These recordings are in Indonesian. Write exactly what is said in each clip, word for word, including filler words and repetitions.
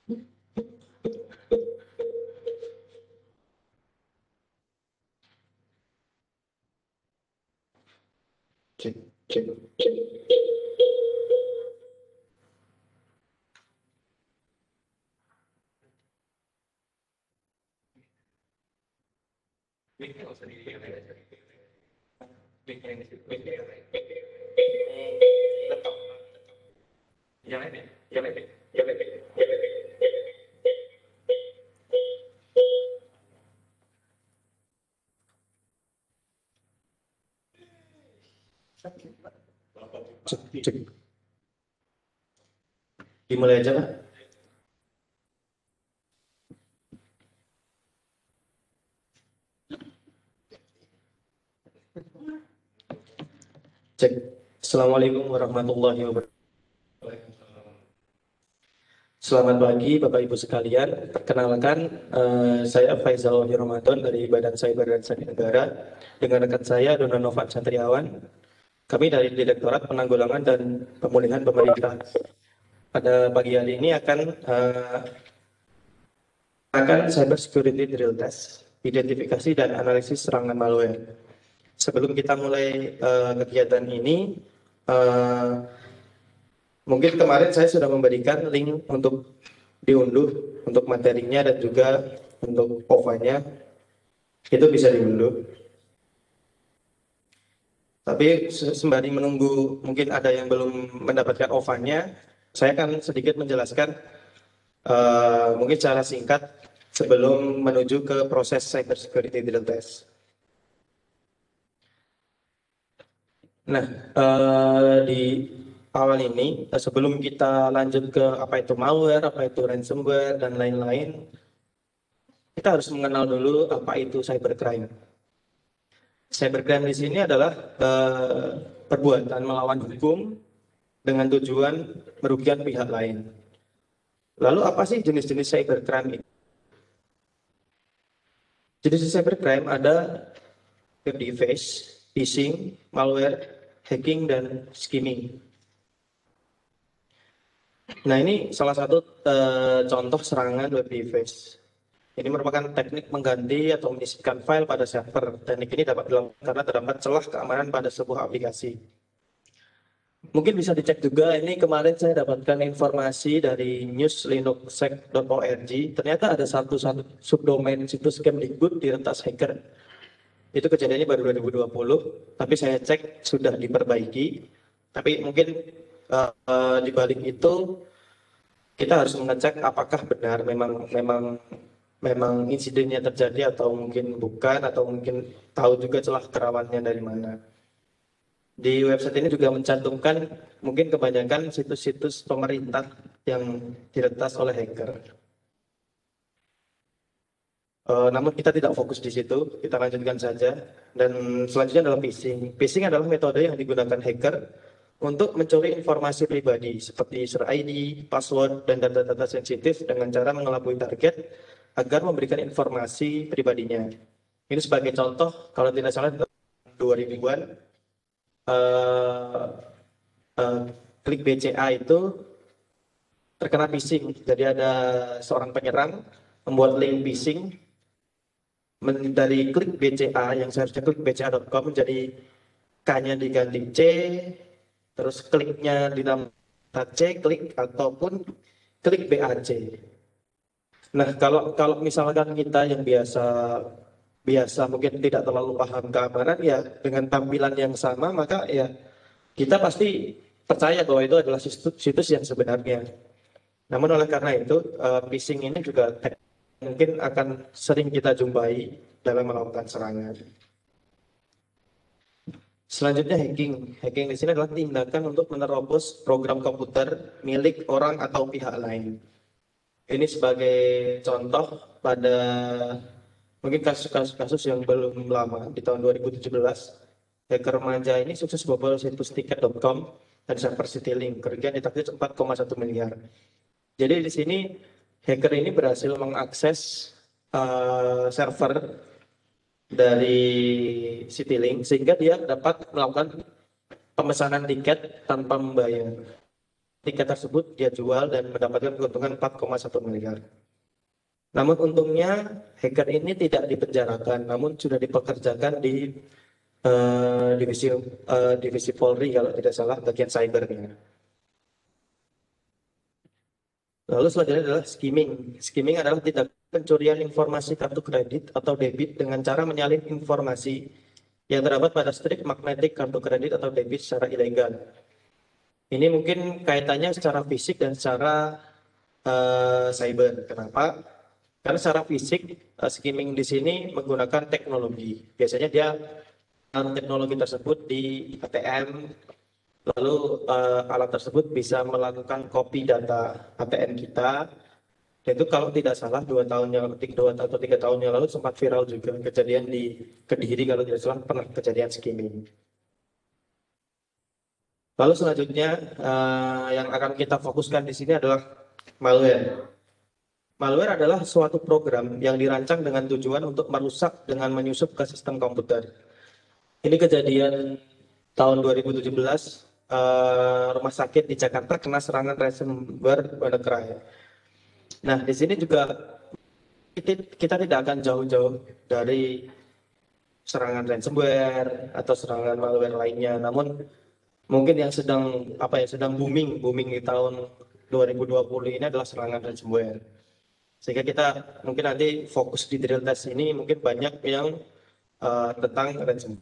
Cek, cek, cek. Cek, cek. Dimulai aja lah. Cek. Assalamualaikum warahmatullahi wabarakatuh. Selamat pagi Bapak Ibu sekalian. Perkenalkan, eh, saya Faizal Wahyu Ramadan dari Badan Cyber dan Sandi Negara. Dengan rekan saya Dona Novat Satriawan. Kami dari Direktorat Penanggulangan dan Pemulihan Pemerintah. Pada pagi hari ini akan eh, akan Cyber Security Drill Test, identifikasi dan analisis serangan malware. Sebelum kita mulai eh, kegiatan ini, eh, mungkin kemarin saya sudah memberikan link untuk diunduh untuk materinya dan juga untuk O V A-nya. Itu bisa diunduh. Tapi sembari menunggu mungkin ada yang belum mendapatkan O V A-nya, saya akan sedikit menjelaskan uh, mungkin secara singkat sebelum menuju ke proses cyber security drill test. Nah, uh, di awal ini, sebelum kita lanjut ke apa itu malware, apa itu ransomware, dan lain-lain, kita harus mengenal dulu apa itu cybercrime. Cybercrime di sini adalah uh, perbuatan melawan hukum dengan tujuan merugikan pihak lain. Lalu apa sih jenis-jenis cybercrime itu? Jenis cybercrime ada web device, phishing, malware, hacking, dan skimming. Nah, ini salah satu uh, contoh serangan web device. Ini merupakan teknik mengganti atau menyisipkan file pada server. Teknik ini dapat dilakukan karena terdapat celah keamanan pada sebuah aplikasi. Mungkin bisa dicek juga, ini kemarin saya dapatkan informasi dari news linuxsec dot org. Ternyata ada satu, satu subdomain situs Kemdikbud diretas hacker. Itu kejadiannya baru dua ribu dua puluh, tapi saya cek sudah diperbaiki. Tapi mungkin uh, uh, di balik itu kita harus mengecek apakah benar memang memang memang insidennya terjadi atau mungkin bukan, atau mungkin tahu juga celah kerawannya dari mana. Di website ini juga mencantumkan mungkin kebanyakan situs-situs pemerintah yang diretas oleh hacker. Uh, namun kita tidak fokus di situ, kita lanjutkan saja. Dan selanjutnya adalah phishing. Phishing adalah metode yang digunakan hacker untuk mencuri informasi pribadi seperti user I D, password, dan data-data sensitif dengan cara mengelabui target agar memberikan informasi pribadinya. Ini sebagai contoh, kalau tidak salah dua ribuan, uh, uh, klik B C A itu terkena phishing. Jadi ada seorang penyerang membuat link phishing dari klik B C A yang seharusnya klik b c a dot com menjadi K-nya diganti C, terus kliknya dinamakan C, klik ataupun klik B A C. Nah, kalau kalau misalkan kita yang biasa biasa mungkin tidak terlalu paham keamanan, ya dengan tampilan yang sama, maka ya kita pasti percaya bahwa itu adalah situs, situs yang sebenarnya. Namun oleh karena itu, uh, phishing ini juga mungkin akan sering kita jumpai dalam melakukan serangan. Selanjutnya hacking. Hacking di sini adalah tindakan untuk menerobos program komputer milik orang atau pihak lain. Ini sebagai contoh pada mungkin kasus-kasus yang belum lama di tahun dua ribu tujuh belas, hacker remaja ini sukses bobol situs tiket dot com dan server Citylink, kerugian ditaksir empat koma satu miliar. Jadi di sini hacker ini berhasil mengakses uh, server dari Citylink sehingga dia dapat melakukan pemesanan tiket tanpa membayar. tiket tersebut dia jual dan mendapatkan keuntungan empat koma satu miliar. Namun untungnya hacker ini tidak dipenjarakan, namun sudah dipekerjakan di uh, divisi uh, divisi Polri kalau tidak salah bagian cybernya. Lalu selanjutnya adalah skimming. Skimming adalah tindak pencurian informasi kartu kredit atau debit dengan cara menyalin informasi yang terdapat pada strip magnetik kartu kredit atau debit secara ilegal. Ini mungkin kaitannya secara fisik dan secara uh, cyber. Kenapa? Karena secara fisik uh, skimming di sini menggunakan teknologi. Biasanya dia uh, teknologi tersebut di A T M, lalu uh, alat tersebut bisa melakukan copy data A T M kita. Dan itu kalau tidak salah dua tahun yang dua atau tiga tahun yang lalu sempat viral juga kejadian di Kediri kalau tidak salah pernah kejadian skimming. Lalu selanjutnya uh, yang akan kita fokuskan di sini adalah malware. Malware adalah suatu program yang dirancang dengan tujuan untuk merusak dengan menyusup ke sistem komputer. Ini kejadian tahun dua ribu tujuh belas, uh, rumah sakit di Jakarta kena serangan ransomware WannaCry. Nah, di sini juga kita tidak akan jauh-jauh dari serangan ransomware atau serangan malware lainnya. Namun mungkin yang sedang apa ya sedang booming booming di tahun dua ribu dua puluh ini adalah serangan ransomware. Sehingga kita mungkin nanti fokus di drill test ini mungkin banyak yang uh, tentang ransomware.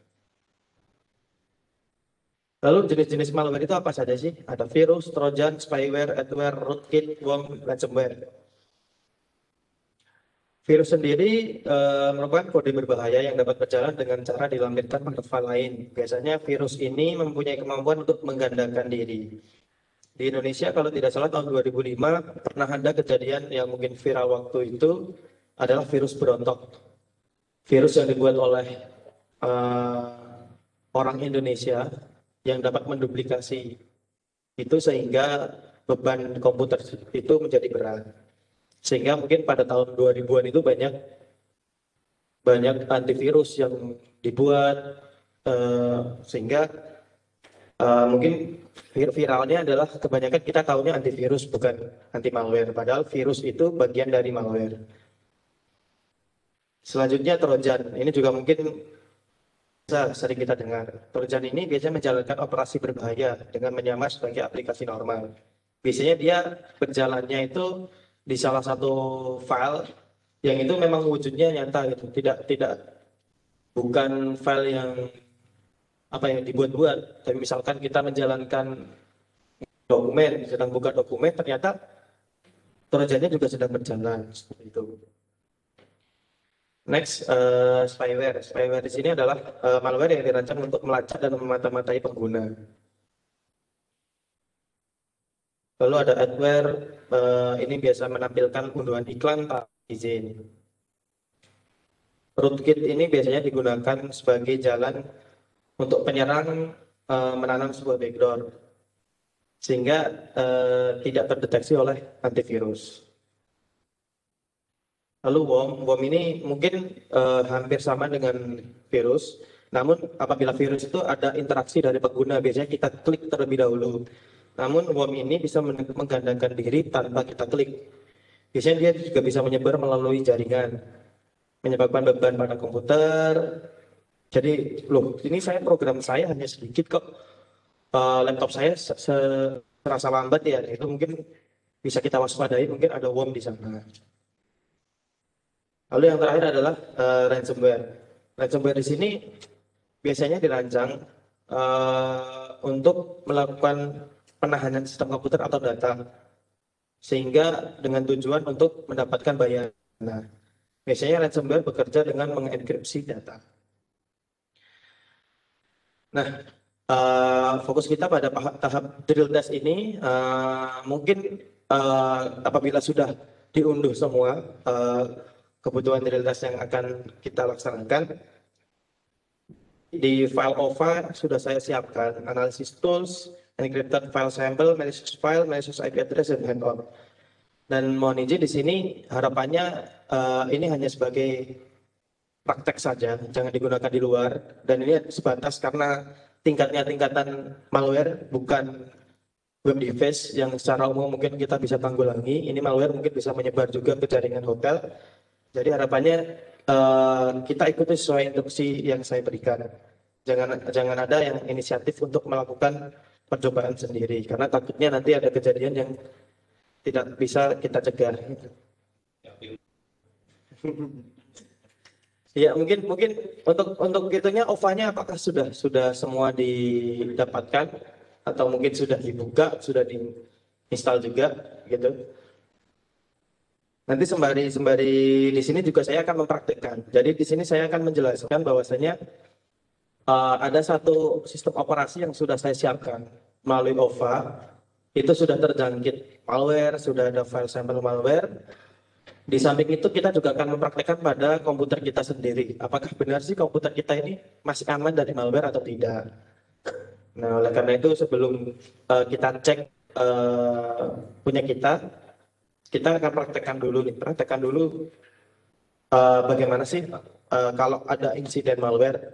Lalu jenis-jenis malware itu apa saja sih? Ada virus, trojan, spyware, adware, rootkit, worm, ransomware. Virus sendiri uh, merupakan kode berbahaya yang dapat berjalan dengan cara dilampirkan pada file lain. Biasanya virus ini mempunyai kemampuan untuk menggandakan diri. Di Indonesia kalau tidak salah tahun dua ribu lima pernah ada kejadian yang mungkin viral waktu itu adalah virus berontok. Virus yang dibuat oleh uh, orang Indonesia yang dapat menduplikasi itu sehingga beban komputer itu menjadi berat. Sehingga mungkin pada tahun dua ribuan itu banyak banyak antivirus yang dibuat uh, sehingga uh, mungkin viralnya adalah kebanyakan kita tahunya antivirus bukan anti malware, padahal virus itu bagian dari malware. Selanjutnya trojan, ini juga mungkin bisa sering kita dengar. Trojan ini biasanya menjalankan operasi berbahaya dengan menyamar sebagai aplikasi normal. Biasanya dia berjalannya itu di salah satu file yang itu memang wujudnya nyata gitu, tidak tidak bukan file yang apa yang dibuat-buat. Tapi misalkan kita menjalankan dokumen, sedang buka dokumen, ternyata trojannya juga sedang berjalan seperti itu. Next, uh, spyware. Spyware di sini adalah uh, malware yang dirancang untuk melacak dan memata-matai pengguna. Lalu ada adware, uh, ini biasa menampilkan unduhan iklan tanpa izin. Rootkit ini biasanya digunakan sebagai jalan untuk penyerang uh, menanam sebuah backdoor sehingga uh, tidak terdeteksi oleh antivirus. Lalu worm, worm ini mungkin uh, hampir sama dengan virus, namun apabila virus itu ada interaksi dari pengguna, biasanya kita klik terlebih dahulu. Namun worm ini bisa menggandakan diri tanpa kita klik. Biasanya dia juga bisa menyebar melalui jaringan, menyebabkan beban pada komputer. Jadi, loh, ini saya program saya hanya sedikit kok. Uh, laptop saya serasa lambat ya, itu mungkin bisa kita waspadai, mungkin ada worm di sana. Lalu yang terakhir adalah uh, ransomware. Ransomware di sini biasanya dirancang uh, untuk melakukan penahanan sistem komputer atau data, sehingga dengan tujuan untuk mendapatkan bayaran. Nah, biasanya ransomware bekerja dengan mengenkripsi data. Nah, uh, fokus kita pada tahap drill test ini uh, mungkin uh, apabila sudah diunduh semua uh, kebutuhan drill test yang akan kita laksanakan, di file O V A sudah saya siapkan analisis tools, encrypted file sample, malicious file, malicious I P address, dan handout. Dan mohon izin di sini harapannya uh, ini hanya sebagai praktek saja, jangan digunakan di luar. Dan ini sebatas karena tingkatnya tingkatan malware, bukan web device yang secara umum mungkin kita bisa tanggulangi. Ini malware mungkin bisa menyebar juga ke jaringan hotel. Jadi harapannya uh, kita ikuti sesuai instruksi yang saya berikan. Jangan jangan ada yang inisiatif untuk melakukan percobaan sendiri, karena takutnya nanti ada kejadian yang tidak bisa kita cegah. Ya mungkin mungkin untuk untuk itunya O V A-nya apakah sudah sudah semua didapatkan atau mungkin sudah dibuka, sudah diinstal juga gitu. Nanti sembari sembari di sini juga saya akan mempraktikkan. Jadi di sini saya akan menjelaskan bahwasanya uh, ada satu sistem operasi yang sudah saya siapkan melalui O V A. Itu sudah terjangkit malware, sudah ada file sampel malware. Di samping itu kita juga akan mempraktekkan pada komputer kita sendiri. Apakah benar sih komputer kita ini masih aman dari malware atau tidak? Nah, oleh karena itu sebelum uh, kita cek uh, punya kita, kita akan praktekkan dulu nih, praktekkan dulu uh, bagaimana sih uh, kalau ada insiden malware.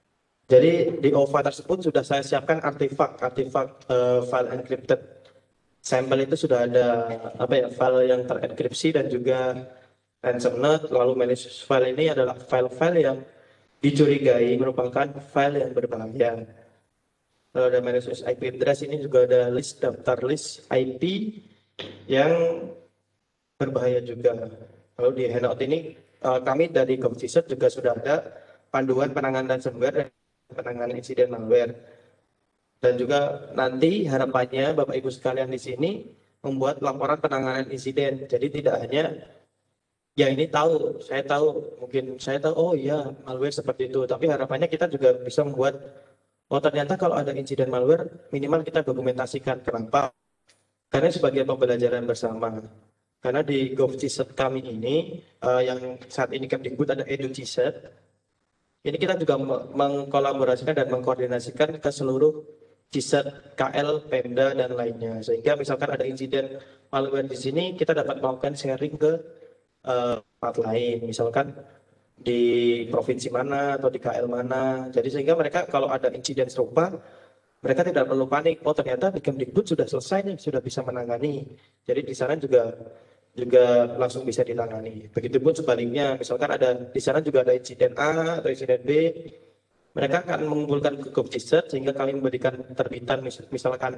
Jadi di O V A tersebut sudah saya siapkan artefak, artefak uh, file encrypted. Sampel itu sudah ada apa ya, file yang terenkripsi dan juga ransom note. Lalu malicious file ini adalah file-file yang dicurigai merupakan file yang berbahaya. Lalu ada malicious I P address, ini juga ada list daftar list I P yang berbahaya juga. Lalu di handout ini kami dari GovCISET juga sudah ada panduan penanganan ransomware dan penanganan insiden malware. Dan juga nanti harapannya Bapak Ibu sekalian di sini membuat laporan penanganan insiden. Jadi tidak hanya ya ini tahu, saya tahu, mungkin saya tahu, oh iya malware seperti itu. Tapi harapannya kita juga bisa membuat, oh ternyata kalau ada insiden malware minimal kita dokumentasikan. Kenapa? Karena sebagai pembelajaran bersama. Karena di GovCISET kami ini uh, yang saat ini Kemdikbud ada EduCISET. Ini kita juga mengkolaborasikan dan mengkoordinasikan ke seluruh CISET, K L, Pemda, dan lainnya. Sehingga misalkan ada insiden malware di sini, kita dapat melakukan sharing ke uh, tempat lain. Misalkan di provinsi mana atau di K L mana. Jadi sehingga mereka kalau ada insiden serupa, mereka tidak perlu panik. Oh ternyata di Kemdikbud sudah selesai nih, sudah bisa menangani. Jadi di sana juga juga langsung bisa ditangani. Begitupun sebaliknya, misalkan ada di sana juga ada insiden A atau insiden B. Mereka akan mengumpulkan ke GovCISET sehingga kami memberikan terbitan misalkan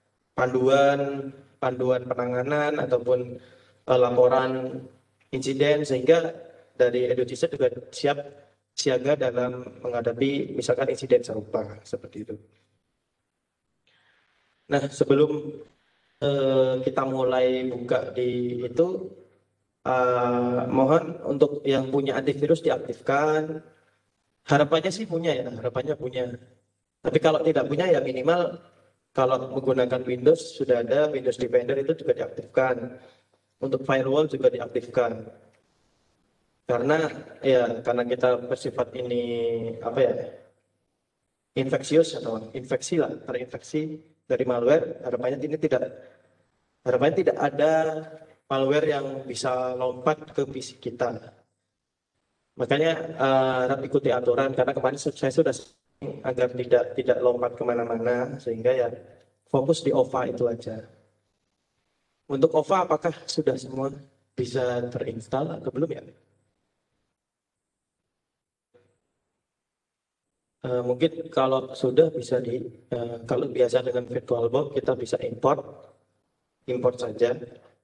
panduan panduan penanganan ataupun uh, laporan insiden, sehingga dari EduCISET juga siap siaga dalam menghadapi misalkan insiden serupa seperti itu. Nah, sebelum uh, kita mulai buka di itu, uh, mohon untuk yang punya antivirus diaktifkan. Harapannya sih punya ya, harapannya punya. Tapi kalau tidak punya ya minimal kalau menggunakan Windows sudah ada Windows Defender itu juga diaktifkan. Untuk firewall juga diaktifkan. Karena ya karena kita bersifat ini apa ya, infeksius atau infeksi lah, terinfeksi dari malware. Harapannya ini tidak harapannya tidak ada malware yang bisa lompat ke P C kita. Makanya uh, ikuti aturan, karena kemarin saya sudah agar tidak tidak lompat kemana-mana, sehingga ya fokus di O V A itu aja. Untuk O V A apakah sudah semua bisa terinstall atau belum ya? Uh, mungkin kalau sudah bisa di uh, kalau biasa dengan VirtualBox kita bisa import import saja.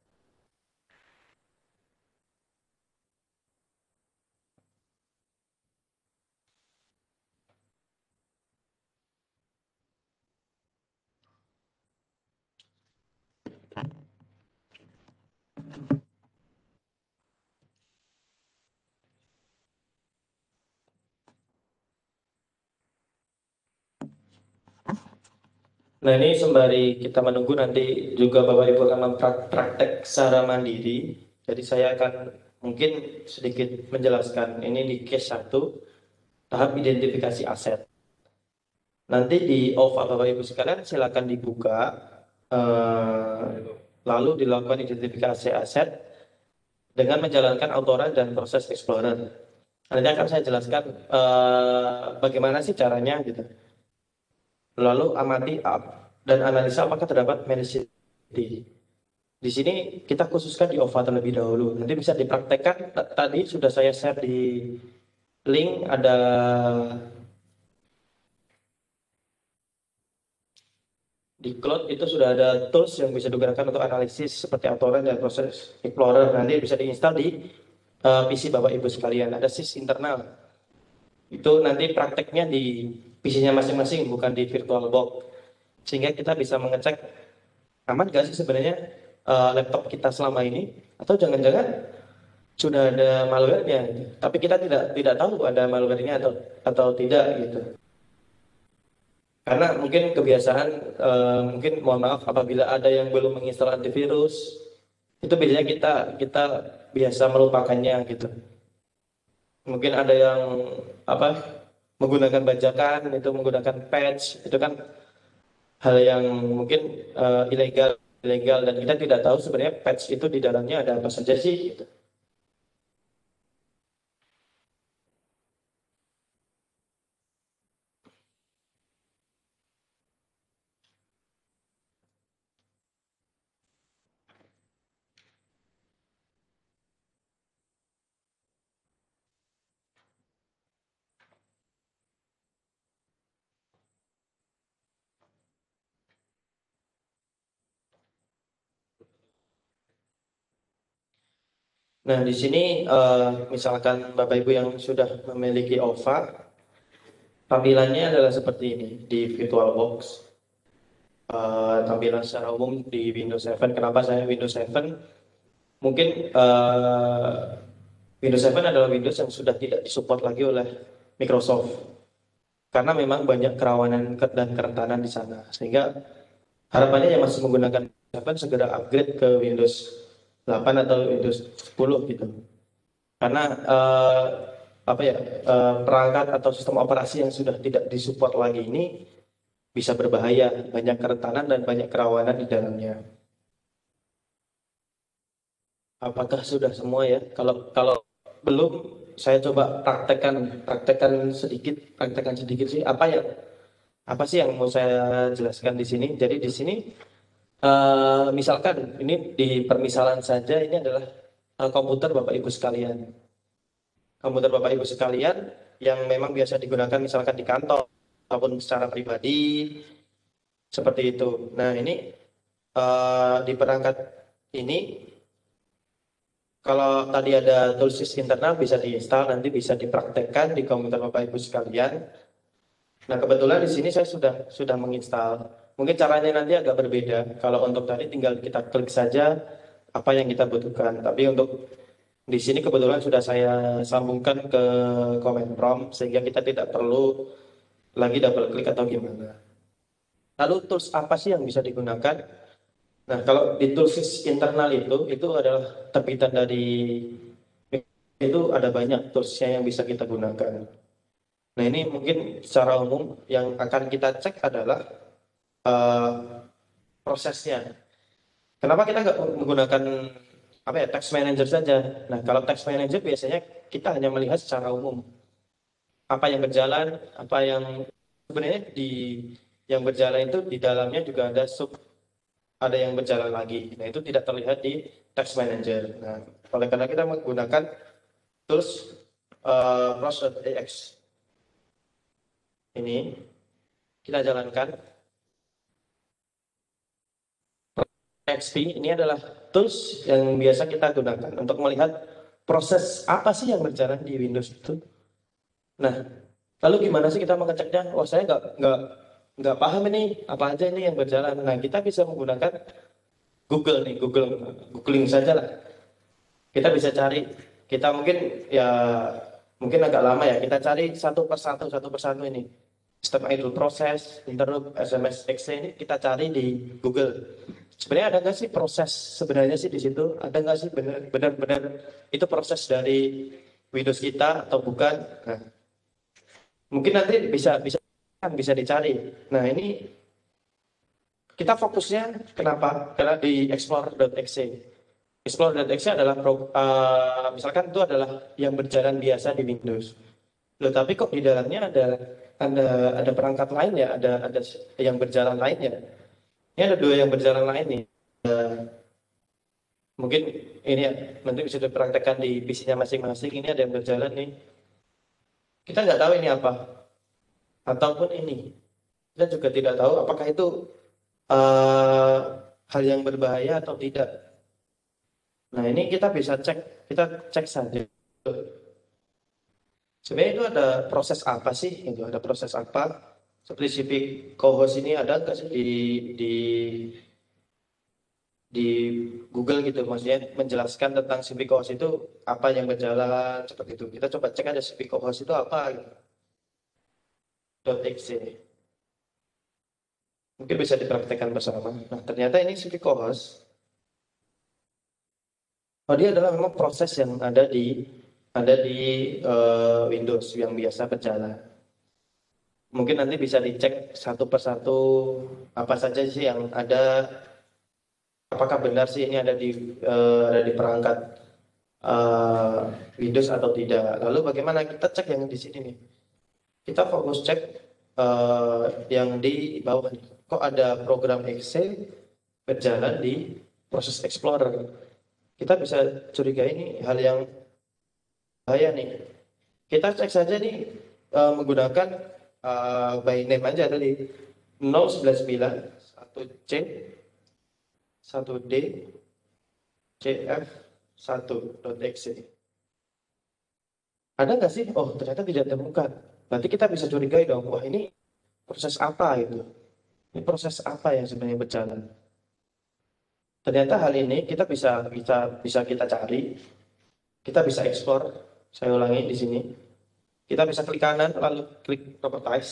Nah ini sembari kita menunggu nanti juga Bapak Ibu akan mempraktek secara mandiri. Jadi saya akan mungkin sedikit menjelaskan ini di case satu, tahap identifikasi aset. Nanti di O V A Bapak Ibu sekalian silakan dibuka, eh, lalu dilakukan identifikasi aset dengan menjalankan autorun dan proses explorer. Nanti akan saya jelaskan eh, bagaimana sih caranya gitu. Lalu amati dan analisa apakah terdapat maliciosity. Di sini kita khususkan di O V A terlebih dahulu. Nanti bisa dipraktekkan. Tadi sudah saya share di link, ada di cloud itu sudah ada tools yang bisa digunakan untuk analisis seperti Autoren dan Process Explorer. Nanti bisa diinstal di uh, P C Bapak Ibu sekalian. Ada S I S internal. Itu nanti prakteknya di P C-nya masing-masing, bukan di VirtualBox. Sehingga kita bisa mengecek aman gak sih sebenarnya uh, laptop kita selama ini, atau jangan-jangan sudah ada malware-nya, tapi kita tidak tidak tahu ada malware-nya atau atau tidak gitu. Karena mungkin kebiasaan, uh, mungkin mohon maaf apabila ada yang belum menginstal antivirus, itu biasanya kita kita biasa melupakannya gitu. Mungkin ada yang apa menggunakan bajakan, itu menggunakan patch, itu kan hal yang mungkin uh, ilegal ilegal dan kita tidak tahu sebenarnya patch itu di dalamnya ada apa saja sih gitu. Nah, di sini uh, misalkan Bapak Ibu yang sudah memiliki O V A, tampilannya adalah seperti ini di VirtualBox. Uh, tampilan secara umum di Windows tujuh. Kenapa saya Windows tujuh? Mungkin uh, Windows tujuh adalah Windows yang sudah tidak disupport lagi oleh Microsoft. Karena memang banyak kerawanan dan kerentanan di sana. Sehingga harapannya yang masih menggunakan tujuh segera upgrade ke Windows delapan atau Windows sepuluh gitu. Karena uh, apa ya uh, perangkat atau sistem operasi yang sudah tidak disupport lagi ini bisa berbahaya, banyak kerentanan dan banyak kerawanan di dalamnya. Apakah sudah semua ya? Kalau kalau belum, saya coba praktekkan praktekkan sedikit, praktekkan sedikit sih apa yang apa sih yang mau saya jelaskan di sini. Jadi di sini uh, misalkan ini di permisalan saja, ini adalah uh, komputer Bapak Ibu sekalian. Komputer Bapak Ibu sekalian yang memang biasa digunakan misalkan di kantor ataupun secara pribadi seperti itu. Nah, ini uh, di perangkat ini kalau tadi ada tools internal bisa diinstal, nanti bisa dipraktekkan di komputer Bapak Ibu sekalian. Nah, kebetulan di sini saya sudah sudah menginstal. Mungkin caranya nanti agak berbeda. Kalau untuk tadi tinggal kita klik saja apa yang kita butuhkan. Tapi untuk di sini kebetulan sudah saya sambungkan ke command prompt sehingga kita tidak perlu lagi double klik atau gimana. Lalu tools apa sih yang bisa digunakan? Nah, kalau di tools internal itu itu adalah terbitan dari itu ada banyak toolsnya yang bisa kita gunakan. Nah, ini mungkin secara umum yang akan kita cek adalah uh, prosesnya. Kenapa kita nggak menggunakan apa ya task manager saja? Nah, kalau task manager biasanya kita hanya melihat secara umum apa yang berjalan, apa yang sebenarnya di yang berjalan itu di dalamnya juga ada sub ada yang berjalan lagi. Nah, itu tidak terlihat di task manager. Nah, oleh karena kita menggunakan tools uh, pros.ex ini kita jalankan. X P ini adalah tools yang biasa kita gunakan untuk melihat proses apa sih yang berjalan di Windows itu. Nah, lalu gimana sih kita mengeceknya? Oh, saya nggak nggak nggak paham ini apa aja ini yang berjalan. Nah, kita bisa menggunakan Google nih, Google googling saja lah. Kita bisa cari. Kita mungkin ya mungkin agak lama ya. Kita cari satu persatu satu persatu ini. Step idle proses, interrupt, S M S exe ini kita cari di Google. Sebenarnya ada nggak sih proses sebenarnya sih di situ? Ada nggak sih benar-benar itu proses dari Windows kita atau bukan? Nah, mungkin nanti bisa bisa bisa dicari. Nah, ini kita fokusnya kenapa? Karena di explore.exe. Explore.exe adalah uh, misalkan itu adalah yang berjalan biasa di Windows. Loh, tapi kok di dalamnya ada ada ada perangkat lain ya, ada ada yang berjalan lain ya. Ini ada dua yang berjalan lain nih. Uh, mungkin ini ya, nanti bisa dipraktekkan di P C-nya masing-masing. Ini ada yang berjalan nih. Kita nggak tahu ini apa. Ataupun ini. Kita juga tidak tahu apakah itu uh, hal yang berbahaya atau tidak. Nah ini kita bisa cek, kita cek saja. Sebenarnya itu ada proses apa sih? Itu ada proses apa? Seperti C P co-host ini ada nggak sih di di di Google gitu, maksudnya menjelaskan tentang C P co-host itu apa yang berjalan seperti itu. Kita coba cek ada C P co-host itu apa gitu. .exe. Mungkin bisa dipraktekkan bersama. Nah ternyata ini C P co-host. Oh dia adalah memang proses yang ada di ada di uh, Windows yang biasa berjalan. Mungkin nanti bisa dicek satu persatu apa saja sih yang ada. Apakah benar sih ini ada di uh, ada di perangkat uh, Windows atau tidak? Lalu bagaimana kita cek yang di sini nih? Kita fokus cek uh, yang di bawah nih. Kok ada program exe berjalan di proses Explorer? Kita bisa curiga ini hal yang bahaya nih. Kita cek saja nih uh, menggunakan uh, by name aja tadi nol sembilan sembilan satu C satu D cf satu.exe. Ada nggak sih? Oh ternyata tidak ditemukan. Berarti kita bisa curigai dong, wah ini proses apa itu? Ini proses apa yang sebenarnya berjalan? Ternyata hal ini kita bisa bisa bisa kita cari, kita bisa explore. Saya ulangi di sini. Kita bisa klik kanan lalu klik properties.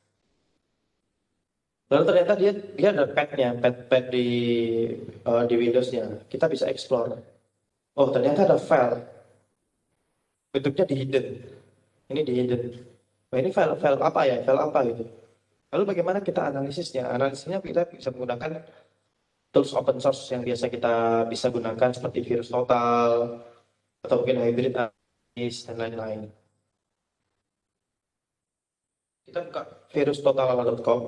Lalu ternyata dia dia ada pad-nya, pad-pad di uh, di Windows-nya. Kita bisa explore. Oh ternyata ada file. Bentuknya di hidden. Ini di hidden. Nah, ini file file apa ya? File apa gitu? Lalu bagaimana kita analisisnya? Analisisnya kita bisa menggunakan tools open source yang biasa kita bisa gunakan seperti virus total atau mungkin hybrid analysis dan lain-lain. Kita buka virus total dot com.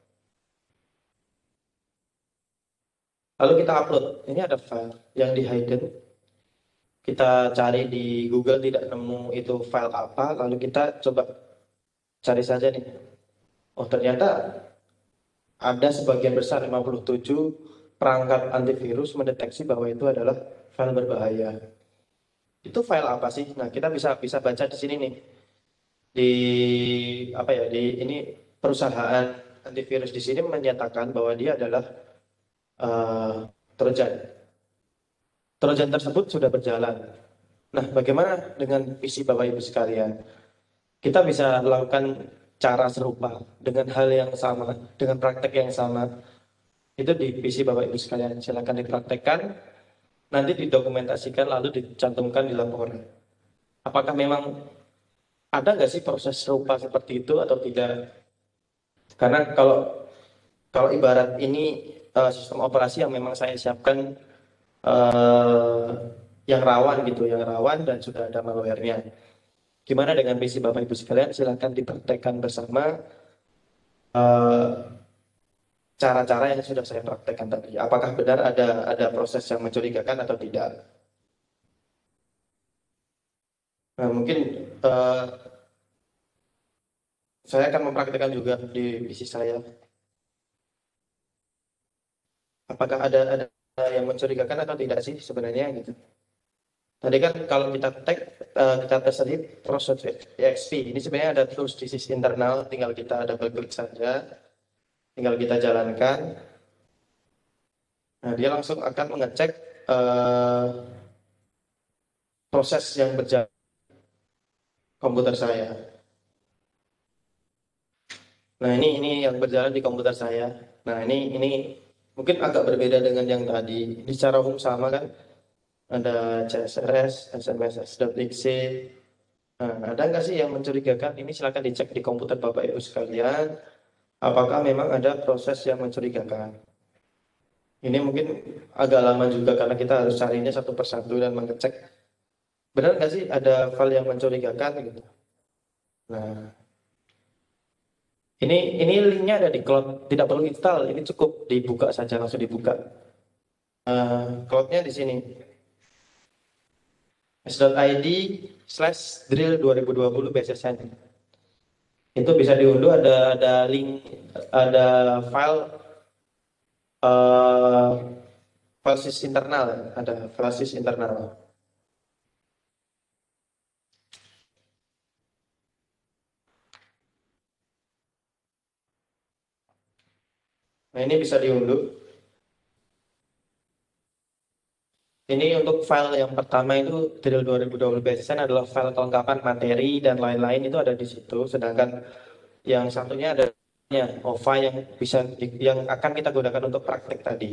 Lalu kita upload. Ini ada file yang di hidden. Kita cari di Google tidak nemu itu file apa, lalu kita coba cari saja nih. Oh ternyata ada sebagian besar lima puluh tujuh perangkat antivirus mendeteksi bahwa itu adalah file berbahaya. Itu file apa sih? Nah kita bisa bisa baca di sini nih. Di apa ya? Di ini perusahaan antivirus di sini menyatakan bahwa dia adalah uh, Trojan. Trojan tersebut sudah berjalan. Nah, bagaimana dengan P C Bapak Ibu sekalian? Kita bisa melakukan cara serupa dengan hal yang sama, dengan praktek yang sama. Itu di P C Bapak Ibu sekalian. Silakan dipraktekkan, nanti didokumentasikan lalu dicantumkan di laporan. Apakah memang ada nggak sih proses serupa seperti itu atau tidak? Karena kalau kalau ibarat ini uh, sistem operasi yang memang saya siapkan uh, yang rawan gitu, yang rawan dan sudah ada malware-nya. Gimana dengan P C Bapak Ibu sekalian? Silahkan dipraktekkan bersama cara-cara uh, yang sudah saya praktekkan tadi. Apakah benar ada ada proses yang mencurigakan atau tidak? Nah, mungkin uh, saya akan mempraktekkan juga di P C saya. Apakah ada ada yang mencurigakan atau tidak sih sebenarnya gitu? Tadi kan kalau kita tag, uh, kita tes tadi proses E X P. Ini sebenarnya ada tools di sisi internal, tinggal kita double klik saja, tinggal kita jalankan. Nah, dia langsung akan mengecek uh, proses yang berjalan komputer saya. Nah, ini ini yang berjalan di komputer saya. Nah, ini ini mungkin agak berbeda dengan yang tadi. Ini secara umum sama kan? Ada C S R S, S M S S.exe. Nah, ada nggak sih yang mencurigakan? Ini silakan dicek di komputer Bapak Ibu sekalian. Apakah memang ada proses yang mencurigakan? Ini mungkin agak lama juga karena kita harus carinya satu persatu dan mengecek. Benar nggak sih ada file yang mencurigakan gitu? Nah, Ini ini linknya ada di cloud, tidak perlu install, ini cukup dibuka saja, langsung dibuka. Uh, cloudnya di sini s.id slash drill dua ribu dua puluh B S S N. Itu bisa diunduh, ada ada link, ada file uh, file sys internal, ada file sys internal. Nah, ini bisa diunduh. Ini untuk file yang pertama itu drill dua ribu dua puluh B S S N adalah file kelengkapan materi dan lain-lain itu ada di situ. Sedangkan yang satunya ada OVA yang bisa yang akan kita gunakan untuk praktek tadi.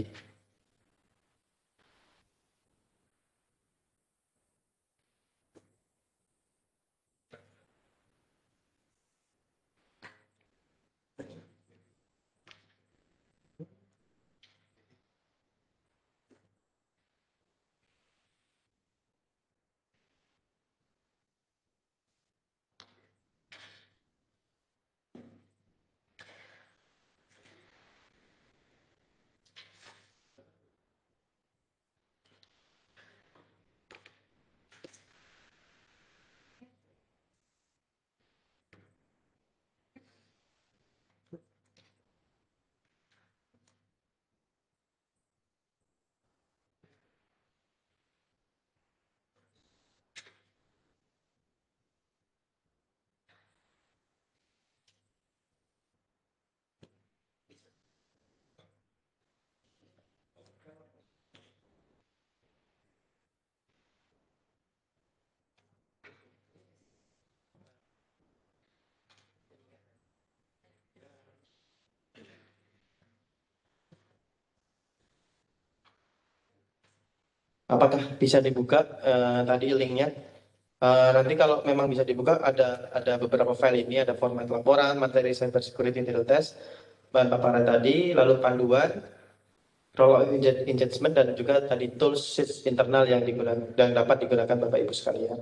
Apakah bisa dibuka eh, tadi linknya? Eh, nanti kalau memang bisa dibuka ada ada beberapa file ini, ada format laporan, materi cyber security drill test, bahan paparan tadi, lalu panduan, role engagement dan juga tadi tools sys internal yang digunakan dan dapat digunakan Bapak Ibu sekalian.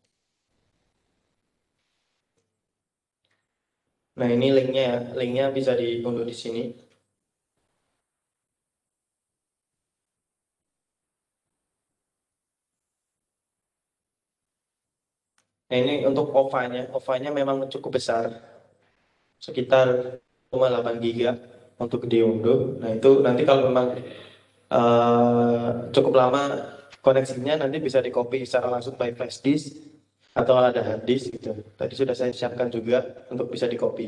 Nah, ini linknya ya, linknya bisa diunduh di sini. Nah, ini untuk OVA-nya, OVA-nya memang cukup besar, sekitar delapan giga untuk diunduh. Nah, itu nanti kalau memang eh, cukup lama koneksinya, nanti bisa di copy secara langsung by flash disk atau ada hard disk gitu. Tadi sudah saya siapkan juga untuk bisa di copy.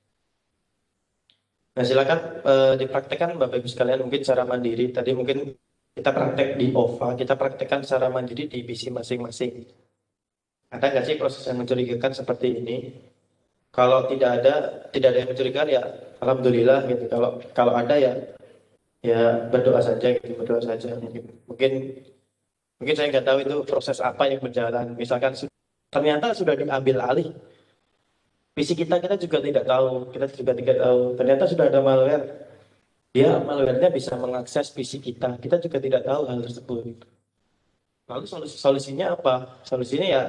Nah, silakan eh, dipraktekkan Bapak Ibu sekalian mungkin secara mandiri. Tadi mungkin kita praktek di OVA, kita praktekkan secara mandiri di P C masing-masing. Ada nggak sih proses yang mencurigakan seperti ini? Kalau tidak ada, tidak ada yang mencurigakan ya alhamdulillah gitu. Kalau kalau ada ya ya berdoa saja gitu, berdoa saja. Mungkin mungkin, mungkin saya nggak tahu itu proses apa yang berjalan. Misalkan su- ternyata sudah diambil alih. Visi kita kita juga tidak tahu, kita juga tidak tahu. Ternyata sudah ada malware. Dia malware-nya bisa mengakses P C kita. Kita juga tidak tahu hal tersebut. Lalu solusi solusinya apa? Solusinya ya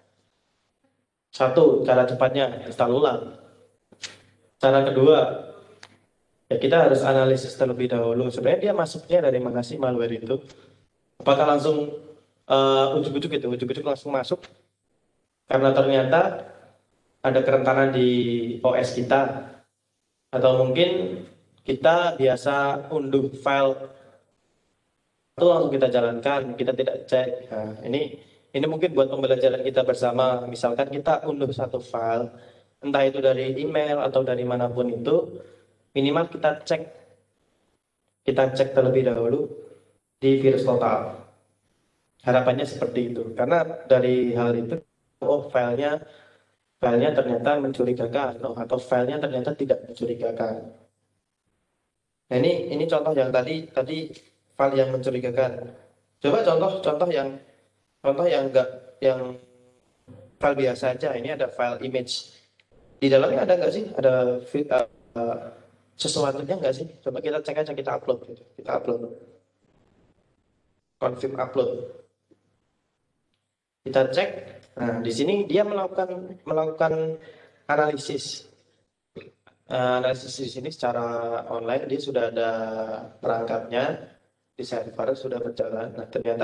satu, cara cepatnya install ulang. Cara kedua, ya kita harus analisis terlebih dahulu. Sebenarnya dia masuknya dari mana sih malware itu? Apakah langsung uh, ujuk-ujuk gitu, ujuk-ujuk langsung masuk? Karena ternyata ada kerentanan di O S kita. Atau mungkin kita biasa unduh file itu langsung kita jalankan, kita tidak cek. Nah, ini ini mungkin buat pembelajaran kita bersama. Misalkan kita unduh satu file, entah itu dari email atau dari manapun itu, minimal kita cek, kita cek terlebih dahulu di virus total. Harapannya seperti itu. Karena dari hal itu, oh filenya filenya ternyata mencurigakan, oh, atau filenya ternyata tidak mencurigakan. Nah, ini ini contoh yang tadi tadi file yang mencurigakan. Coba contoh-contoh yang contoh yang enggak yang file biasa aja. Ini ada file image. Di dalamnya ada nggak sih? Ada fi- uh, uh, sesuatunya nggak sih? Coba kita cek aja, kita upload gitu. Kita upload. Confirm upload. Kita cek. Nah, di sini dia melakukan melakukan analisis. Uh, analisis di sini secara online dia sudah ada perangkatnya di server sudah berjalan. Nah ternyata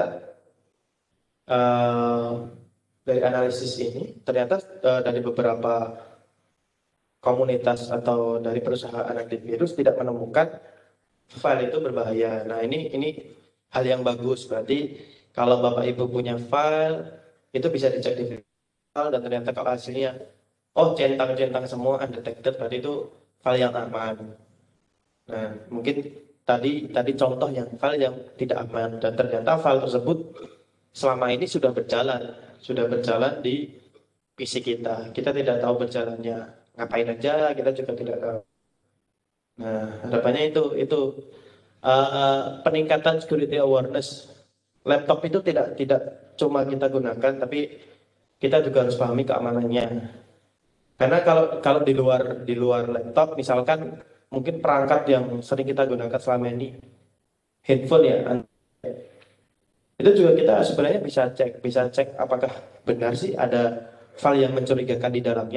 uh, dari analisis ini ternyata uh, dari beberapa komunitas atau dari perusahaan antivirus tidak menemukan file itu berbahaya. Nah ini ini hal yang bagus. Berarti kalau Bapak Ibu punya file itu bisa dicek di file dan ternyata kalau hasilnya oh centang-centang semua undetected berarti itu file yang aman. Nah mungkin tadi tadi contoh yang file yang tidak aman dan ternyata file tersebut selama ini sudah berjalan sudah berjalan di P C kita. Kita tidak tahu berjalannya ngapain aja, kita juga tidak tahu. Nah, harapannya itu itu uh, peningkatan security awareness. Laptop itu tidak tidak cuma kita gunakan, tapi kita juga harus pahami keamanannya. Karena kalau kalau di luar di luar laptop, misalkan mungkin perangkat yang sering kita gunakan selama ini, handphone ya, itu juga kita sebenarnya bisa cek, bisa cek apakah benar sih ada file yang mencurigakan di dalamnya.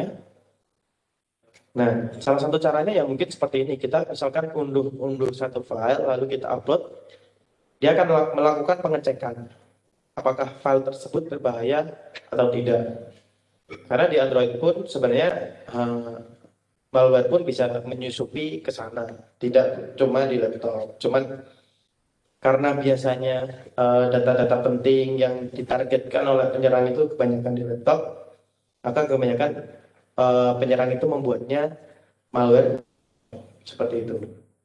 Nah, salah satu caranya yang mungkin seperti ini, kita misalkan unduh unduh satu file lalu kita upload, dia akan melakukan pengecekan apakah file tersebut berbahaya atau tidak. Karena di Android pun sebenarnya uh, malware pun bisa menyusupi ke sana, tidak cuma di laptop. Cuman karena biasanya data-data uh, penting yang ditargetkan oleh penyerang itu kebanyakan di laptop, maka kebanyakan uh, penyerang itu membuatnya malware seperti itu.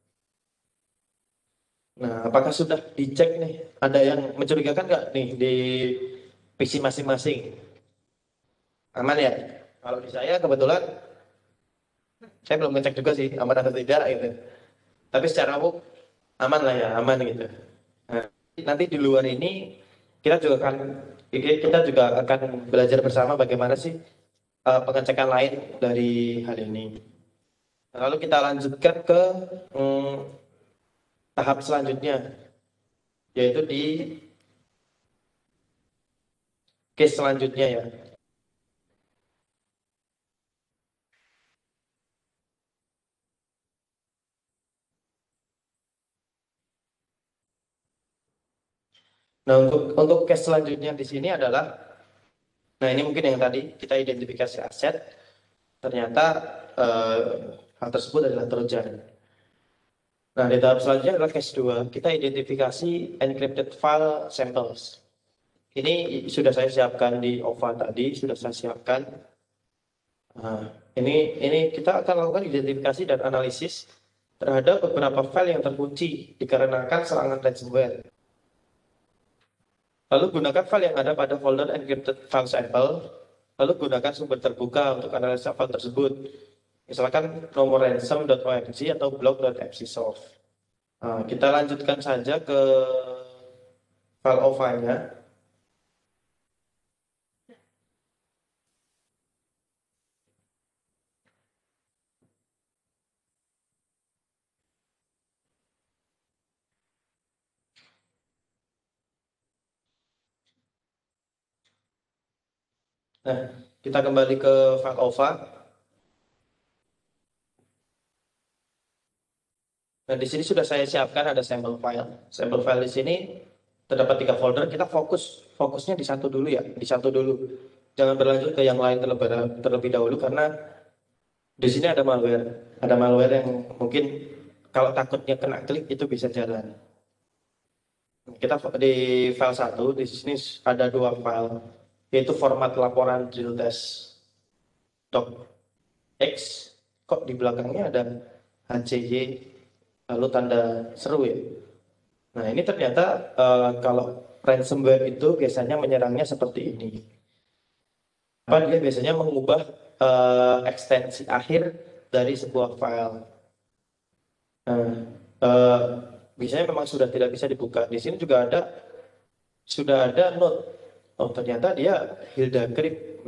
Nah, apakah sudah dicek nih? Ada yang mencurigakan nggak nih di P C masing-masing? Aman ya? Kalau di saya kebetulan saya belum ngecek juga sih aman atau tidak gitu. Tapi secara umum aman lah ya, aman gitu. Nah, nanti di luar ini kita juga akan kita juga akan belajar bersama bagaimana sih uh, pengecekan lain dari hal ini. Lalu kita lanjutkan ke hmm, tahap selanjutnya, yaitu di case selanjutnya ya. Nah untuk untuk case selanjutnya di sini adalah, nah ini mungkin yang tadi kita identifikasi aset, ternyata eh, hal tersebut adalah trojan. Nah di tahap selanjutnya adalah case dua, kita identifikasi encrypted file samples. Ini sudah saya siapkan di O V A tadi, sudah saya siapkan. Nah, ini ini kita akan lakukan identifikasi dan analisis terhadap beberapa file yang terkunci dikarenakan serangan ransomware. Lalu gunakan file yang ada pada folder encrypted file sample, lalu gunakan sumber terbuka untuk analisa file tersebut. Misalkan nomor ransom.org atau blog.fcsoft. Nah, kita lanjutkan saja ke file O V A-nya. Nah, kita kembali ke file O V A. Nah, di sini sudah saya siapkan ada sampel file. Sampel file di sini terdapat tiga folder. Kita fokus fokusnya di satu dulu ya, di satu dulu. Jangan berlanjut ke yang lain terlebih, terlebih dahulu karena di sini ada malware. Ada malware yang mungkin kalau takutnya kena klik itu bisa jalan. Kita di file satu, di sini ada dua file, yaitu format laporan drill test .x. Kok di belakangnya ada H C Y lalu tanda seru ya. Nah ini ternyata uh, kalau ransomware itu biasanya menyerangnya seperti ini. Apa dia biasanya mengubah uh, ekstensi akhir dari sebuah file. Nah, uh, biasanya memang sudah tidak bisa dibuka. Di sini juga ada sudah ada note. Oh ternyata dia Hilda Crypt.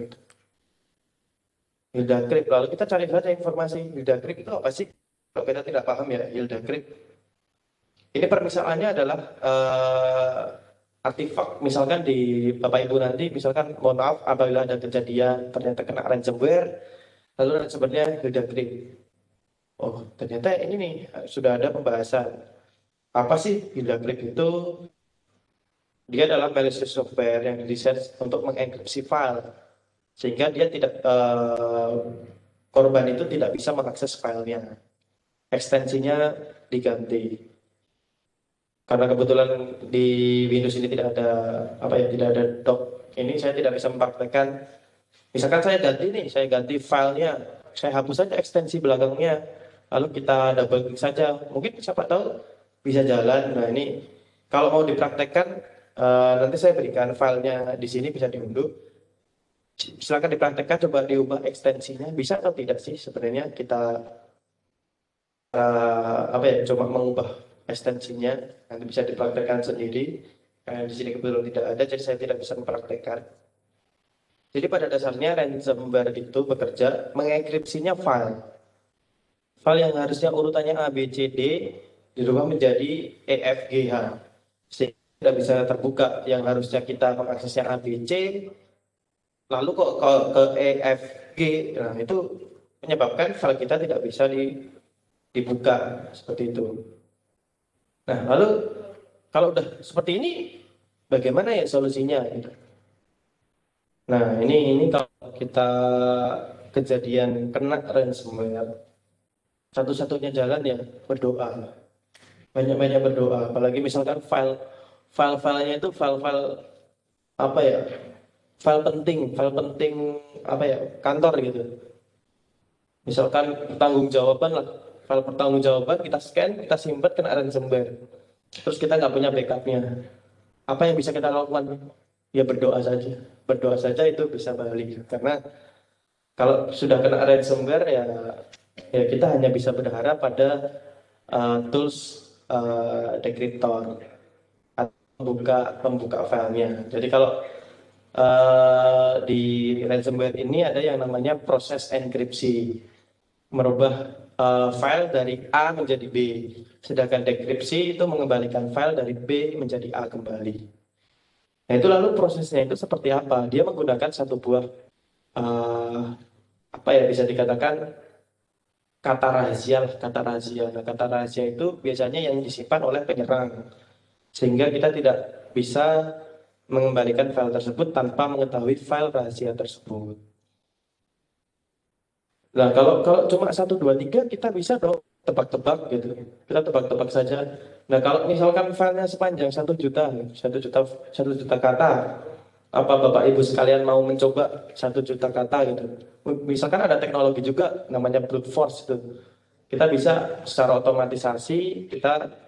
Hilda Crypt. Lalu kita cari saja informasi Hilda Crypt itu apa sih? Kalau kita tidak paham ya Hilda Crypt. Ini permisalaannya adalah uh, artifak, misalkan di Bapak Ibu nanti, misalkan mohon maaf apabila ada kejadian ternyata kena ransomware, lalu ransomware-nya Hilda Crypt. Oh, ternyata ini nih sudah ada pembahasan. Apa sih Hilda Grip itu? Dia adalah malicious software yang didesain untuk mengenkripsi file sehingga dia tidak eh, korban itu tidak bisa mengakses filenya. Ekstensinya diganti. Karena kebetulan di Windows ini tidak ada apa ya, tidak ada doc. Ini saya tidak bisa mempraktekkan. Misalkan saya ganti nih, saya ganti filenya, saya hapus saja ekstensi belakangnya, lalu kita double klik saja. Mungkin siapa tahu bisa jalan. Nah ini kalau mau dipraktekkan, eh, nanti saya berikan filenya di sini bisa diunduh. Silakan dipraktekkan, coba diubah ekstensinya. Bisa atau tidak sih sebenarnya kita eh, apa ya, coba mengubah ekstensinya. Nanti bisa dipraktekkan sendiri. Karena di sini kebetulan tidak ada, jadi saya tidak bisa mempraktekkan. Jadi pada dasarnya ransomware itu bekerja mengenkripsinya file. File yang harusnya urutannya A, B, C, D dirubah menjadi E, F, G, H. Sehingga tidak bisa terbuka. Yang harusnya kita mengaksesnya A, B, C, lalu kok ke, ke E, F, G. Nah, itu menyebabkan file kita tidak bisa di, dibuka seperti itu. Nah, lalu kalau udah seperti ini, bagaimana ya solusinya? Gitu. Nah, ini ini kalau kita kejadian kena ransomware, satu-satunya jalan ya berdoa. Banyak-banyak berdoa. Apalagi misalkan file file-filenya itu file-file apa ya? File penting, file penting apa ya? Kantor gitu. Misalkan pertanggungjawaban lah, file pertanggungjawaban kita scan, kita simpan kena ransomware. Terus kita nggak punya backupnya. Apa yang bisa kita lakukan? Ya berdoa saja. Berdoa saja itu bisa balik. Karena kalau sudah kena ransomware ya ya kita hanya bisa berharap pada uh, tools uh, decryptor atau pembuka pembuka filenya. Jadi kalau uh, di ransomware ini ada yang namanya proses enkripsi, merubah uh, file dari A menjadi B. Sedangkan dekripsi itu mengembalikan file dari B menjadi A kembali. Nah itu lalu prosesnya itu seperti apa? Dia menggunakan satu buah uh, apa ya, bisa dikatakan kata rahasia lah, kata rahasia. Nah, kata rahasia itu biasanya yang disimpan oleh penyerang, sehingga kita tidak bisa mengembalikan file tersebut tanpa mengetahui file rahasia tersebut. Nah, kalau kalau cuma satu dua tiga kita bisa dong tebak-tebak gitu. Kita tebak-tebak saja. Nah, kalau misalkan filenya sepanjang satu juta, satu juta, satu juta kata, apa Bapak Ibu sekalian mau mencoba satu juta kata gitu? Misalkan ada teknologi juga namanya brute force itu. Kita bisa secara otomatisasi kita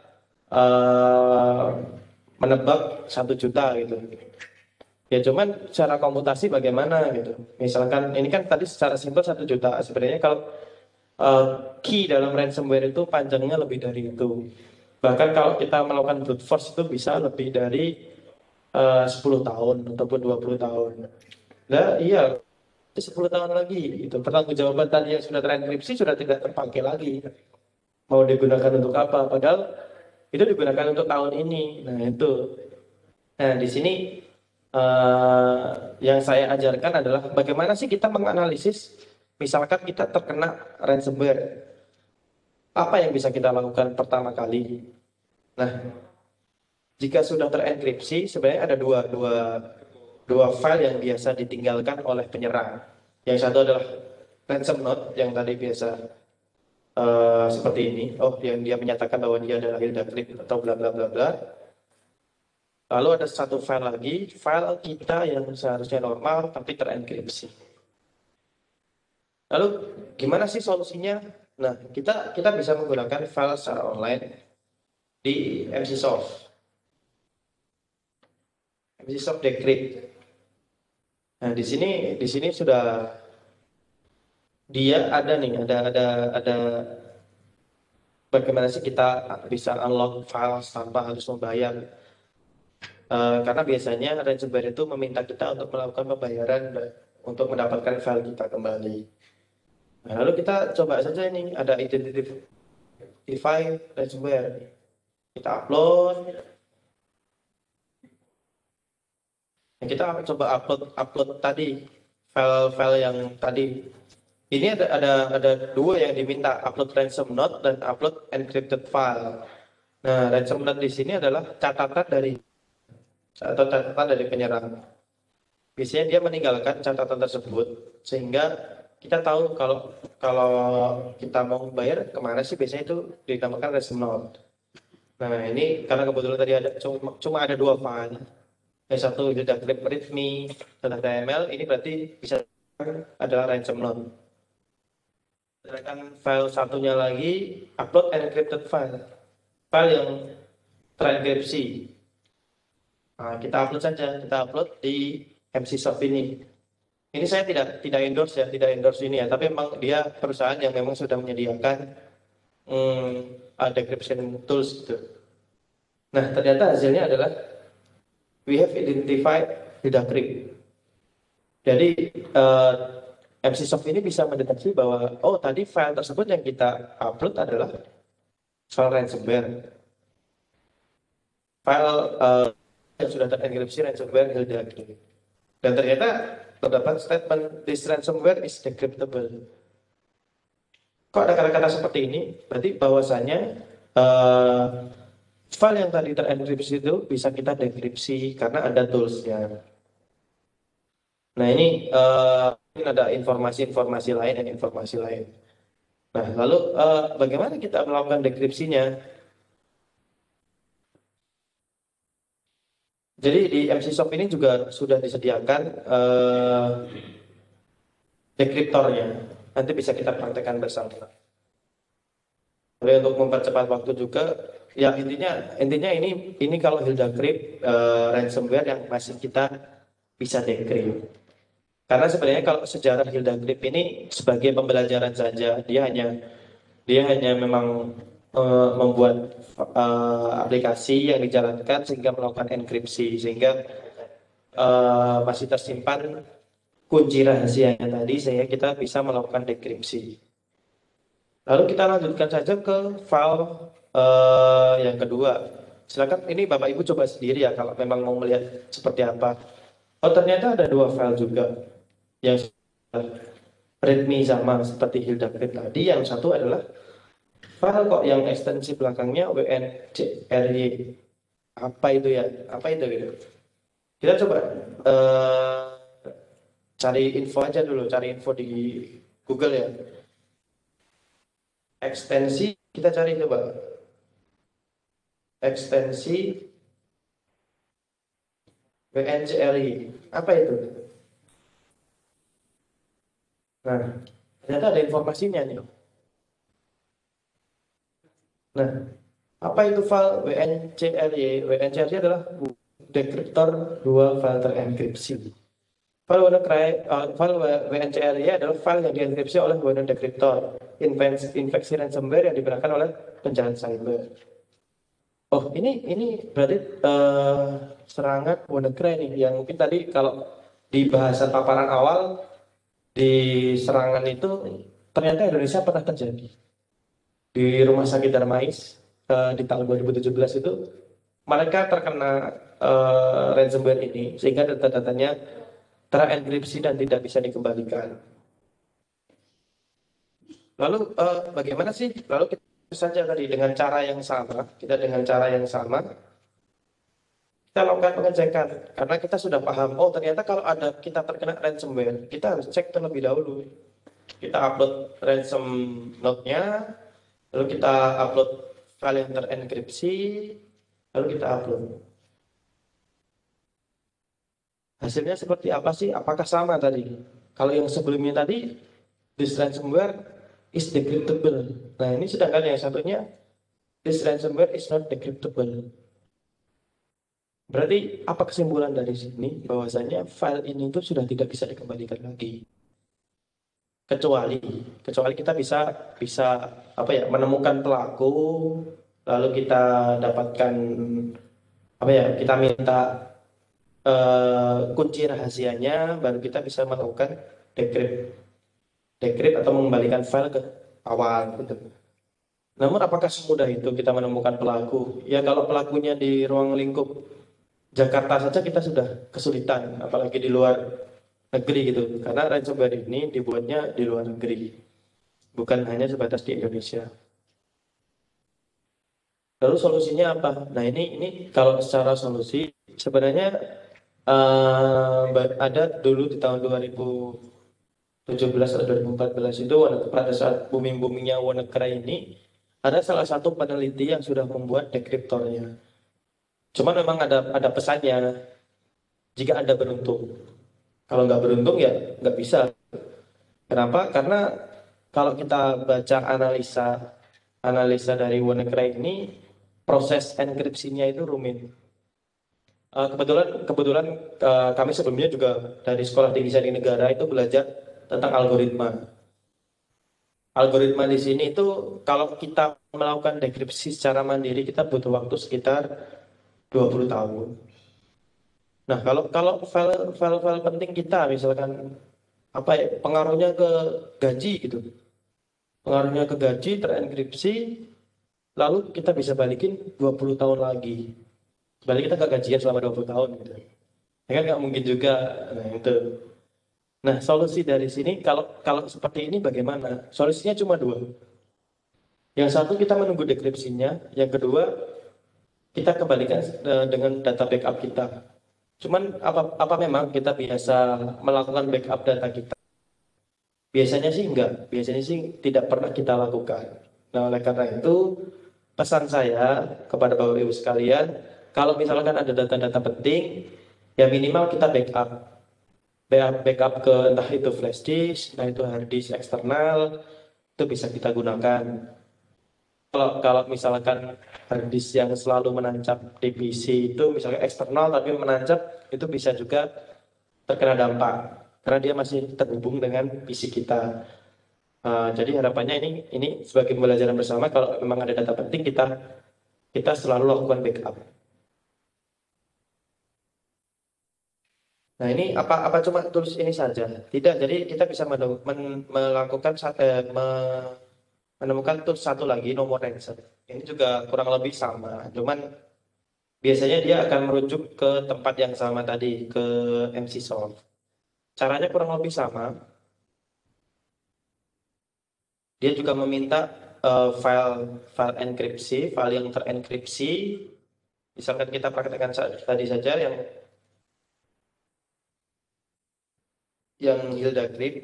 uh, menebak satu juta gitu. Ya cuman secara komputasi bagaimana gitu. Misalkan ini kan tadi secara simpel satu juta. Sebenarnya kalau uh, key dalam ransomware itu panjangnya lebih dari itu. Bahkan kalau kita melakukan brute force itu bisa lebih dari uh, sepuluh tahun ataupun dua puluh tahun. Nah iya, sepuluh tahun lagi itu pertanggungjawaban tadi yang sudah terenkripsi sudah tidak terpakai lagi. Mau digunakan untuk apa? Padahal itu digunakan untuk tahun ini. Nah itu. Nah di sini eh, yang saya ajarkan adalah bagaimana sih kita menganalisis, misalkan kita terkena ransomware, apa yang bisa kita lakukan pertama kali. Nah, jika sudah terenkripsi, sebenarnya ada dua, dua, dua file yang biasa ditinggalkan oleh penyerang. Yang satu adalah ransom note yang tadi biasa eh, seperti ini. Oh, yang dia menyatakan bahwa dia adalah Hilda Clip atau bla bla bla bla. Lalu ada satu file lagi, file kita yang seharusnya normal tapi terenkripsi. Lalu gimana sih solusinya? Nah, kita kita bisa menggunakan file secara online di MCsoft. MCsoft Decrypt. Nah, di sini di sini sudah dia ada nih, ada ada ada bagaimana sih kita bisa unlock file tanpa harus membayar. Eh, karena biasanya ransomware itu meminta kita untuk melakukan pembayaran untuk mendapatkan file kita kembali. Nah, lalu kita coba saja ini ada identify ransomware. Kita upload. Nah, kita coba upload upload tadi file-file yang tadi. Ini ada ada ada dua yang diminta, upload ransom note dan upload encrypted file. Nah, ransom note di sini adalah catatan dari atau catatan dari penyerang. Biasanya dia meninggalkan catatan tersebut sehingga kita tahu kalau kalau kita mau bayar kemana sih, biasanya itu dinamakan ransom note. Nah, ini karena kebetulan tadi ada cuma, cuma ada dua file. Yang satu sudah grep readme dan H T M L, ini berarti bisa adalah ransom note. Sedangkan file satunya lagi upload encrypted file, file yang terenkripsi. Nah, kita upload saja, kita upload di M C Soft ini. Ini saya tidak tidak endorse ya, tidak endorse ini ya, tapi memang dia perusahaan yang memang sudah menyediakan hmm, uh, decryption tools gitu. Nah, ternyata hasilnya adalah we have identified Hidacrypt. Jadi uh, M C Soft ini bisa mendeteksi bahwa oh tadi file tersebut yang kita upload adalah file ransomware, file uh, yang sudah terenkripsi ransomware Hidacrypt. Dan ternyata terdapat statement this ransomware is decryptable. Kok ada kata-kata seperti ini? Berarti bahwasanya uh, file yang tadi terenkripsi itu bisa kita dekripsi karena ada toolsnya. Nah ini uh, ada informasi-informasi lain dan informasi lain. Nah lalu uh, bagaimana kita melakukan dekripsinya? Jadi di M C Soft ini juga sudah disediakan uh, dekriptornya. Nanti bisa kita praktekkan bersama. Tapi untuk mempercepat waktu juga, ya intinya intinya ini ini kalau Hidacrypt uh, ransomware yang masih kita bisa decrypt. Karena sebenarnya kalau sejarah Hidacrypt ini sebagai pembelajaran saja, dia hanya dia hanya memang uh, membuat uh, aplikasi yang dijalankan sehingga melakukan enkripsi sehingga uh, masih tersimpan kunci rahasianya tadi sehingga kita bisa melakukan dekripsi. Lalu kita lanjutkan saja ke file uh, yang kedua. Silakan ini Bapak Ibu coba sendiri ya kalau memang mau melihat seperti apa. Oh ternyata ada dua file juga yang readme sama seperti Hidacrypt tadi. Yang satu adalah file kok yang ekstensi belakangnya W N C R Y. Apa itu ya? Apa itu gitu? Kita coba uh, cari info aja dulu, cari info di Google ya. Ekstensi kita cari coba. Ekstensi W N C R Y. Apa itu? Nah, ternyata ada informasinya nih. Nah, apa itu file W N C R Y? W N C R Y adalah dekriptor dua file terenkripsi. File W N C R Y adalah file yang dienkripsi oleh Windows Decryptor, infeksi ransomware yang digunakan oleh penjahat cyber. Oh, ini ini berarti uh, serangan WannaCry nih, yang mungkin tadi kalau di bahasa paparan awal di serangan itu ternyata Indonesia pernah terjadi di Rumah Sakit Darmais uh, di tahun dua ribu tujuh belas itu mereka terkena uh, ransomware ini sehingga data-datanya terenkripsi dan tidak bisa dikembalikan. Lalu uh, bagaimana sih? Lalu kita saja tadi dengan cara yang sama, kita dengan cara yang sama kita lakukan pengecekan karena kita sudah paham. Oh ternyata kalau ada kita terkena ransomware, kita harus cek terlebih dahulu. Kita upload ransom note-nya, lalu kita upload file yang terenkripsi, lalu kita upload. Hasilnya seperti apa sih? Apakah sama tadi? Kalau yang sebelumnya tadi, this ransomware is decryptable. Nah ini sedangkan yang satunya, this ransomware is not decryptable. Berarti apa kesimpulan dari sini? Bahwasanya file ini itu sudah tidak bisa dikembalikan lagi. Kecuali, kecuali kita bisa bisa apa ya menemukan pelaku, lalu kita dapatkan apa ya kita minta Uh, kunci rahasianya, baru kita bisa melakukan decrypt, decrypt atau mengembalikan file ke awal. Gitu. Namun apakah semudah itu kita menemukan pelaku? Ya kalau pelakunya di ruang lingkup Jakarta saja kita sudah kesulitan, apalagi di luar negeri gitu. Karena ransomware ini dibuatnya di luar negeri, bukan hanya sebatas di Indonesia. Lalu solusinya apa? Nah ini ini kalau secara solusi sebenarnya eh, ada dulu di tahun dua ribu tujuh belas atau dua ribu empat belas itu pada saat booming-boomingnya WannaCry ini ada salah satu peneliti yang sudah membuat dekriptornya. Cuman memang ada ada pesannya jika Anda beruntung. Kalau nggak beruntung ya nggak bisa. Kenapa? Karena kalau kita baca analisa analisa dari WannaCry ini proses enkripsinya itu rumit. Eh, kebetulan kebetulan eh, kami sebelumnya juga dari Sekolah Tinggi Sandi Negara itu belajar tentang algoritma. Algoritma di sini itu kalau kita melakukan dekripsi secara mandiri kita butuh waktu sekitar dua puluh tahun. Nah, kalau kalau file file file penting kita misalkan apa ya pengaruhnya ke gaji gitu. Pengaruhnya ke gaji terenkripsi lalu kita bisa balikin dua puluh tahun lagi. Balik kita nggak gajian selama dua puluh tahun gitu. Ya kan nggak mungkin juga. Nah, itu. Nah, solusi dari sini kalau kalau seperti ini bagaimana? Solusinya cuma dua. Yang satu kita menunggu dekripsinya, yang kedua kita kembalikan eh, dengan data backup kita. Cuman apa apa memang kita biasa melakukan backup data kita? Biasanya sih enggak, biasanya sih tidak pernah kita lakukan. Nah, oleh karena itu pesan saya kepada Bapak Ibu sekalian, kalau misalkan ada data-data penting, ya minimal kita backup. Backup backup ke entah itu flash disk, entah itu hard disk eksternal, itu bisa kita gunakan. Kalau kalau misalkan hard disk yang selalu menancap di P C itu misalnya eksternal tapi menancap itu bisa juga terkena dampak karena dia masih terhubung dengan P C kita. Uh, jadi harapannya ini ini sebagai pembelajaran bersama kalau memang ada data penting kita kita selalu lakukan backup. Nah ini apa apa cuma tulis ini saja? Tidak. Jadi kita bisa men- men- melakukan sa- eh, me- menemukan tools satu lagi nomor ransom. Ini juga kurang lebih sama. Cuman biasanya dia akan merujuk ke tempat yang sama tadi, ke M C Soft. Caranya kurang lebih sama. Dia juga meminta eh, file file enkripsi, file yang terenkripsi. Misalkan kita praktekkan sa- tadi saja yang yang Hilda Grip,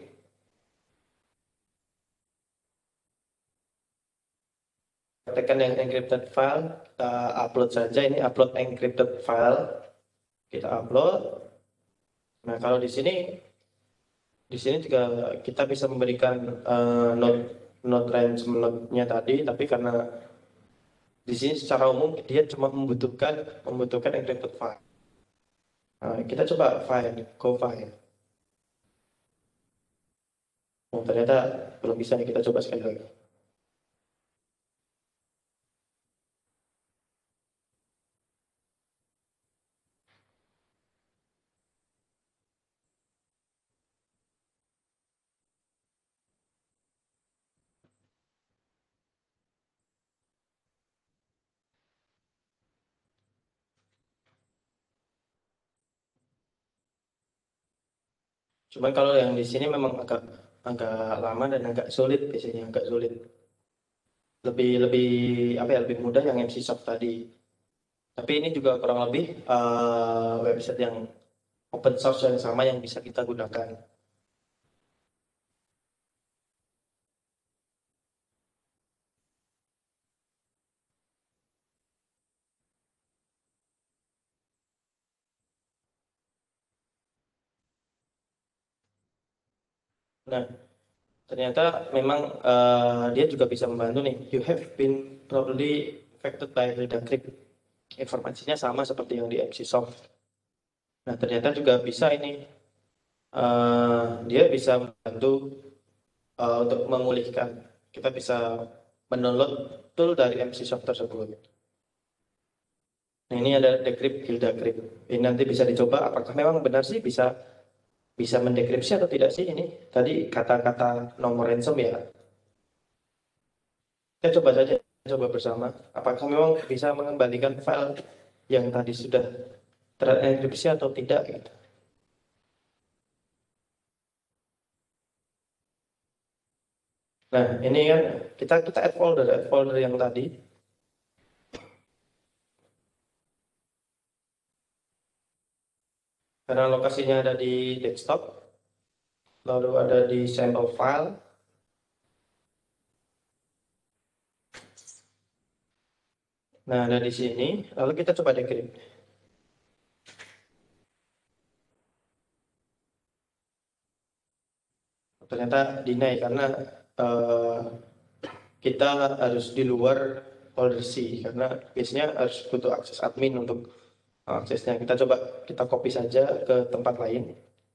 praktekkan yang encrypted file, kita upload saja. Ini upload encrypted file, kita upload. Nah kalau di sini di sini juga kita bisa memberikan eh, note note range note-nya tadi, tapi karena di sini secara umum dia cuma membutuhkan membutuhkan encrypted file. Nah, kita coba file, go file. Oh, ternyata belum bisa nih, kita coba sekali lagi. Cuman kalau yang di sini memang agak agak lama dan agak sulit biasanya, agak sulit. Lebih lebih apa ya, lebih mudah yang M C Soft tadi. Tapi ini juga kurang lebih eh, website yang open source yang sama yang bisa kita gunakan. Nah, ternyata memang eh, dia juga bisa membantu nih. You have been probably affected by the Crypt. Informasinya sama seperti yang di M C Soft. Nah, ternyata juga bisa ini. eh, dia bisa membantu eh, untuk memulihkan. Kita bisa mendownload tool dari M C Soft tersebut. Nah, ini ada Decrypt, Hilda Crypt. Ini nanti bisa dicoba apakah memang benar sih bisa bisa mendekripsi atau tidak sih ini. Tadi kata-kata nomor ransom ya. Kita coba saja, coba bersama. Apakah memang bisa mengembalikan file yang tadi sudah terenkripsi atau tidak gitu. Nah, ini kan kita kita add folder, add folder yang tadi. Karena lokasinya ada di desktop, lalu ada di sample file. Nah, ada di sini, lalu kita coba decrypt. Ternyata deny karena uh, kita harus di luar folder C, karena biasanya harus butuh akses admin untuk aksesnya. Kita coba kita copy saja ke tempat lain.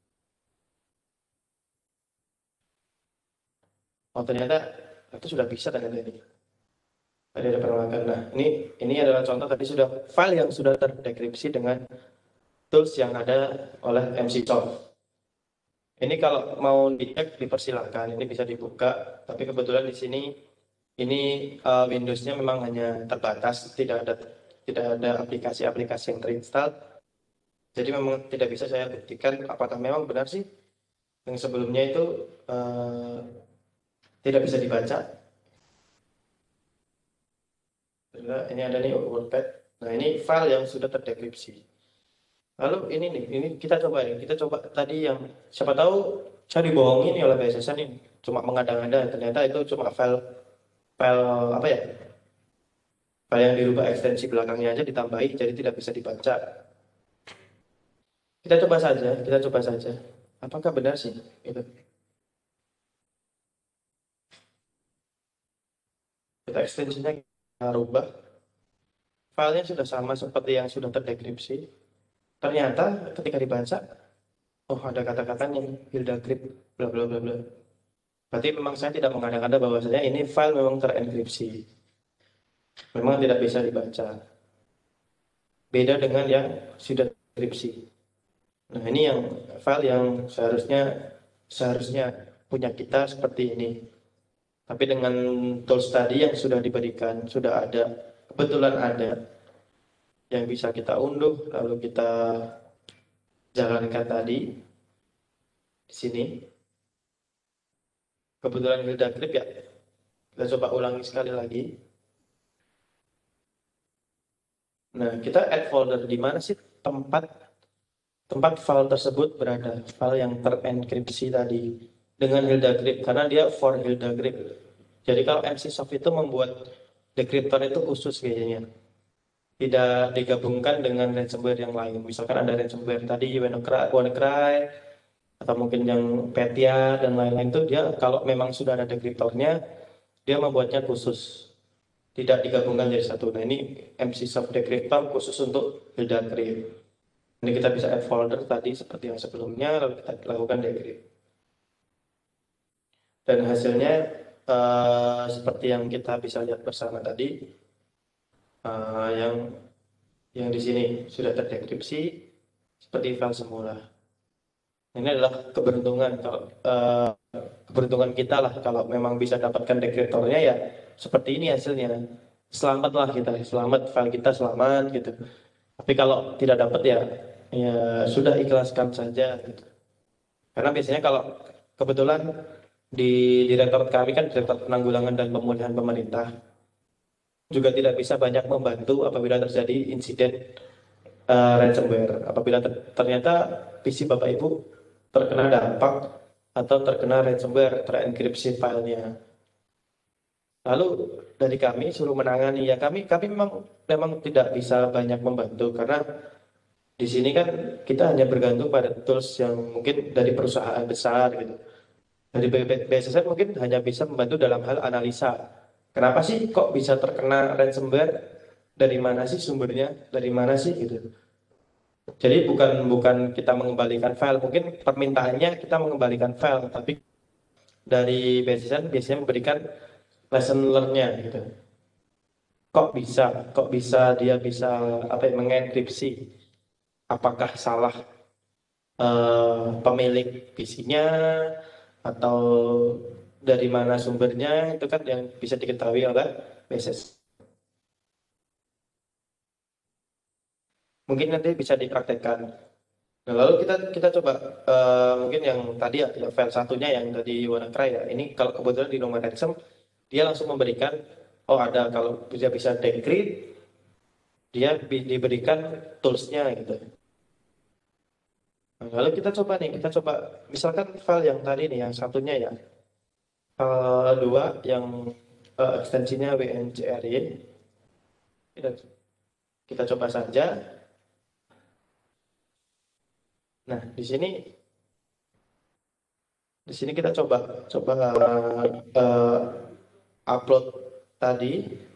Oh, ternyata itu sudah bisa ternyata ini. Tadi ada penolakan. Nah, ini ini adalah contoh tadi sudah file yang sudah terdekripsi dengan tools yang ada oleh MCSoft. Ini kalau mau dicek dipersilakan, ini bisa dibuka. Tapi kebetulan di sini ini uh, Windows-nya memang hanya terbatas, tidak ada tidak ada aplikasi-aplikasi yang terinstall. Jadi memang tidak bisa saya buktikan apakah memang benar sih yang sebelumnya itu uh, tidak bisa dibaca. Ini ada nih WordPad. Nah, ini file yang sudah terdekripsi. Lalu ini nih, ini kita coba ya, kita coba tadi yang siapa tahu saya dibohongin nih oleh B S S N ini, cuma mengada-ngada. Ternyata itu cuma file file apa ya? File yang dirubah ekstensi belakangnya aja ditambahi, jadi tidak bisa dibaca. Kita coba saja, kita coba saja. Apakah benar sih itu? Kita ekstensinya kita rubah. Filenya sudah sama seperti yang sudah terdekripsi. Ternyata ketika dibaca, oh ada kata-katanya Hilda Grip, bla bla bla bla. Berarti memang saya tidak mengada-ngada bahwasanya ini file memang terenkripsi. Memang tidak bisa dibaca. Beda dengan yang sudah terenkripsi. Nah, ini yang file yang seharusnya seharusnya punya kita seperti ini. Tapi dengan tools tadi yang sudah diberikan, sudah ada, kebetulan ada yang bisa kita unduh, lalu kita jalankan tadi di sini. Kebetulan Hilda Grip ya. Kita coba ulangi sekali lagi. Nah, kita add folder di mana sih tempat tempat file tersebut berada, file yang terenkripsi tadi dengan Hilda Grip karena dia for Hilda Grip. Jadi kalau MCSoft itu membuat decryptor itu khusus kayaknya. Tidak digabungkan dengan ransomware yang lain. Misalkan ada ransomware tadi WannaCry, WannaCry atau mungkin yang Petya dan lain-lain itu dia kalau memang sudah ada decryptornya dia membuatnya khusus. Tidak digabungkan jadi satu. Nah, ini MCSoft decryptor khusus untuk Hilda Grip. Ini kita bisa add folder tadi seperti yang sebelumnya, lalu kita lakukan decrypt. Dan hasilnya uh, seperti yang kita bisa lihat bersama tadi, uh, yang yang di sini sudah terdekripsi seperti file semula. Ini adalah keberuntungan kalau uh, keberuntungan kita lah kalau memang bisa dapatkan dekriptornya ya seperti ini hasilnya. Selamatlah kita, selamat file kita selamat gitu. Tapi kalau tidak dapat ya ya sudah ikhlaskan saja gitu. Karena biasanya kalau kebetulan di direktorat kami kan Direktorat Penanggulangan dan Pemulihan Pemerintah juga tidak bisa banyak membantu apabila terjadi insiden uh, ransomware. Apabila ter ternyata P C Bapak Ibu terkena dampak atau terkena ransomware, terenkripsi filenya. Lalu dari kami suruh menangani ya kami kami memang memang tidak bisa banyak membantu karena di sini kan kita hanya bergantung pada tools yang mungkin dari perusahaan besar gitu. Dari B S S N mungkin hanya bisa membantu dalam hal analisa. Kenapa sih kok bisa terkena ransomware? Dari mana sih sumbernya? Dari mana sih gitu. Jadi bukan bukan kita mengembalikan file, mungkin permintaannya kita mengembalikan file, tapi dari B S S N biasanya memberikan lesson learn-nya gitu. Kok bisa? Kok bisa dia bisa apa ya, mengenkripsi? Apakah salah uh, pemilik P C-nya atau dari mana sumbernya itu kan yang bisa diketahui oleh B S S. Mungkin nanti bisa dipraktekkan. Nah, lalu kita kita coba uh, mungkin yang tadi ya, ya file satunya yang tadi WannaCry ya. Ini kalau kebetulan di nomor ransom dia langsung memberikan oh ada kalau dia bisa decrypt dia diberikan toolsnya gitu. Nah, lalu kita coba nih kita coba misalkan file yang tadi nih yang satunya ya file dua yang uh, ekstensinya W N C R Y. Kita, kita coba saja. Nah di sini di sini kita coba coba uh, upload tadi.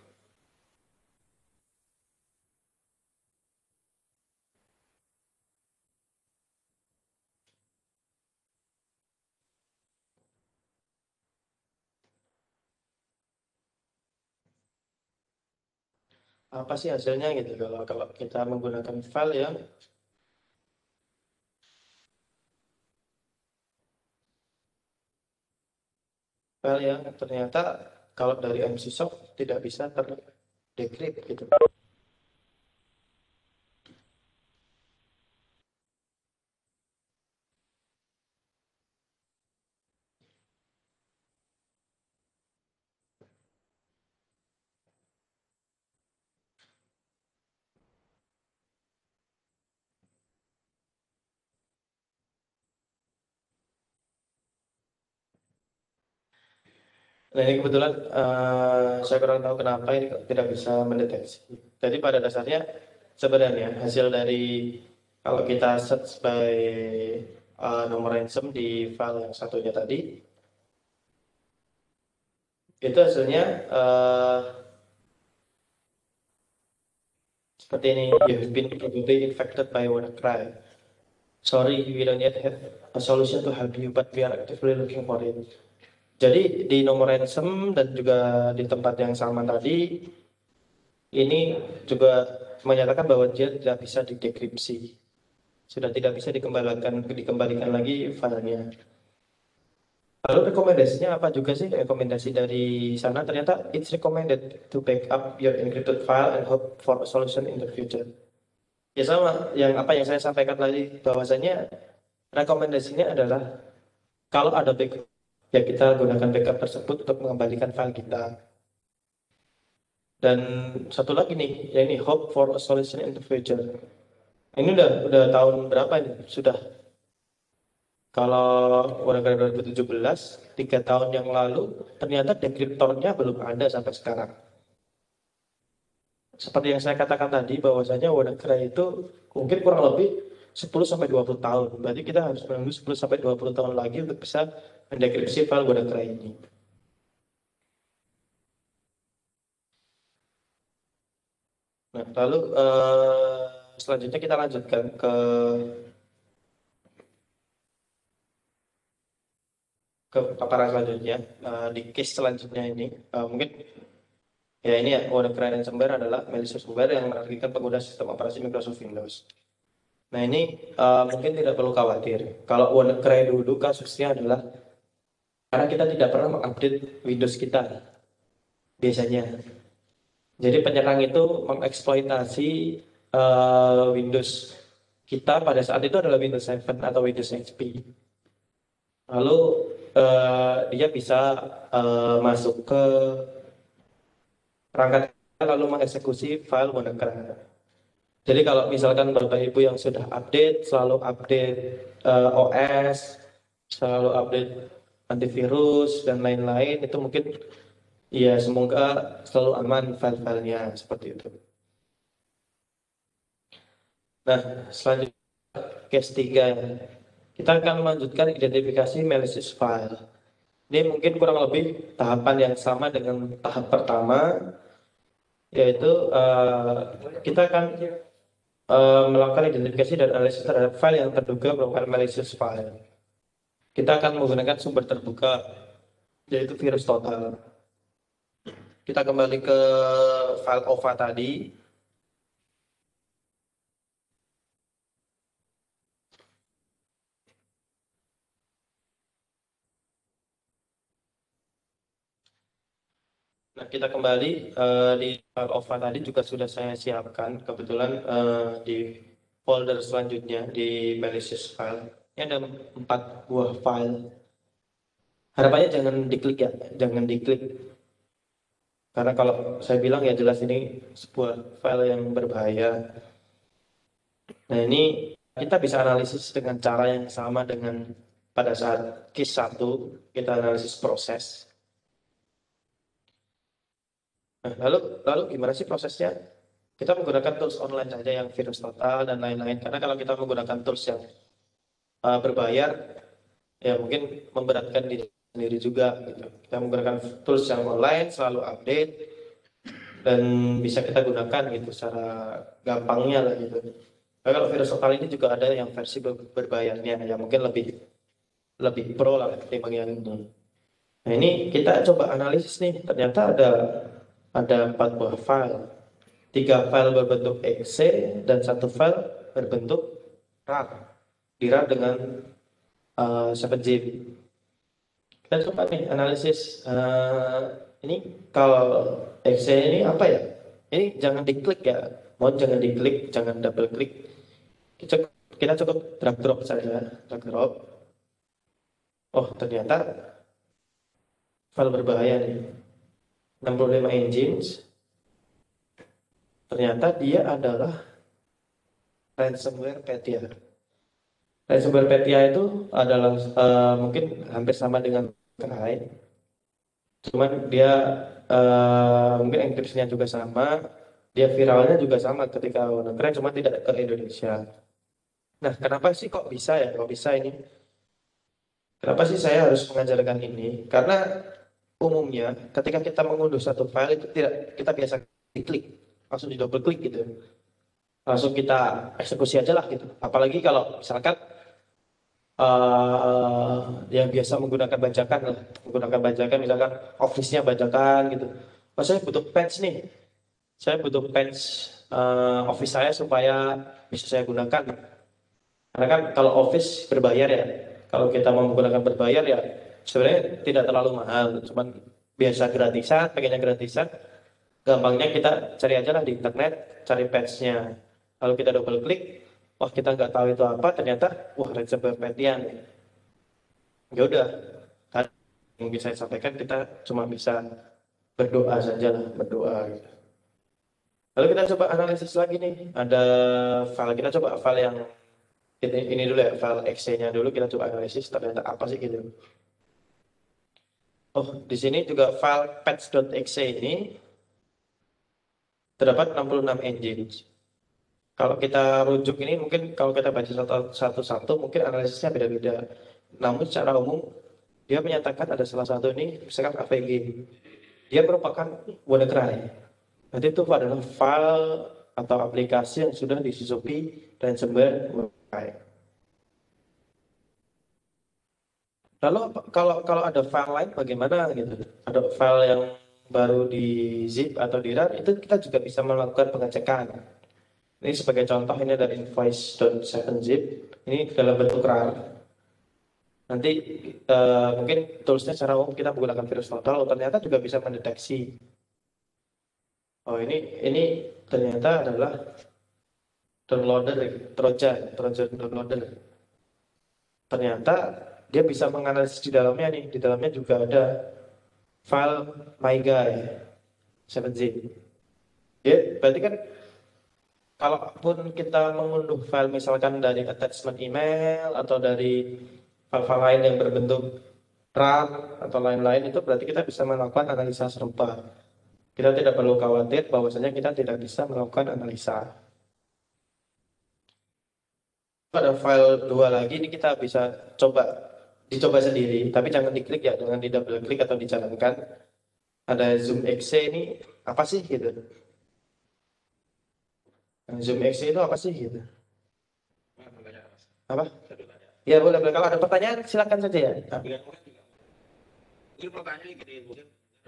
Apa sih hasilnya gitu kalau kalau kita menggunakan file yang file yang ternyata kalau dari MCsoft tidak bisa terdecrypt gitu. Nah ini kebetulan uh, saya kurang tahu kenapa ini tidak bisa mendeteksi. Jadi pada dasarnya sebenarnya hasil dari kalau kita search by uh, nomor ransom di file yang satunya tadi itu hasilnya uh, seperti ini. You have been probably infected by WannaCry. Sorry, we don't yet have a solution to help you, but we are actively looking for it. Jadi di nomor ransom dan juga di tempat yang sama tadi, ini juga menyatakan bahwa dia tidak bisa didekripsi. Sudah tidak bisa dikembalikan dikembalikan lagi filenya. Lalu rekomendasinya apa juga sih? Rekomendasi dari sana ternyata it's recommended to backup your encrypted file and hope for a solution in the future. Ya sama, yang apa yang saya sampaikan tadi bahwasanya rekomendasinya adalah kalau ada backup ya kita gunakan backup tersebut untuk mengembalikan file kita. Dan satu lagi nih, ya ini hope for a solution in the future. Ini udah udah tahun berapa ini? Sudah kalau warga dua ribu tujuh belas, tiga tahun yang lalu, ternyata dekriptornya belum ada sampai sekarang. Seperti yang saya katakan tadi, bahwasanya WannaCry itu mungkin kurang lebih sepuluh sampai dua puluh tahun. Berarti kita harus menunggu sepuluh sampai dua puluh tahun lagi untuk bisa mendekripsi file WannaCry ini. Nah, lalu eh, selanjutnya kita lanjutkan ke ke paparan selanjutnya. Eh, di case selanjutnya ini, eh, mungkin ya ini ya, WannaCry ransomware adalah malicious malware yang merugikan pengguna sistem operasi Microsoft Windows. Nah ini eh, mungkin tidak perlu khawatir. Kalau WannaCry dulu kasusnya adalah karena kita tidak pernah mengupdate Windows kita biasanya. Jadi penyerang itu mengeksploitasi eh, Windows kita pada saat itu adalah Windows tujuh atau Windows X P. Lalu eh, dia bisa eh, masuk ke perangkat kita lalu mengeksekusi file WannaCry. Jadi kalau misalkan Bapak Ibu yang sudah update, selalu update eh, O S, selalu update antivirus dan lain-lain, itu mungkin ya semoga selalu aman file-filenya seperti itu. Nah, selanjutnya case tiga. Kita akan melanjutkan identifikasi malicious file. Ini mungkin kurang lebih tahapan yang sama dengan tahap pertama, yaitu uh, kita akan uh, melakukan identifikasi dan analisis terhadap file yang terduga merupakan malicious file. Kita akan menggunakan sumber terbuka, yaitu virus total. Kita kembali ke file O V A tadi. Nah, kita kembali uh, di file O V A tadi juga sudah saya siapkan. Kebetulan uh, di folder selanjutnya di malicious file. Ini ada empat buah file. Harapannya jangan diklik ya, jangan diklik. Karena kalau saya bilang ya jelas ini sebuah file yang berbahaya. Nah ini kita bisa analisis dengan cara yang sama dengan pada saat case satu, kita analisis proses. Nah, lalu lalu gimana sih prosesnya? Kita menggunakan tools online saja yang virus total dan lain-lain. Karena kalau kita menggunakan tools yang uh, berbayar, ya mungkin memberatkan diri sendiri juga. Gitu. Kita menggunakan tools yang online, selalu update, dan bisa kita gunakan gitu secara gampangnya lah gitu. Nah, kalau virus total ini juga ada yang versi berbayarnya, ya mungkin lebih lebih pro lah ketimbang yang ini. Nah ini kita coba analisis nih, ternyata ada ada empat buah file. Tiga file berbentuk exe dan satu file berbentuk rar. Di rar dengan uh, tujuh zip. Kita coba nih analisis. Uh, ini kalau exe ini apa ya? Ini jangan diklik ya. Mau jangan diklik, jangan double klik. Kita, kita cukup drag drop saja. Drag drop. Oh ternyata file berbahaya nih. enam puluh lima engines. Ternyata dia adalah ransomware Petya. Ransomware Petya itu adalah uh, mungkin hampir sama dengan Cry. Cuman dia uh, mungkin enkripsinya juga sama, dia viralnya juga sama ketika WannaCry, cuma tidak ke Indonesia. Nah, kenapa sih kok bisa ya? Kok bisa ini? Kenapa sih saya harus mengajarkan ini? Karena umumnya ketika kita mengunduh satu file itu tidak kita biasa diklik. Langsung di double klik gitu, langsung kita eksekusi aja lah gitu. Apalagi kalau misalkan uh, yang biasa menggunakan bajakan lah, menggunakan bajakan misalkan office-nya bajakan gitu. Oh saya butuh patch nih, saya butuh patch uh, office saya supaya bisa saya gunakan. Karena kan kalau office berbayar ya, kalau kita mau menggunakan berbayar ya sebenarnya tidak terlalu mahal, cuman biasa gratisan, pengennya gratisan. Gampangnya kita cari aja lah di internet, cari patch-nya. Lalu kita double klik, wah kita nggak tahu itu apa, ternyata wah ransomware Petya. Ya udah, kan mungkin saya sampaikan kita cuma bisa berdoa saja lah, berdoa. Gitu. Lalu kita coba analisis lagi nih, ada file, kita coba file yang ini, ini dulu ya, file exe-nya dulu kita coba analisis, ternyata apa sih gitu. Oh, di sini juga file patch.exe ini terdapat enam puluh enam engines. Kalau kita rujuk ini mungkin kalau kita baca satu-satu mungkin analisisnya beda-beda. Namun secara umum dia menyatakan ada salah satu ini misalkan A V G. Dia merupakan WannaCry. Nanti itu adalah file atau aplikasi yang sudah disusupi ransomware WannaCry. Lalu kalau kalau ada file lain bagaimana gitu? Ada file yang baru di zip atau di rar, itu kita juga bisa melakukan pengecekan. Ini sebagai contoh, ini ada invoice dot seven zip, ini dalam bentuk rar. Nanti uh, mungkin toolsnya secara umum kita menggunakan virus total, ternyata juga bisa mendeteksi. Oh ini ini ternyata adalah downloader, Trojan, Trojan downloader. Ternyata dia bisa menganalisis di dalamnya nih, di dalamnya juga ada file myguy tujuh zip. Ya, berarti kan kalaupun kita mengunduh file misalkan dari attachment email atau dari file-file lain yang berbentuk rar atau lain-lain, itu berarti kita bisa melakukan analisa serupa. Kita tidak perlu khawatir bahwasanya kita tidak bisa melakukan analisa. Ada file dua lagi, ini kita bisa coba dicoba sendiri, tapi jangan diklik ya, jangan di double klik atau dijalankan. Ada zoom exe ini apa sih gitu? Zoom exe itu apa sih gitu? Apa? Ya boleh, boleh. Kalau ada pertanyaan silakan saja ya. Ini pertanyaannya gini, mungkin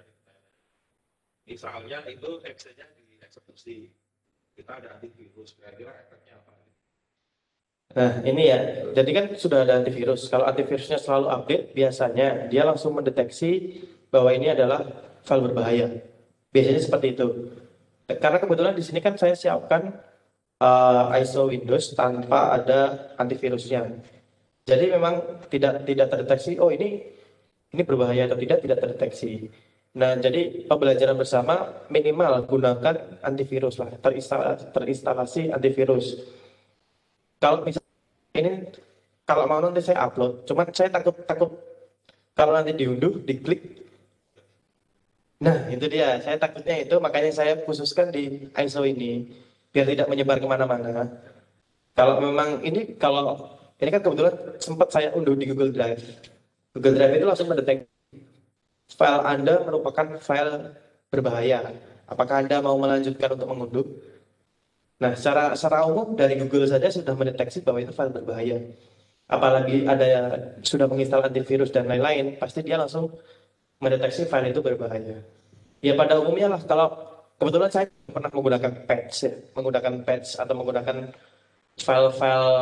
misalnya itu exe-nya dieksekusi, kita ada antivirus, kira-kira efeknya apa? Nah ini ya, jadi kan sudah ada antivirus. Kalau antivirusnya selalu update, biasanya dia langsung mendeteksi bahwa ini adalah file berbahaya. Biasanya seperti itu. Karena kebetulan di sini kan saya siapkan uh, I S O Windows tanpa ada antivirusnya. Jadi memang tidak tidak terdeteksi. Oh ini ini berbahaya atau tidak tidak terdeteksi. Nah jadi pembelajaran bersama minimal gunakan antivirus lah, terinstalasi, terinstalasi antivirus. Kalau misalnya ini kalau mau nanti saya upload, cuman saya takut takut kalau nanti diunduh, diklik. Nah itu dia, saya takutnya itu makanya saya khususkan di I S O ini biar tidak menyebar kemana-mana. Kalau memang ini kalau ini kan kebetulan sempat saya unduh di Google Drive. Google Drive itu langsung mendeteksi file Anda merupakan file berbahaya. Apakah Anda mau melanjutkan untuk mengunduh? Nah, secara secara umum dari Google saja sudah mendeteksi bahwa itu file berbahaya. Apalagi ada yang sudah menginstal antivirus dan lain-lain, pasti dia langsung mendeteksi file itu berbahaya. Ya pada umumnya lah, kalau kebetulan saya pernah menggunakan patch, ya, menggunakan patch atau menggunakan file-file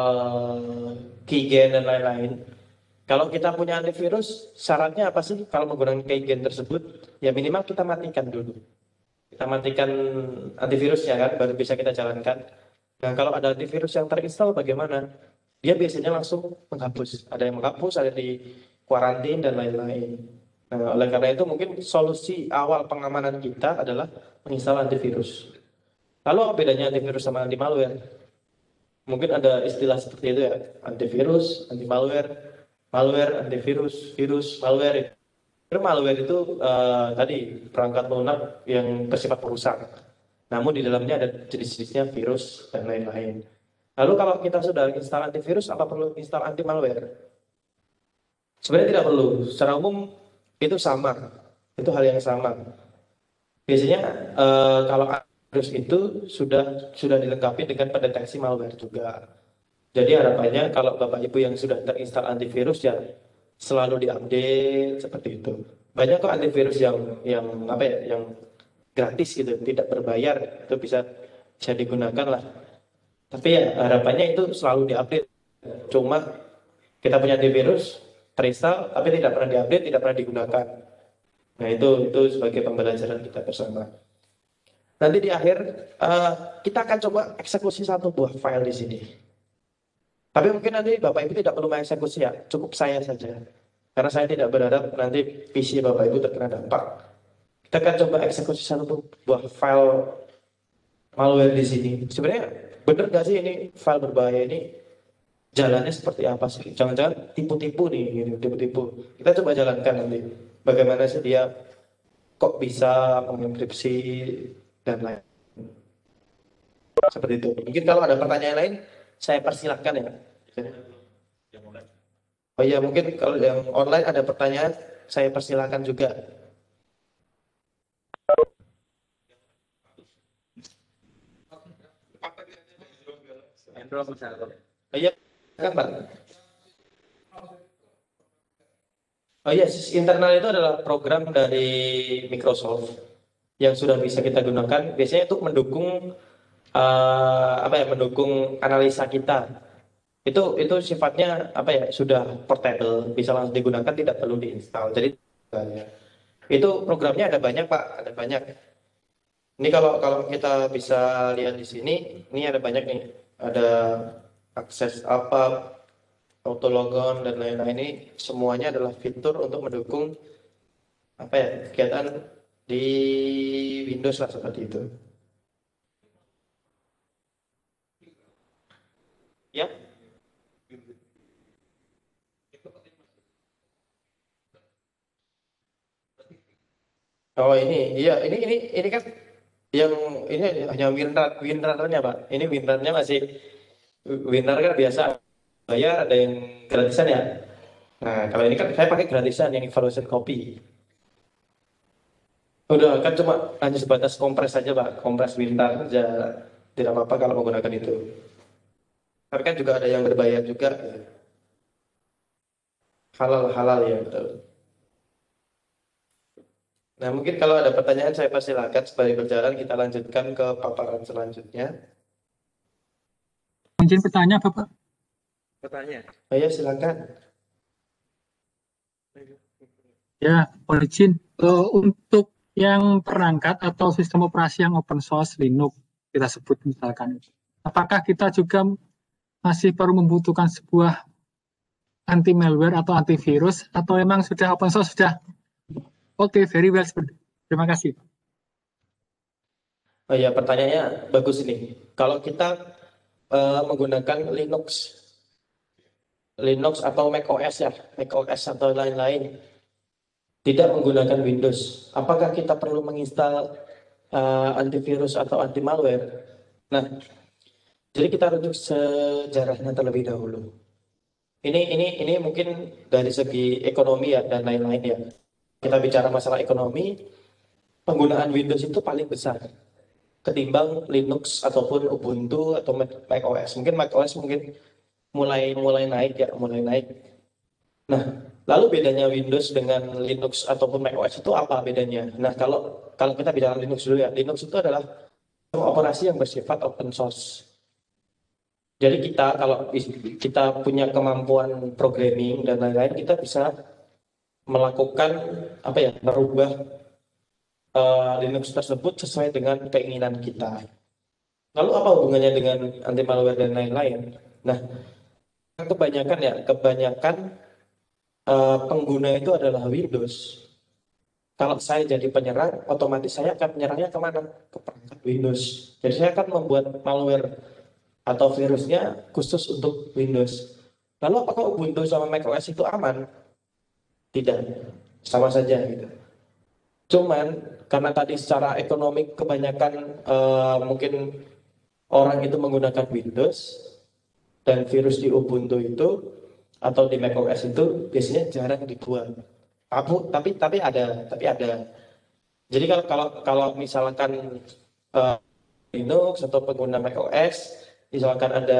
keygen dan lain-lain. Kalau kita punya antivirus, syaratnya apa sih kalau menggunakan keygen tersebut? Ya minimal kita matikan dulu. Kita matikan antivirusnya kan, baru bisa kita jalankan. Nah kalau ada antivirus yang terinstall bagaimana? Dia biasanya langsung menghapus. Ada yang menghapus, ada di kuarantin dan lain-lain. Nah, oleh karena itu mungkin solusi awal pengamanan kita adalah menginstal antivirus. Lalu apa bedanya antivirus sama anti malware? Mungkin ada istilah seperti itu ya, antivirus, anti malware, malware, antivirus, virus, malware. Malware itu uh, tadi perangkat lunak yang bersifat perusak. Namun di dalamnya ada jenis-jenisnya virus dan lain-lain. Lalu kalau kita sudah install antivirus, apa perlu install anti malware? Sebenarnya tidak perlu. Secara umum itu sama, itu hal yang sama. Biasanya uh, kalau antivirus itu sudah sudah dilengkapi dengan pendeteksi malware juga. Jadi harapannya kalau Bapak Ibu yang sudah terinstall antivirus ya selalu diupdate seperti itu. Banyak kok antivirus yang yang apa ya, yang gratis gitu, tidak berbayar, itu bisa bisa digunakan lah. Tapi ya harapannya itu selalu diupdate. Cuma kita punya antivirus terinstall tapi tidak pernah diupdate, tidak pernah digunakan. Nah itu itu sebagai pembelajaran kita bersama. Nanti di akhir uh, kita akan coba eksekusi satu buah file di sini. Tapi mungkin nanti Bapak Ibu tidak perlu mengeksekusi ya, cukup saya saja. Karena saya tidak berharap nanti P C Bapak Ibu terkena dampak. Kita akan coba eksekusi satu buah file malware di sini. Sebenarnya benar nggak sih ini file berbahaya ini jalannya seperti apa sih? Jangan-jangan tipu-tipu nih, gitu, tipu-tipu. Kita coba jalankan nanti. Bagaimana sih dia kok bisa mengenkripsi dan lain. Seperti itu. Mungkin kalau ada pertanyaan lain, saya persilahkan ya. Oh iya, mungkin kalau yang online ada pertanyaan, saya persilahkan juga. Oh iya, kan Pak? Oh iya, SIS internal itu adalah program dari Microsoft yang sudah bisa kita gunakan. Biasanya untuk mendukung uh, apa ya, mendukung analisa kita. Itu itu sifatnya apa ya, sudah portable, bisa langsung digunakan, tidak perlu diinstal. Jadi itu programnya ada banyak Pak, ada banyak. Ini kalau kalau kita bisa lihat di sini, ini ada banyak nih, ada akses apa, auto logon dan lain-lain. Ini semuanya adalah fitur untuk mendukung apa ya, kegiatan di Windows lah seperti itu. Ya. Oh ini, iya ini ini ini kan yang ini hanya WinRAR, WinRAR-nya Pak. Ini WinRAR-nya masih WinRAR kan biasa bayar, ada yang gratisan ya. Nah kalau ini kan saya pakai gratisan yang evaluation copy. Udah kan cuma hanya sebatas kompres saja Pak, kompres WinRAR saja, tidak apa-apa kalau menggunakan itu. Tapi kan juga ada yang berbayar juga. Halal-halal ya betul. Nah mungkin kalau ada pertanyaan saya persilakan, sembari berjalan kita lanjutkan ke paparan selanjutnya. Mungkin bertanya Bapak? Pertanyaan? Oh ya silakan. Ya, boleh izin. Uh, untuk yang perangkat atau sistem operasi yang open source Linux kita sebut misalkan, apakah kita juga masih perlu membutuhkan sebuah anti malware atau antivirus, atau memang sudah open source sudah oke, okay, very well. Terima kasih. Oh ya, pertanyaannya bagus ini. Kalau kita uh, menggunakan Linux, Linux atau macOS ya, macOS atau lain-lain, tidak menggunakan Windows, apakah kita perlu menginstal uh, antivirus atau anti malware? Nah, jadi kita rujuk sejarahnya terlebih dahulu. Ini ini ini mungkin dari segi ekonomi ya dan lain-lain ya. Kita bicara masalah ekonomi, penggunaan Windows itu paling besar ketimbang Linux ataupun Ubuntu atau macOS. Mungkin macOS mungkin mulai mulai naik ya, mulai naik. Nah, lalu bedanya Windows dengan Linux ataupun macOS itu apa bedanya? Nah, kalau kalau kita bicara Linux dulu ya, Linux itu adalah operasi yang bersifat open source. Jadi kita kalau kita punya kemampuan programming dan lain-lain, kita bisa melakukan apa ya, merubah uh, Linux tersebut sesuai dengan keinginan kita. Lalu apa hubungannya dengan anti malware dan lain-lain? Nah, kebanyakan ya, kebanyakan uh, pengguna itu adalah Windows. Kalau saya jadi penyerang, otomatis saya akan menyerangnya kemana? Ke perangkat Windows. Jadi saya akan membuat malware atau virusnya khusus untuk Windows. Lalu apakah Ubuntu sama macOS itu aman? Tidak, sama saja gitu. Cuman karena tadi secara ekonomi kebanyakan uh, mungkin orang itu menggunakan Windows dan virus di Ubuntu itu atau di macOS itu biasanya jarang dibuat. Aku, tapi tapi ada, tapi ada. Jadi kalau kalau kalau misalkan uh, Linux atau pengguna macOS, misalkan ada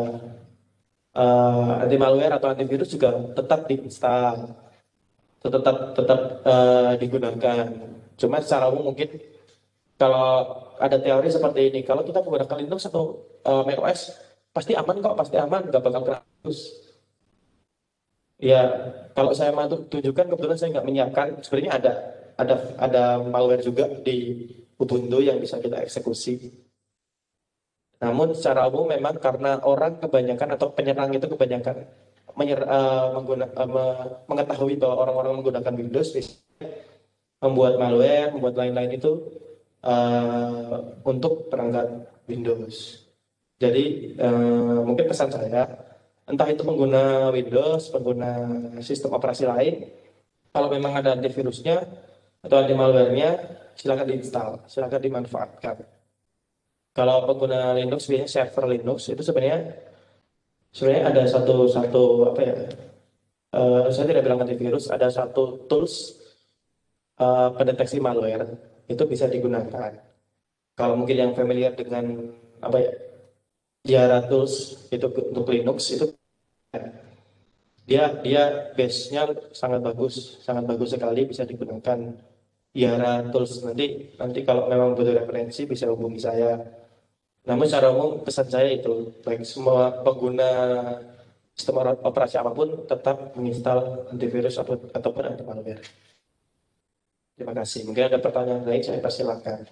uh, anti malware atau antivirus juga tetap diinstal, tetap tetap uh, digunakan. Cuma secara umum mungkin kalau ada teori seperti ini, kalau kita menggunakan Linux atau uh, macOS pasti aman kok, pasti aman, nggak bakal kena virus. Ya, kalau saya mau tunjukkan kebetulan saya nggak menyiapkan. Sebenarnya ada ada ada malware juga di Ubuntu yang bisa kita eksekusi. Namun secara umum memang karena orang kebanyakan atau penyerang itu kebanyakan menyer, uh, mengguna, uh, mengetahui bahwa orang-orang menggunakan Windows, membuat malware, membuat lain-lain itu uh, untuk perangkat Windows. Jadi uh, mungkin pesan saya, entah itu pengguna Windows, pengguna sistem operasi lain, kalau memang ada antivirusnya atau anti malware-nya, silakan diinstal, silakan dimanfaatkan. Kalau pengguna Linux, biasanya server Linux itu sebenarnya sebenarnya ada satu satu apa ya? Uh, saya tidak bilang antivirus, ada satu tools uh, pendeteksi malware itu bisa digunakan. Kalau mungkin yang familiar dengan apa ya? Jara tools itu untuk Linux itu dia dia base-nya sangat bagus, sangat bagus sekali, bisa digunakan. Yara tools nanti nanti kalau memang butuh referensi bisa hubungi saya. Namun secara umum pesan saya itu baik semua pengguna sistem operasi apapun tetap menginstal antivirus atau, ataupun anti malware. Terima kasih. Mungkin ada pertanyaan lain, saya persilakan.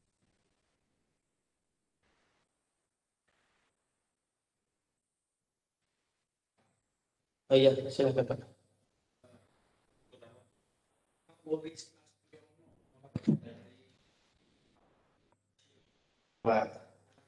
Oh iya, silakan Pak. Pak.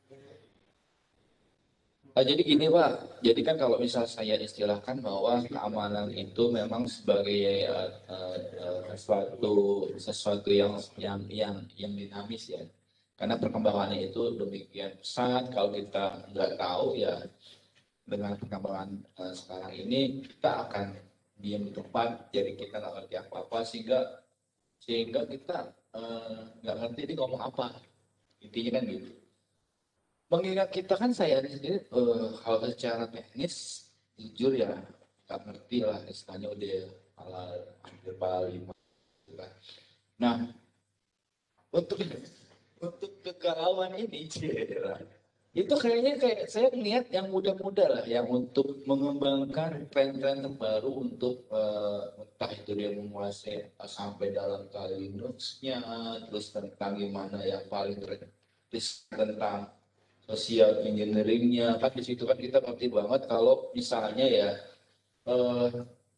Ah, jadi gini Pak, jadi kan kalau misal saya istilahkan bahwa keamanan itu memang sebagai uh, uh, uh, sesuatu sesuatu yang yang yang yang dinamis ya, karena perkembangannya itu demikian pesat. Kalau kita nggak tahu ya dengan perkembangan uh, sekarang ini kita akan diam di tempat, jadi kita nggak ngerti apa apa sehingga sehingga kita uh, nggak ngerti ini ngomong apa, intinya kan gitu. Mengingat kita kan saya sendiri uh, hal secara teknis jujur ya nggak ngerti lah istilahnya udah malah hampir lima gitu kan. Nah untuk untuk kegalauan ini cira, itu kayaknya kayak saya melihat yang muda-muda lah yang untuk mengembangkan tren-tren terbaru untuk uh, entah itu dia menguasai uh, sampai dalam kali Linux-nya, terus tentang gimana yang paling risk tentang sosial engineeringnya kan di situ kan kita ngerti banget kalau misalnya ya eh,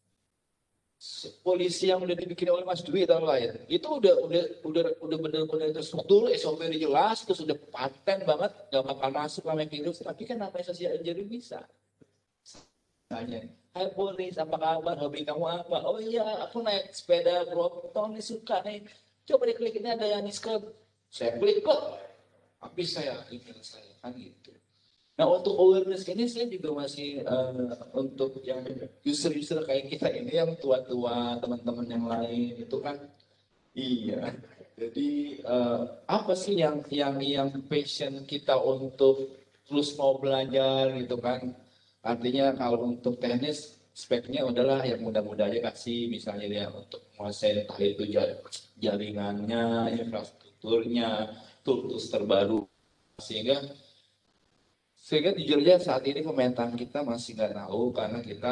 polisi yang udah dibikin oleh Mas Dwi tahu lah ya itu udah udah udah udah benar-benar terstruktur S O P udah jelas terus udah paten banget nggak bakal masuk sama virus tapi kan namanya sosial engineering bisa tanya hai polis apa kabar hobi kamu apa oh iya aku naik sepeda Brompton nih suka nih coba diklik ini ada yang diskon saya klik kok habis saya email saya kan gitu. Nah untuk awareness ini saya juga masih uh, untuk yang user-user kayak kita ini yang tua-tua teman-teman yang lain itu kan iya. Jadi uh, apa sih yang yang yang passion kita untuk terus mau belajar gitu kan? Artinya kalau untuk teknis speknya udahlah yang mudah-mudah aja kasih misalnya dia untuk menguasai entah itu jaringannya, infrastrukturnya, tools terbaru sehingga sehingga jujur aja saat ini pemerintahan kita masih nggak tahu karena kita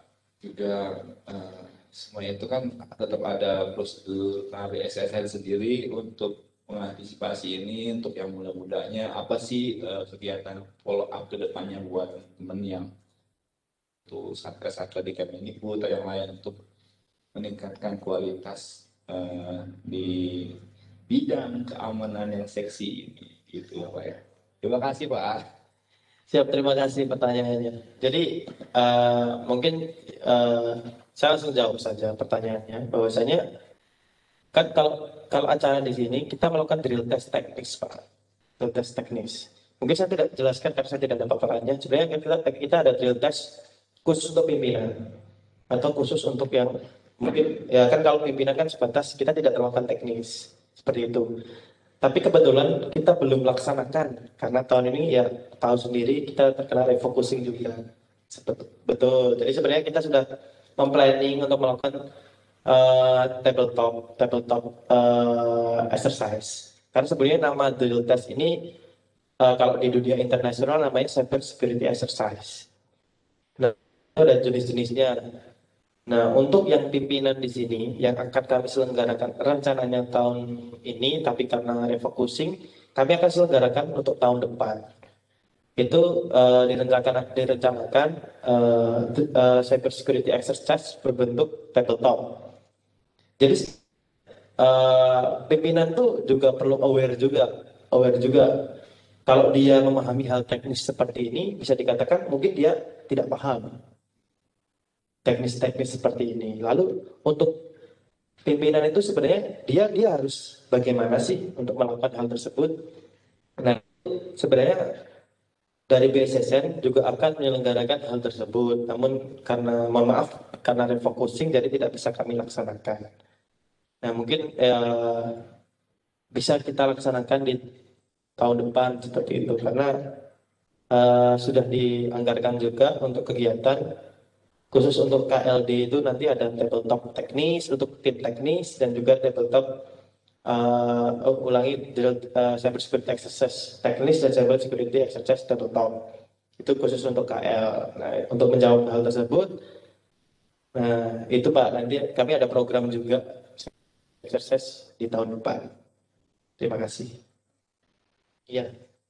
juga uh, semuanya itu kan tetap ada prosedur K B S S N sendiri untuk mengantisipasi ini untuk yang muda-mudanya apa sih uh, kegiatan follow up ke depannya buat teman yang itu satgas-satgas di Kemendikbud atau yang lain untuk meningkatkan kualitas uh, di bidang keamanan yang seksi ini gitu ya Pak ya. Terima kasih Pak. Siap, terima kasih pertanyaannya. Jadi uh, mungkin uh, saya langsung jawab saja pertanyaannya. Bahwasanya kan kalau kalau acara di sini kita melakukan drill test teknis Pak, drill test teknis. Mungkin saya tidak jelaskan karena saya tidak ada paparannya. Sebenarnya kita kita ada drill test khusus untuk pimpinan atau khusus untuk yang mungkin ya kan kalau pimpinan kan sebatas kita tidak melakukan teknis seperti itu. Tapi kebetulan kita belum melaksanakan karena tahun ini ya tahu sendiri kita terkena refocusing juga. Betul. Jadi sebenarnya kita sudah memplanning untuk melakukan uh, tabletop tabletop uh, exercise. Karena sebenarnya nama drill test ini uh, kalau di dunia internasional namanya cyber security exercise. Nah, itu ada jenis-jenisnya. Nah, untuk yang pimpinan di sini yang akan kami selenggarakan rencananya tahun ini, tapi karena refocusing, kami akan selenggarakan untuk tahun depan. Itu uh, direncanakan, direncanakan uh, uh, cyber security exercise berbentuk tabletop. Jadi uh, pimpinan tuh juga perlu aware juga, aware juga. Kalau dia memahami hal teknis seperti ini, bisa dikatakan mungkin dia tidak paham teknis-teknis seperti ini. Lalu untuk pimpinan itu sebenarnya dia dia harus bagaimana sih untuk melakukan hal tersebut. Nah, sebenarnya dari B S S N juga akan menyelenggarakan hal tersebut. Namun karena mohon maaf karena refocusing jadi tidak bisa kami laksanakan. Nah, mungkin eh, bisa kita laksanakan di tahun depan seperti itu karena eh, sudah dianggarkan juga untuk kegiatan khusus untuk K L D itu nanti ada tabletop teknis untuk tim teknis dan juga tabletop uh, oh, ulangi uh, cyber security exercise teknis dan cyber security exercise tabletop itu khusus untuk K L. Nah, untuk menjawab hal tersebut, nah itu Pak nanti kami ada program juga exercise di tahun depan. Terima kasih. Iya.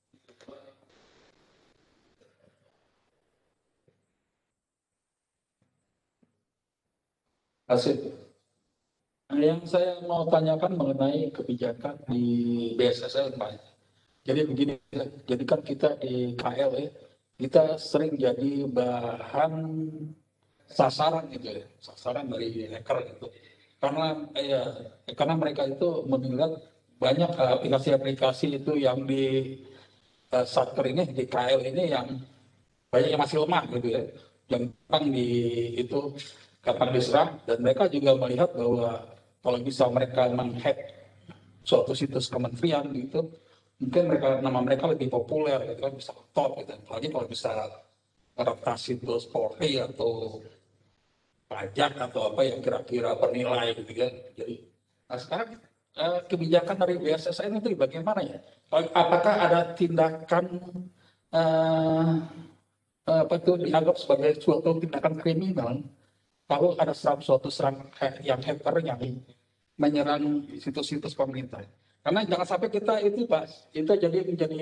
Asik. Nah, yang saya mau tanyakan mengenai kebijakan di B S S N, Pak. Jadi begini, jadi kan kita di K L ya, kita sering jadi bahan sasaran gitu ya, sasaran dari hacker gitu. Karena ya, karena mereka itu melihat banyak aplikasi-aplikasi itu yang di uh, satker ini di K L ini yang banyak yang masih lemah gitu ya, yang gampang di itu gampang diserang dan mereka juga melihat bahwa kalau bisa mereka menghack suatu situs kementerian gitu mungkin mereka nama mereka lebih populer gitu kan bisa top gitu apalagi kalau bisa adaptasi situs Polri atau pajak atau apa yang kira-kira bernilai gitu kan jadi nah sekarang eh, kebijakan dari B S S N itu bagaimana ya apakah ada tindakan eh, apa itu dianggap sebagai suatu tindakan kriminal kalau ada suatu serang yang hacker yang menyerang situs-situs pemerintah. Karena jangan sampai kita itu Pak, kita jadi menjadi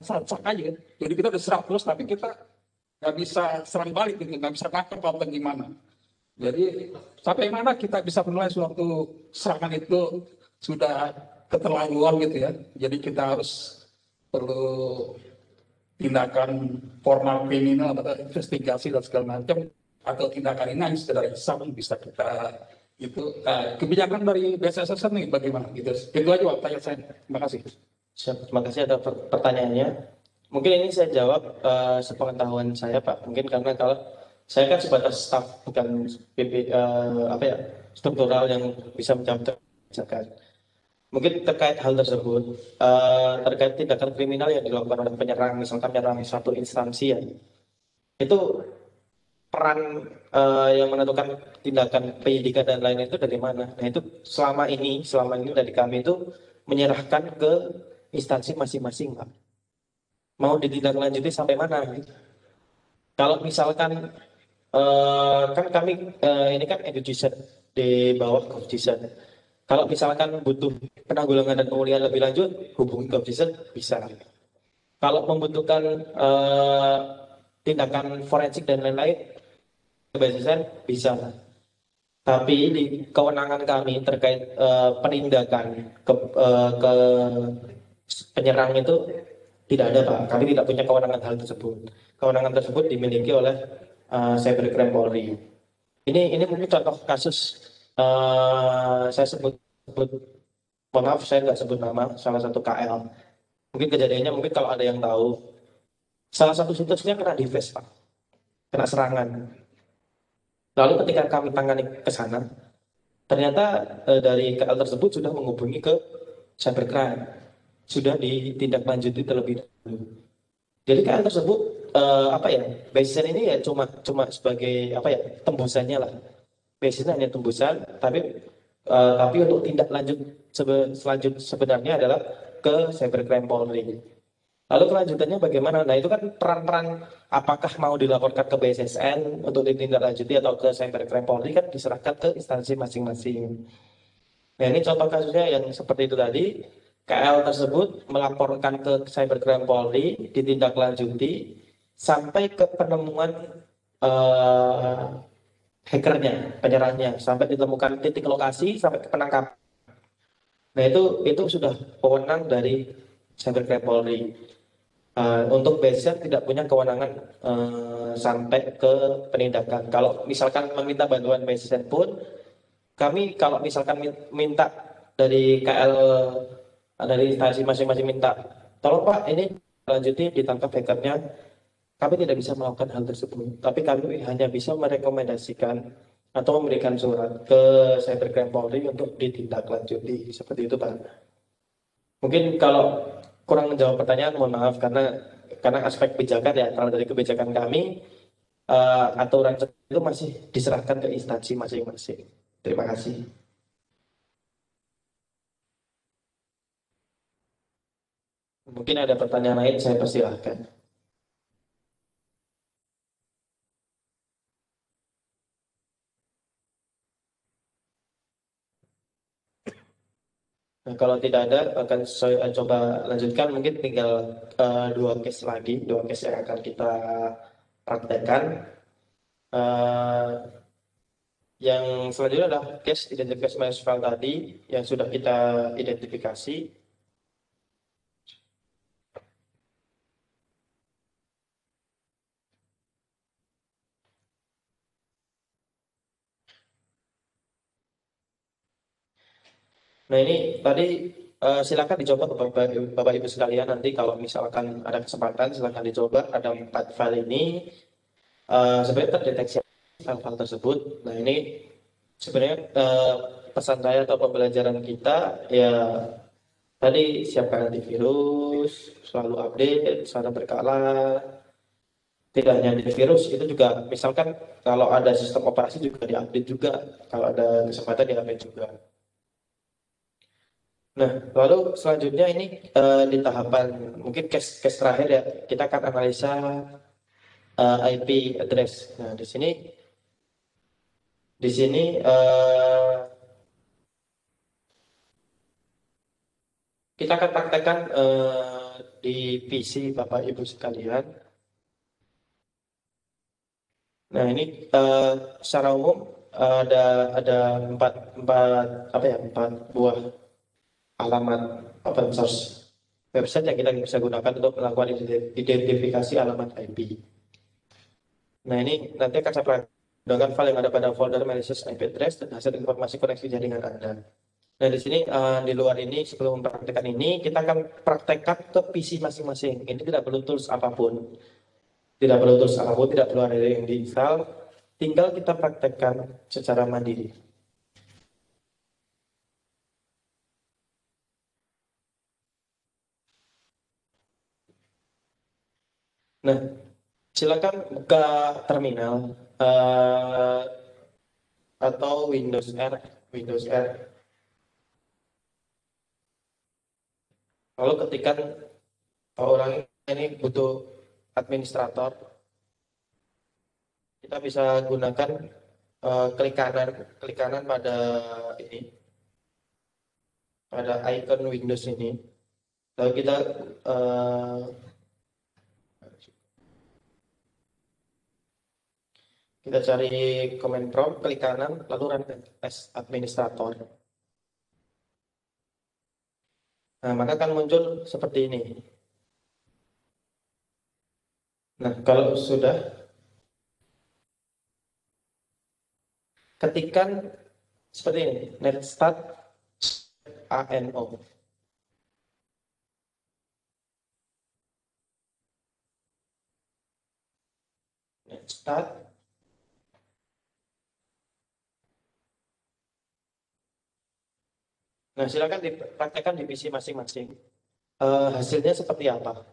sak aja kan. Jadi kita udah serang terus, tapi kita nggak bisa serang balik gitu, nggak bisa nangkep apa gimana. Jadi sampai mana kita bisa menilai suatu serangan itu sudah keterlaluan gitu ya. Jadi kita harus perlu tindakan formal kriminal atau investigasi dan segala macam, atau tindakan ini sekedar iseng bisa kita itu. Nah, kebijakan dari B S S S nih bagaimana gitu. Itu aja Pak tanya saya. Terima kasih. Siap, terima kasih atas per- pertanyaannya. Mungkin ini saya jawab eh, sepengetahuan saya Pak. Mungkin karena kalau saya kan sebatas staf, bukan P P, eh, apa ya, struktural yang bisa menjawab kebijakan. Mungkin terkait hal tersebut, eh, terkait tindakan kriminal yang dilakukan oleh penyerang, misalkan menyerang suatu instansi ya, itu peran eh, yang menentukan tindakan penyidikan dan lain itu dari mana? Nah itu selama ini, selama ini dari kami itu menyerahkan ke instansi masing-masing, Pak. Mau ditindaklanjuti sampai mana? Kalau misalkan eh, kan kami eh, ini kan education di bawah Govdisen. Kalau misalkan butuh penanggulangan dan pemulihan lebih lanjut, hubungi Govdisen bisa. Kalau membutuhkan eh, tindakan forensik dan lain-lain, B S S N bisa. Tapi di kewenangan kami terkait eh, penindakan ke, eh, ke penyerang itu tidak ada Pak. Kami tidak punya kewenangan hal tersebut. Kewenangan tersebut dimiliki oleh eh, Cybercrime Polri. Ini ini mungkin contoh kasus eh, saya sebut, sebut mohon maaf saya nggak sebut nama salah satu K L. Mungkin kejadiannya mungkin kalau ada yang tahu, salah satu situsnya kena divest Pak, kena serangan. Lalu ketika kami tangani ke sana, ternyata eh, dari K L tersebut sudah menghubungi ke cybercrime, sudah ditindaklanjuti terlebih dahulu. Jadi K L tersebut eh, apa ya, basisnya ini ya cuma cuma sebagai apa ya, tembusannya lah. Basisnya hanya tembusan, tapi eh, tapi untuk tindak lanjut sebe, selanjut sebenarnya adalah ke cybercrime Polri. Lalu kelanjutannya bagaimana? Nah itu kan peran-peran apakah mau dilaporkan ke B S S N untuk ditindaklanjuti atau ke Cybercrime Polri kan diserahkan ke instansi masing-masing. Nah ini contoh kasusnya yang seperti itu tadi, K L tersebut melaporkan ke Cybercrime Polri, ditindaklanjuti sampai ke penemuan eh, hackernya, penyerangnya, sampai ditemukan titik lokasi sampai ke penangkapan. Nah itu itu sudah wewenang dari Cybercrime Polri. Uh, untuk B S N tidak punya kewenangan uh, sampai ke penindakan. Kalau misalkan meminta bantuan B S N pun, kami kalau misalkan minta dari K L, dari instansi masing-masing minta, tolong Pak ini lanjuti ditangkap hackernya, kami tidak bisa melakukan hal tersebut. Tapi kami hanya bisa merekomendasikan atau memberikan surat ke Cybercrime Polri untuk ditindaklanjuti seperti itu Pak. Mungkin kalau kurang menjawab pertanyaan, mohon maaf karena karena aspek kebijakan ya, kalau dari kebijakan kami uh, aturan itu masih diserahkan ke instansi masing-masing. Terima kasih. Mungkin ada pertanyaan lain, saya persilahkan. Nah, kalau tidak ada, akan saya coba lanjutkan. Mungkin tinggal uh, dua case lagi, dua case yang akan kita praktekkan. Uh, yang selanjutnya adalah case identifikasi mahasiswa tadi yang sudah kita identifikasi. Nah ini tadi uh, silakan dicoba Bapak, Bapak Ibu sekalian, nanti kalau misalkan ada kesempatan silakan dicoba. Ada empat file ini uh, sebenarnya terdeteksi file-file tersebut. Nah ini sebenarnya uh, pesan saya atau pembelajaran kita ya tadi siapkan antivirus, selalu update, selalu berkala. Tidak hanya antivirus, itu juga misalkan kalau ada sistem operasi juga diupdate juga, kalau ada kesempatan diupdate juga. Nah, lalu selanjutnya ini uh, di tahapan mungkin case case terakhir ya, kita akan analisa uh, I P address. Nah, di sini di sini uh, kita akan praktekkan uh, di P C Bapak Ibu sekalian. Nah ini uh, secara umum uh, ada ada empat empat apa ya empat buah alamat open source website yang kita bisa gunakan untuk melakukan identifikasi alamat I P. Nah ini nanti akan saya gunakan file yang ada pada folder malicious I P address dan hasil informasi koneksi jaringan Anda. Nah di sini uh, di luar ini sebelum mempraktekkan ini kita akan praktekkan ke P C masing-masing. Ini tidak perlu tools apapun, tidak perlu tools apapun, tidak perlu ada yang diinstal, tinggal kita praktekkan secara mandiri. Nah silakan buka terminal uh, atau Windows R, Windows R. Lalu ketika orang ini butuh administrator, kita bisa gunakan uh, klik kanan, klik kanan pada ini, pada icon Windows ini. Lalu kita uh, kita cari command prompt, klik kanan, lalu run as administrator. Nah, maka akan muncul seperti ini. Nah, kalau sudah, ketikkan seperti ini, netstart ano. Netstart Nah, silakan dipraktekkan di P C masing-masing. Uh, hasilnya seperti apa?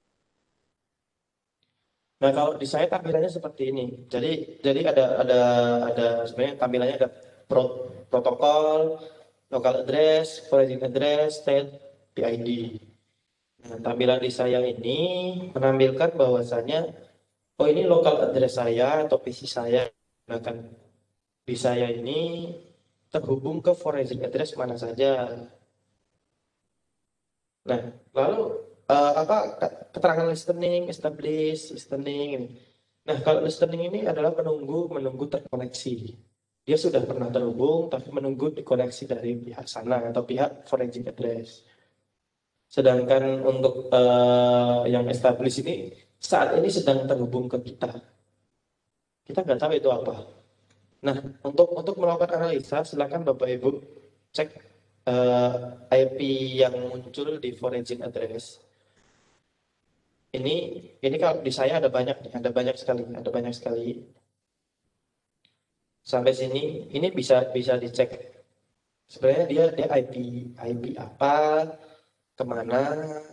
Nah, kalau di saya tampilannya seperti ini. Jadi, jadi ada ada ada sebenarnya tampilannya ada pro, protokol, local address, foreign address, state, P I D. Nah, tampilan di saya ini menampilkan bahwasannya, oh ini local address saya atau P C saya. Gunakan di saya ini terhubung ke forensic address mana saja. Nah, lalu uh, apa keterangan listening, establish, listening ini. Nah, kalau listening ini adalah menunggu menunggu terkoneksi. Dia sudah pernah terhubung tapi menunggu dikoneksi dari pihak sana atau pihak forensic address. Sedangkan untuk uh, yang establish ini saat ini sedang terhubung ke kita. Kita nggak tahu itu apa. Nah, untuk untuk melakukan analisa, silakan Bapak Ibu cek uh, I P yang muncul di forensic address. Ini ini kalau di saya ada banyak, ada banyak sekali, ada banyak sekali. Sampai sini, ini bisa bisa dicek. Sebenarnya dia dia I P I P apa, kemana,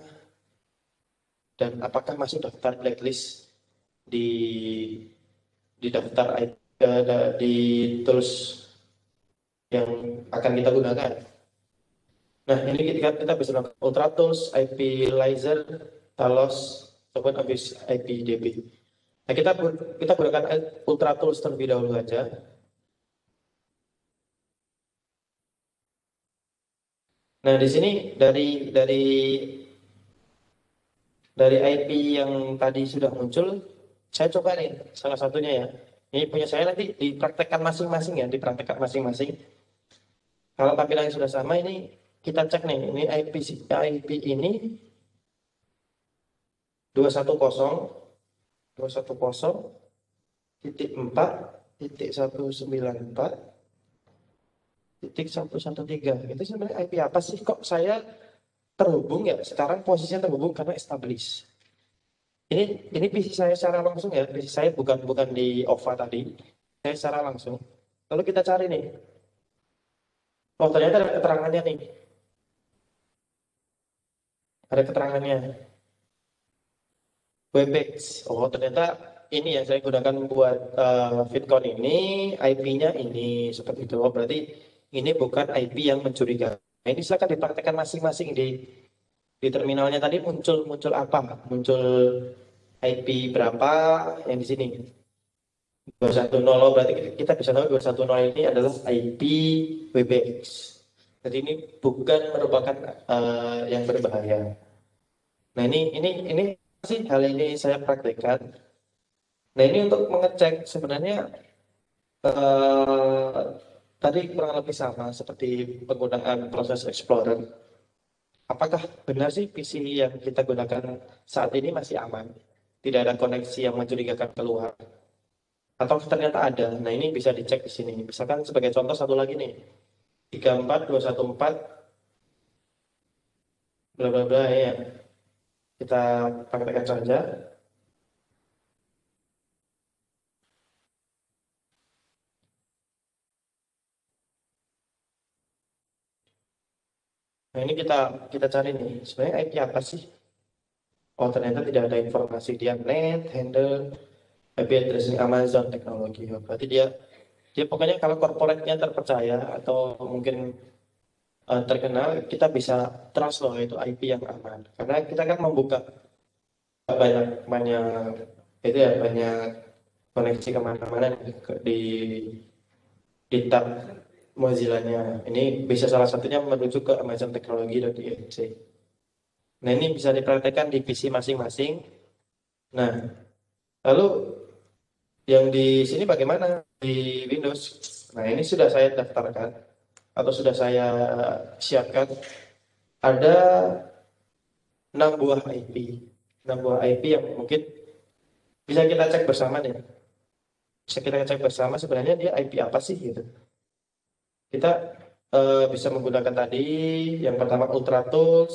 dan apakah masuk daftar blacklist di di daftar I P. Di tools yang akan kita gunakan. Nah, ini kita, kita bisa melakukan Ultra Tools, I P Laser, Talos, ataupun habis I P D B. Nah, kita kita gunakan Ultra Tools terlebih dahulu aja. Nah, di sini dari dari dari I P yang tadi sudah muncul, saya coba nih salah satunya ya. Ini punya saya nanti dipraktekkan masing-masing ya, dipraktekkan masing-masing. Kalau tampilannya sudah sama, ini kita cek nih, ini I P I P ini dua satu nol dua satu nol titik empat titik satu sembilan empat titik satu satu tiga. Itu sebenarnya I P apa sih? Kok saya terhubung ya? Sekarang posisinya terhubung karena establish. Ini ini P C saya secara langsung ya, P C saya bukan bukan di O V A tadi, saya secara langsung. Lalu kita cari nih, oh ternyata ada keterangannya nih, ada keterangannya. Webex, oh ternyata ini yang saya gunakan buat uh, VidCon ini, I P-nya ini seperti itu. Oh berarti ini bukan I P yang mencurigakan. Nah, ini silakan dipraktekkan masing-masing di di terminalnya tadi muncul muncul apa? Muncul I P berapa yang di sini? dua satu nol, berarti kita bisa tahu dua satu nol ini adalah I P Webex. Jadi ini bukan merupakan uh, yang berbahaya. Nah ini ini ini sih hal ini saya praktekkan. Nah ini untuk mengecek sebenarnya eh, tadi kurang lebih sama seperti penggunaan proses Explorer. Apakah benar sih P C yang kita gunakan saat ini masih aman? Tidak ada koneksi yang mencurigakan keluar? Atau ternyata ada? Nah ini bisa dicek di sini. Misalkan sebagai contoh satu lagi nih, tiga empat dua satu empat bla bla bla ya. Kita praktekkan saja. Nah ini kita kita cari nih, sebenarnya I P apa sih? Oh ternyata tidak ada informasi dia net, handle, I P addressing Amazon teknologi. Oh, berarti dia dia pokoknya kalau corporate-nya terpercaya atau mungkin eh, terkenal, kita bisa trust loh itu I P yang aman. Karena kita kan membuka banyak banyak itu ya banyak koneksi kemana-mana nih, ke- di di tab Mozilla-nya. Ini bisa salah satunya merujuk ke amazon teknologi dot i n c. Nah ini bisa dipraktekkan di P C masing-masing. Nah lalu yang di sini bagaimana di Windows? Nah ini sudah saya daftarkan atau sudah saya siapkan. Ada enam buah I P, enam buah I P yang mungkin bisa kita cek bersama nih. Bisa kita cek bersama sebenarnya dia I P apa sih gitu. Kita eh, bisa menggunakan tadi yang pertama Ultra Tools.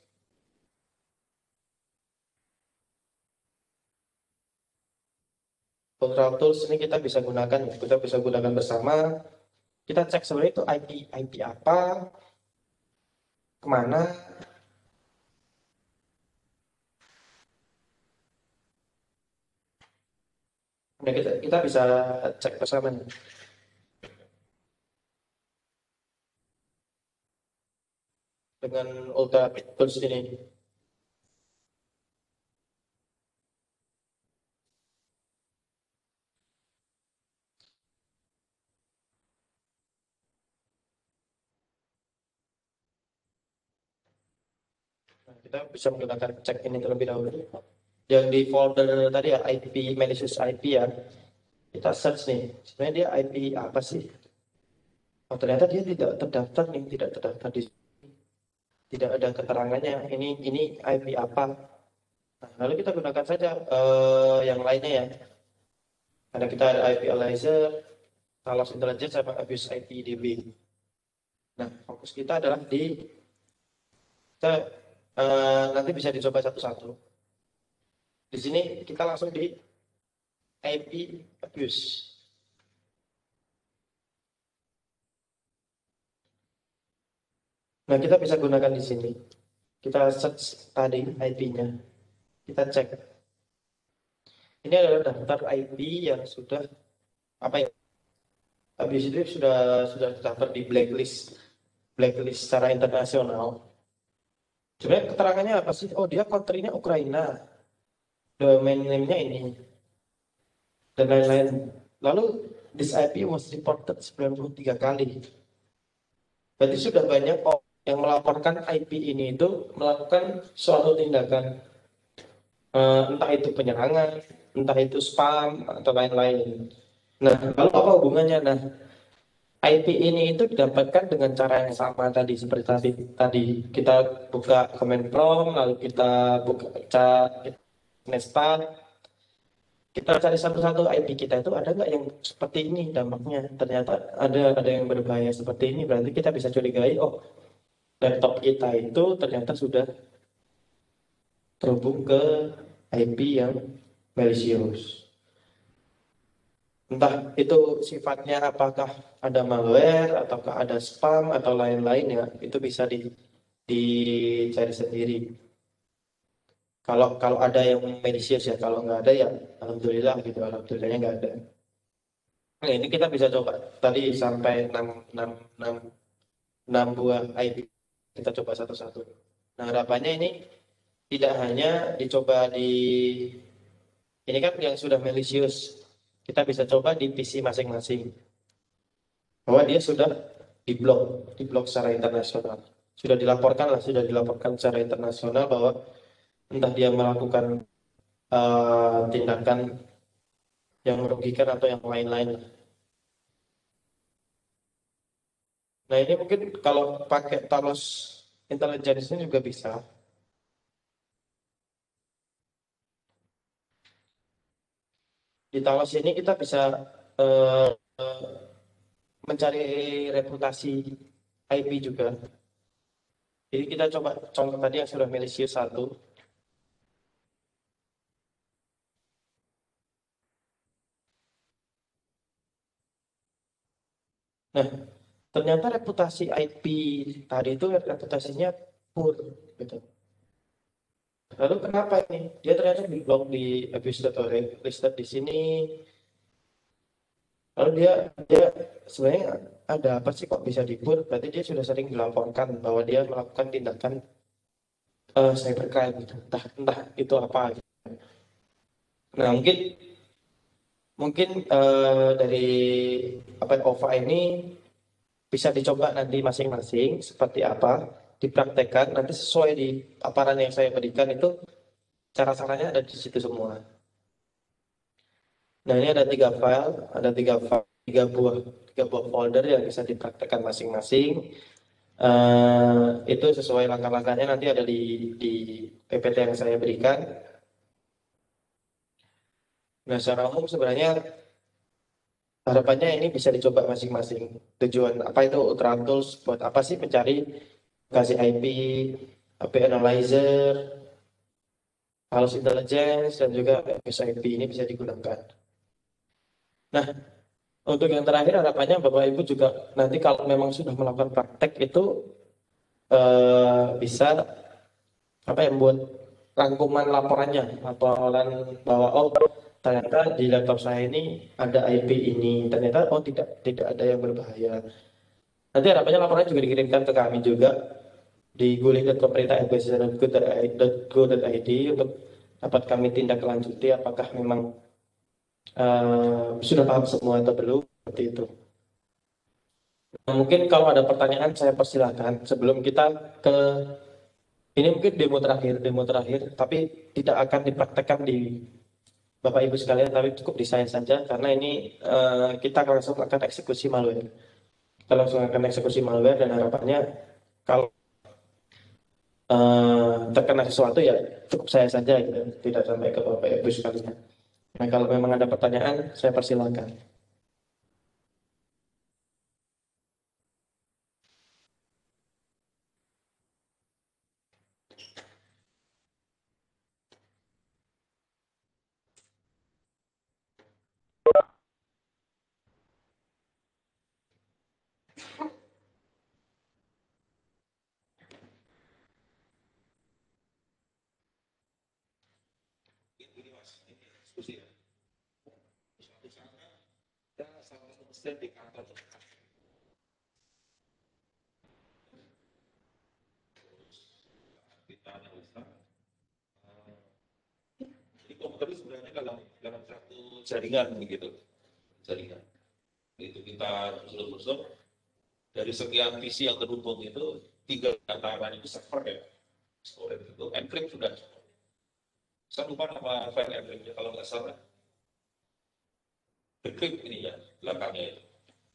Ultra Tools ini kita bisa gunakan, kita bisa gunakan bersama. Kita cek sebenarnya itu I P I P apa, kemana. Nah, kita, kita bisa cek bersama nih. Dengan Ultra Tools ini. Nah, kita bisa menggunakan cek ini terlebih dahulu. Yang di folder tadi ya I P malicious I P ya. Kita search nih. Sebenarnya dia I P apa sih? Oh, ternyata dia tidak terdaftar nih, tidak terdaftar di tidak ada keterangannya. Ini ini I P apa? Nah, lalu kita gunakan saja eh, yang lainnya ya. Karena kita ada I P Analyzer, Talos Intelligence sama Abuse I P D B. Nah, fokus kita adalah di kita eh, nanti bisa dicoba satu-satu. Di sini kita langsung di I P abuse. Nah, kita bisa gunakan di sini. Kita search tadi I P-nya. Kita cek. Ini adalah daftar I P yang sudah apa ya? Abuse itu sudah sudah terdaftar di blacklist, blacklist secara internasional. Sebenarnya keterangannya apa sih? Oh, dia country-nya Ukraina. Domain name-nya ini dan lain-lain. Lalu this I P was reported sembilan puluh tiga kali. Berarti sudah banyak orang yang melaporkan I P ini itu melakukan suatu tindakan, eh, entah itu penyerangan, entah itu spam atau lain-lain. Nah, lalu apa hubungannya? Nah, I P ini itu didapatkan dengan cara yang sama tadi seperti tadi. Tadi kita buka command prompt, lalu kita buka chat Netstat, kita cari satu-satu I P kita itu ada nggak yang seperti ini dampaknya. Ternyata ada ada yang berbahaya seperti ini, berarti kita bisa curigai, oh laptop kita itu ternyata sudah terhubung ke I P yang malicious. Entah itu sifatnya apakah ada malware, ataukah ada spam atau lain-lain ya, itu bisa di, dicari sendiri. Kalau kalau ada yang malicious ya, kalau nggak ada ya alhamdulillah gitu, alhamdulillahnya nggak ada. Nah, ini kita bisa coba tadi sampai enam, enam, enam, enam buah I P kita coba satu-satu. Nah harapannya ini tidak hanya dicoba di ini kan yang sudah malicious, kita bisa coba di P C masing-masing bahwa dia sudah diblok, diblok secara internasional. Sudah dilaporkan lah, sudah dilaporkan secara internasional bahwa entah dia melakukan uh, tindakan yang merugikan atau yang lain-lain. Nah ini mungkin kalau pakai Talos Intelligence ini juga bisa. Di Talos ini kita bisa uh, mencari reputasi I P juga. Jadi kita coba contoh tadi yang sudah Melisius satu. Nah, ternyata reputasi I P tadi itu reputasinya poor gitu. Lalu kenapa ini? Dia ternyata di blog di episode listed di sini. Lalu dia dia sebenarnya ada apa sih kok bisa di poor? Berarti dia sudah sering dilaporkan bahwa dia melakukan tindakan uh, cybercrime gitu. Entah entah itu apa. Nah, mungkin mungkin uh, dari apa O V A ini bisa dicoba nanti masing-masing seperti apa, dipraktekkan nanti sesuai di paparan yang saya berikan itu cara-caranya ada di situ semua. Nah ini ada tiga file, ada tiga file, tiga buah, tiga buah folder yang bisa dipraktekkan masing-masing. Uh, itu sesuai langkah-langkahnya nanti ada di di P P T yang saya berikan. Nah secara umum sebenarnya harapannya ini bisa dicoba masing-masing. Tujuan apa itu Ultra Tools buat apa sih mencari kasih I P, A P Analyzer, Talos Intelligence dan juga S I P ini bisa digunakan. Nah, untuk yang terakhir harapannya Bapak Ibu juga nanti kalau memang sudah melakukan praktek itu eh, bisa apa yang buat rangkuman laporannya, laporan bahwa oh ternyata di laptop saya ini ada I P ini, ternyata oh tidak tidak ada yang berbahaya. Nanti harapannya laporannya juga dikirimkan ke kami juga di guling dot pemerintah f b c dot go dot i d untuk dapat kami tindak lanjuti apakah memang uh, sudah paham semua atau belum seperti itu. Nah, mungkin kalau ada pertanyaan saya persilahkan sebelum kita ke ini mungkin demo terakhir demo terakhir tapi tidak akan dipraktekkan di Bapak Ibu sekalian tapi cukup di saya saja karena ini uh, kita langsung akan eksekusi malware. Kita langsung akan eksekusi malware dan harapannya kalau Uh, terkena sesuatu ya cukup saya saja gitu, tidak sampai ke Bapak Ibu sekalian. Nah, kalau memang ada pertanyaan saya persilahkan. Ini mas, ini diskusi ya. Suatu saat kita salah satu stand di kantor kita analisa. Jadi komputer itu sebenarnya dalam dalam satu jaringan begitu, jaringan. Itu kita telusur-telusur dari sekian P C yang terhubung itu tiga antaranya itu server ya, storage itu encrypt sudah. Saya lupa nama file encrypt kalau nggak salah. Encrypt ini ya belakangnya itu.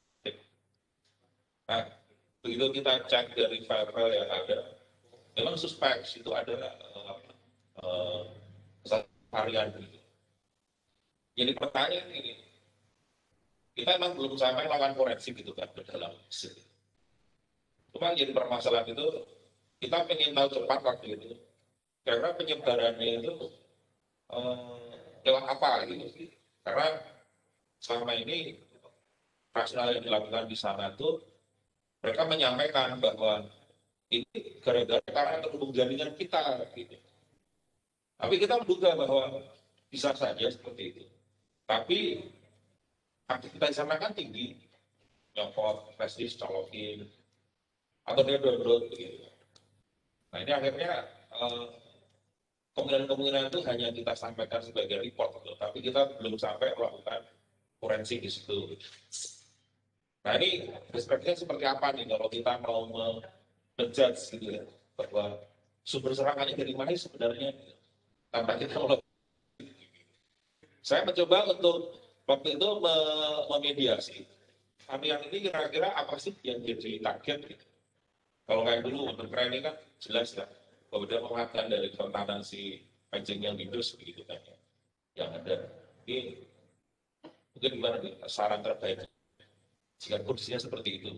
Nah, begitu kita cek dari file-file yang ada, memang suspek itu ada uh, uh, varian gitu. Jadi pertanyaan ini, kita memang belum sampai melakukan forensik gitu kan ke dalam mesin. Cuma jadi permasalahan itu, kita pengen tahu cepat waktu itu, karena penyebarannya itu uh, lewat apa gitu. Karena selama ini rasional yang dilakukan di sana itu mereka menyampaikan bahwa ini gara-gara karena terhubung jaringan kita gitu. Tapi kita menduga bahwa bisa saja seperti itu. Tapi aktivitas di sana kan tinggi, nyopot, flash disk, colokin, atau dia download begitu. Nah ini akhirnya eh, kemungkinan-kemungkinan itu hanya kita sampaikan sebagai report, gitu. Tapi kita belum sampai melakukan forensik di situ. Nah ini perspektifnya seperti apa nih kalau kita mau menjudge gitu ya, bahwa sumber serangannya dari mana sebenarnya? tanpa kita melakukan. Saya mencoba untuk waktu itu me- memediasi varian ini kira-kira apa sih yang jadi target gitu. Kalau kayak dulu untuk keren ini kan jelas lah bahwa dia menguatkan dari kerentanan si packaging yang Windows begitu kan ya, yang ada. Ini mungkin gimana nih saran terbaik jika kondisinya seperti itu.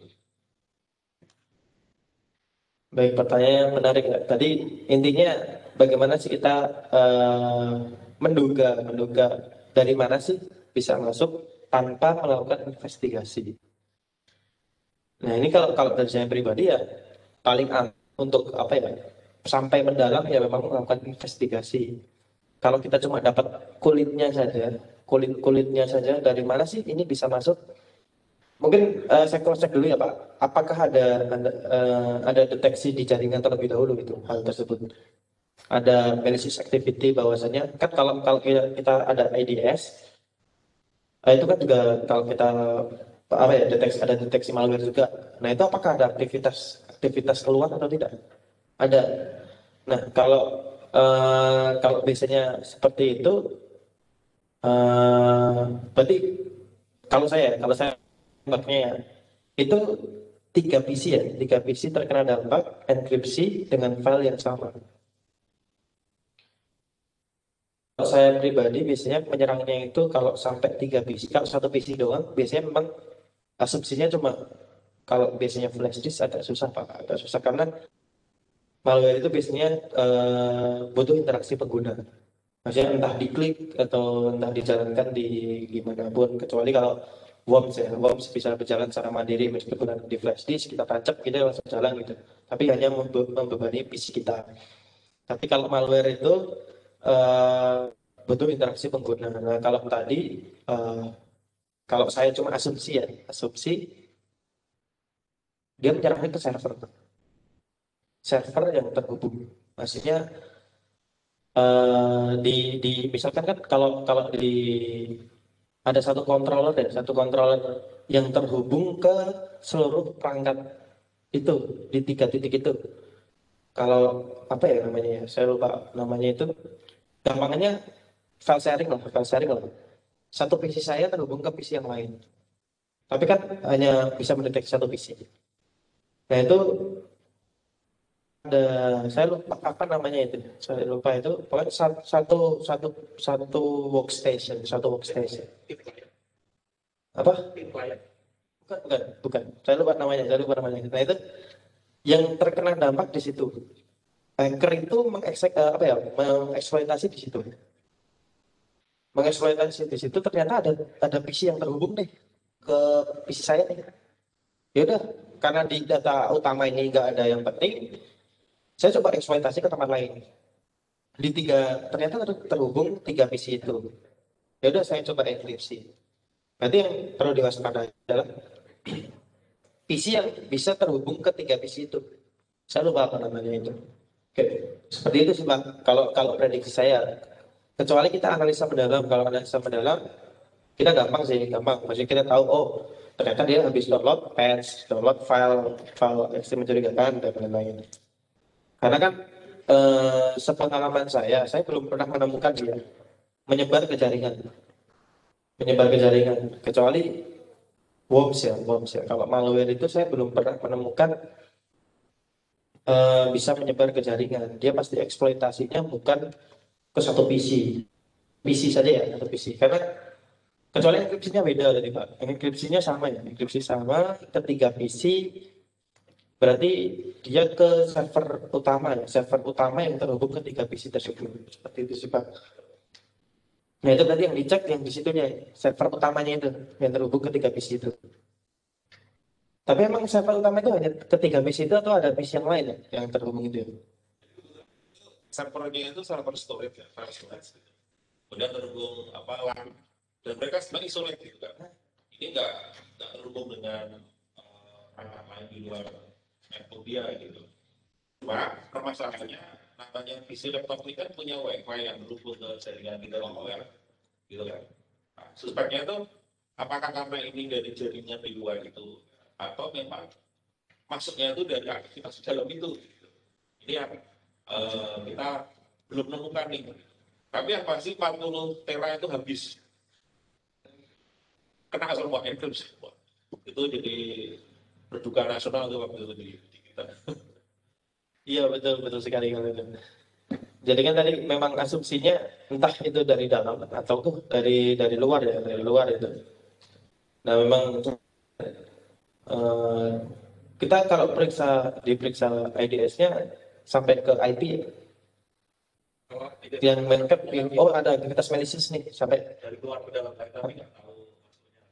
Baik, pertanyaan yang menarik. Kak. Tadi intinya bagaimana sih kita eh, menduga, menduga dari mana sih bisa masuk tanpa melakukan investigasi. Nah ini kalau kalau dari saya pribadi ya paling aman untuk apa ya sampai mendalam ya memang melakukan investigasi. Kalau kita cuma dapat kulitnya saja, kulit kulitnya saja dari mana sih ini bisa masuk? Mungkin eh, saya cross check dulu ya Pak. Apakah ada ada, eh, ada deteksi di jaringan terlebih dahulu itu hal tersebut? Ada malicious activity bahwasanya kan kalau kalau kita, kita ada I D S eh, itu kan juga kalau kita apa ya deteksi ada deteksi malware juga. Nah itu apakah ada aktivitas aktivitas keluar atau tidak? Ada. Nah kalau eh, kalau biasanya seperti itu eh, berarti kalau saya kalau saya tembaknya ya itu tiga P C ya tiga P C terkena dampak enkripsi dengan file yang sama. Kalau saya pribadi biasanya menyerangnya itu kalau sampai tiga P C, kalau satu P C doang biasanya memang asumsinya cuma kalau biasanya flash disk agak susah Pak, agak susah karena malware itu biasanya eh, butuh interaksi pengguna. Maksudnya entah diklik atau entah dijalankan di gimana pun, kecuali kalau worms ya, worms bisa berjalan secara mandiri meskipun di flash disk kita tancap kita langsung jalan gitu. Tapi hanya membe- membebani P C kita. Tapi kalau malware itu eh, butuh interaksi pengguna. Nah kalau tadi eh, kalau saya cuma asumsi ya, asumsi dia menyerangnya ke server, server yang terhubung. Maksudnya eh, di di misalkan kan kalau kalau di ada satu controller dan satu controller yang terhubung ke seluruh perangkat itu di tiga titik itu. Kalau apa ya namanya ya, saya lupa namanya itu. Gampangnya file sharing lah, file sharing lah. Satu P C saya terhubung ke P C yang lain. Tapi kan hanya bisa mendeteksi satu P C. Nah itu ada saya lupa apa namanya itu. Saya lupa itu. Pokoknya satu satu satu, satu workstation, satu workstation. Apa? Bukan, bukan, bukan. Saya lupa namanya, saya lupa namanya. Nah itu yang terkena dampak di situ. Hacker itu mengeksek, eh, apa ya, mengeksploitasi di situ. Mengeksploitasi di situ ternyata ada ada P C yang terhubung nih ke P C saya nih. Ya udah, karena di data utama ini nggak ada yang penting, saya coba eksploitasi ke tempat lain. Di tiga ternyata ter- terhubung tiga P C itu. Ya udah, saya coba enkripsi. Berarti yang perlu diwaspadai adalah P C yang bisa terhubung ke tiga P C itu. Saya lupa apa namanya itu. Oke, seperti itu sih Bang. Kalau kalau prediksi saya, kecuali kita analisa mendalam. Kalau analisa mendalam, kita gampang sih, gampang. Maksudnya kita tahu, oh ternyata dia habis download patch, download file, file ekstrim mencurigakan dan lain-lain. Karena kan eh, sepengalaman saya, saya belum pernah menemukan dia menyebar ke jaringan, menyebar ke jaringan. Kecuali worms ya, worms ya. Kalau malware itu saya belum pernah menemukan eh, bisa menyebar ke jaringan. Dia pasti eksploitasinya bukan ke satu P C, P C saja ya, satu P C. Karena kecuali enkripsinya beda tadi Pak. Enkripsinya sama ya, enkripsi sama ketiga P C berarti dia ke server utama ya, server utama yang terhubung ke tiga P C tersebut. Seperti itu sih Pak. Nah itu berarti yang dicek yang di situnya, server utamanya itu yang terhubung ke tiga P C itu. Tapi emang server utama itu hanya ketiga P C itu atau ada P C yang lain ya yang terhubung itu? Servernya itu server storage ya, file storage. Gitu. Kemudian terhubung apa LAN dan mereka sebenarnya isolate gitu kan. Ini nggak nggak terhubung dengan uh, perangkat lain di luar network dia gitu. Cuma permasalahannya namanya P C laptop ini kan punya wifi yang terhubung ke jaringan internet gitu kan. Nah, suspeknya itu apakah karena ini dari jaringan di luar itu atau memang masuknya itu dari aktivitas di dalam itu. Ini yang uh, kita belum menemukan nih Tapi yang pasti empat puluh tera itu habis. Kena semua enkripsi semua. Itu jadi berduka nasional tuh waktu itu di, di kita. Iya betul betul sekali kalau itu. Jadi kan tadi memang asumsinya entah itu dari dalam atau tuh dari dari luar ya dari luar itu. Nah memang eh, kita kalau periksa diperiksa I D S-nya sampai ke I P ya. Kalau tidak Yang mencap yang oh ada aktivitas malicious nih sampai dari luar ke dalam tapi nggak tahu maksudnya.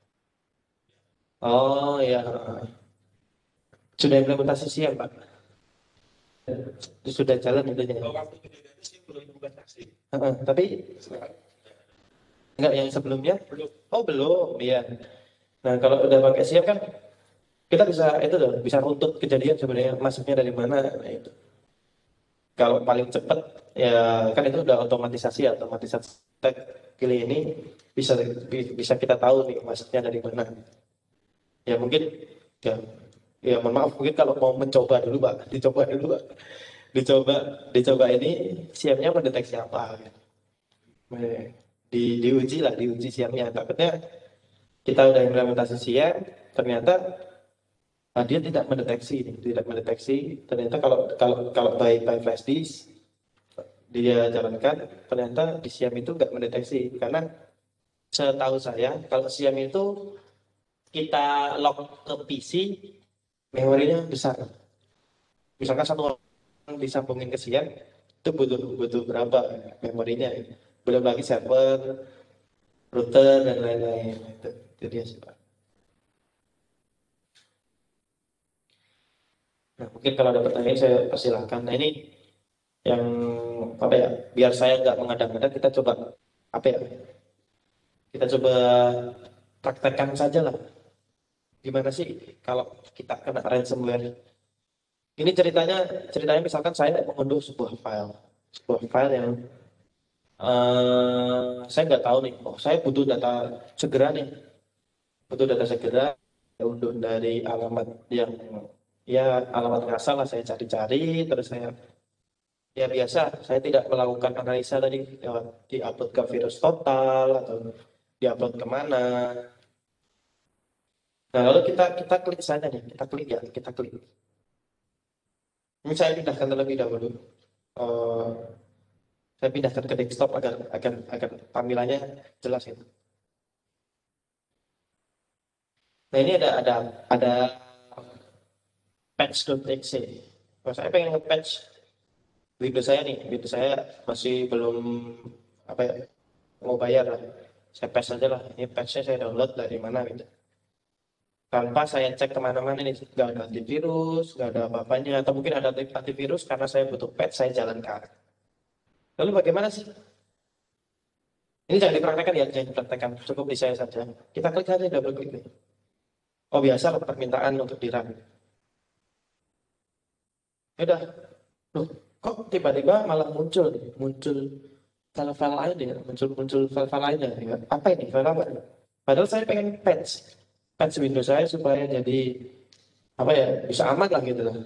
oh ya sudah implementasi siap Pak. Itu sudah jalan intinya. Kalau waktu kejadian sih belum implementasi. Heeh, tapi Sekarang enggak yang sebelumnya belum. oh belum iya. Nah kalau udah pakai siap kan kita bisa itu loh bisa runtut kejadian sebenarnya masuknya dari mana nah, itu. Kalau paling cepat ya kan itu udah otomatisasi ya otomatisasi tag kili ini bisa bisa kita tahu nih masuknya dari mana. Ya mungkin ya ya mohon maaf mungkin kalau mau mencoba dulu Pak dicoba dulu Pak dicoba dicoba ini siapnya mendeteksi apa gitu. Nah, di diuji lah diuji siapnya takutnya kita udah implementasi siap ternyata nah, dia tidak mendeteksi tidak mendeteksi ternyata kalau kalau kalau by by flash disk dia jalankan ternyata di siam itu nggak mendeteksi karena setahu saya kalau siam itu kita lock ke P C memorinya besar misalkan satu orang disambungin ke siam itu butuh butuh berapa memorinya belum lagi server router dan lain-lain itu jadi sih Pak. Nah, mungkin kalau ada pertanyaan saya persilahkan. Nah, ini yang apa ya? Biar saya nggak mengada-ngada, kita coba apa ya? Kita coba praktekkan saja lah. Gimana sih kalau kita kena ransomware? Ini ceritanya, ceritanya misalkan saya mengunduh sebuah file, sebuah file yang eh, saya nggak tahu nih. Oh, saya butuh data segera nih, butuh data segera. Saya unduh dari alamat yang ya alamat ngasal lah saya cari-cari terus saya ya biasa saya tidak melakukan analisa tadi lewat diupload ke virus total atau diupload kemana nah lalu kita kita klik saja nih kita klik ya kita klik ini saya pindahkan terlebih dahulu Eh, saya pindahkan ke desktop agar agar agar tampilannya jelas itu nah ini ada ada ada patch.exe. Kalau saya pengen nge-patch Windows saya nih, Windows saya masih belum apa ya mau bayar lah. Saya patch aja lah. Ini patchnya saya download dari mana gitu. Tanpa saya cek kemana-mana nih, nggak ada antivirus, nggak ada apa-apanya, atau mungkin ada antivirus karena saya butuh patch saya jalankan. Lalu bagaimana sih? Ini jangan dipraktekkan ya, jangan dipraktekkan. Cukup di saya saja. Kita klik aja, double klik nih. Oh biasa lah permintaan untuk di run. Ya udah, loh, kok tiba-tiba malah muncul nih, muncul file-file lain ya, muncul-muncul file-file lainnya. Ya. Apa ini file apa? Padahal saya pengen patch, patch Windows saya supaya jadi apa ya bisa aman lah gitu lah.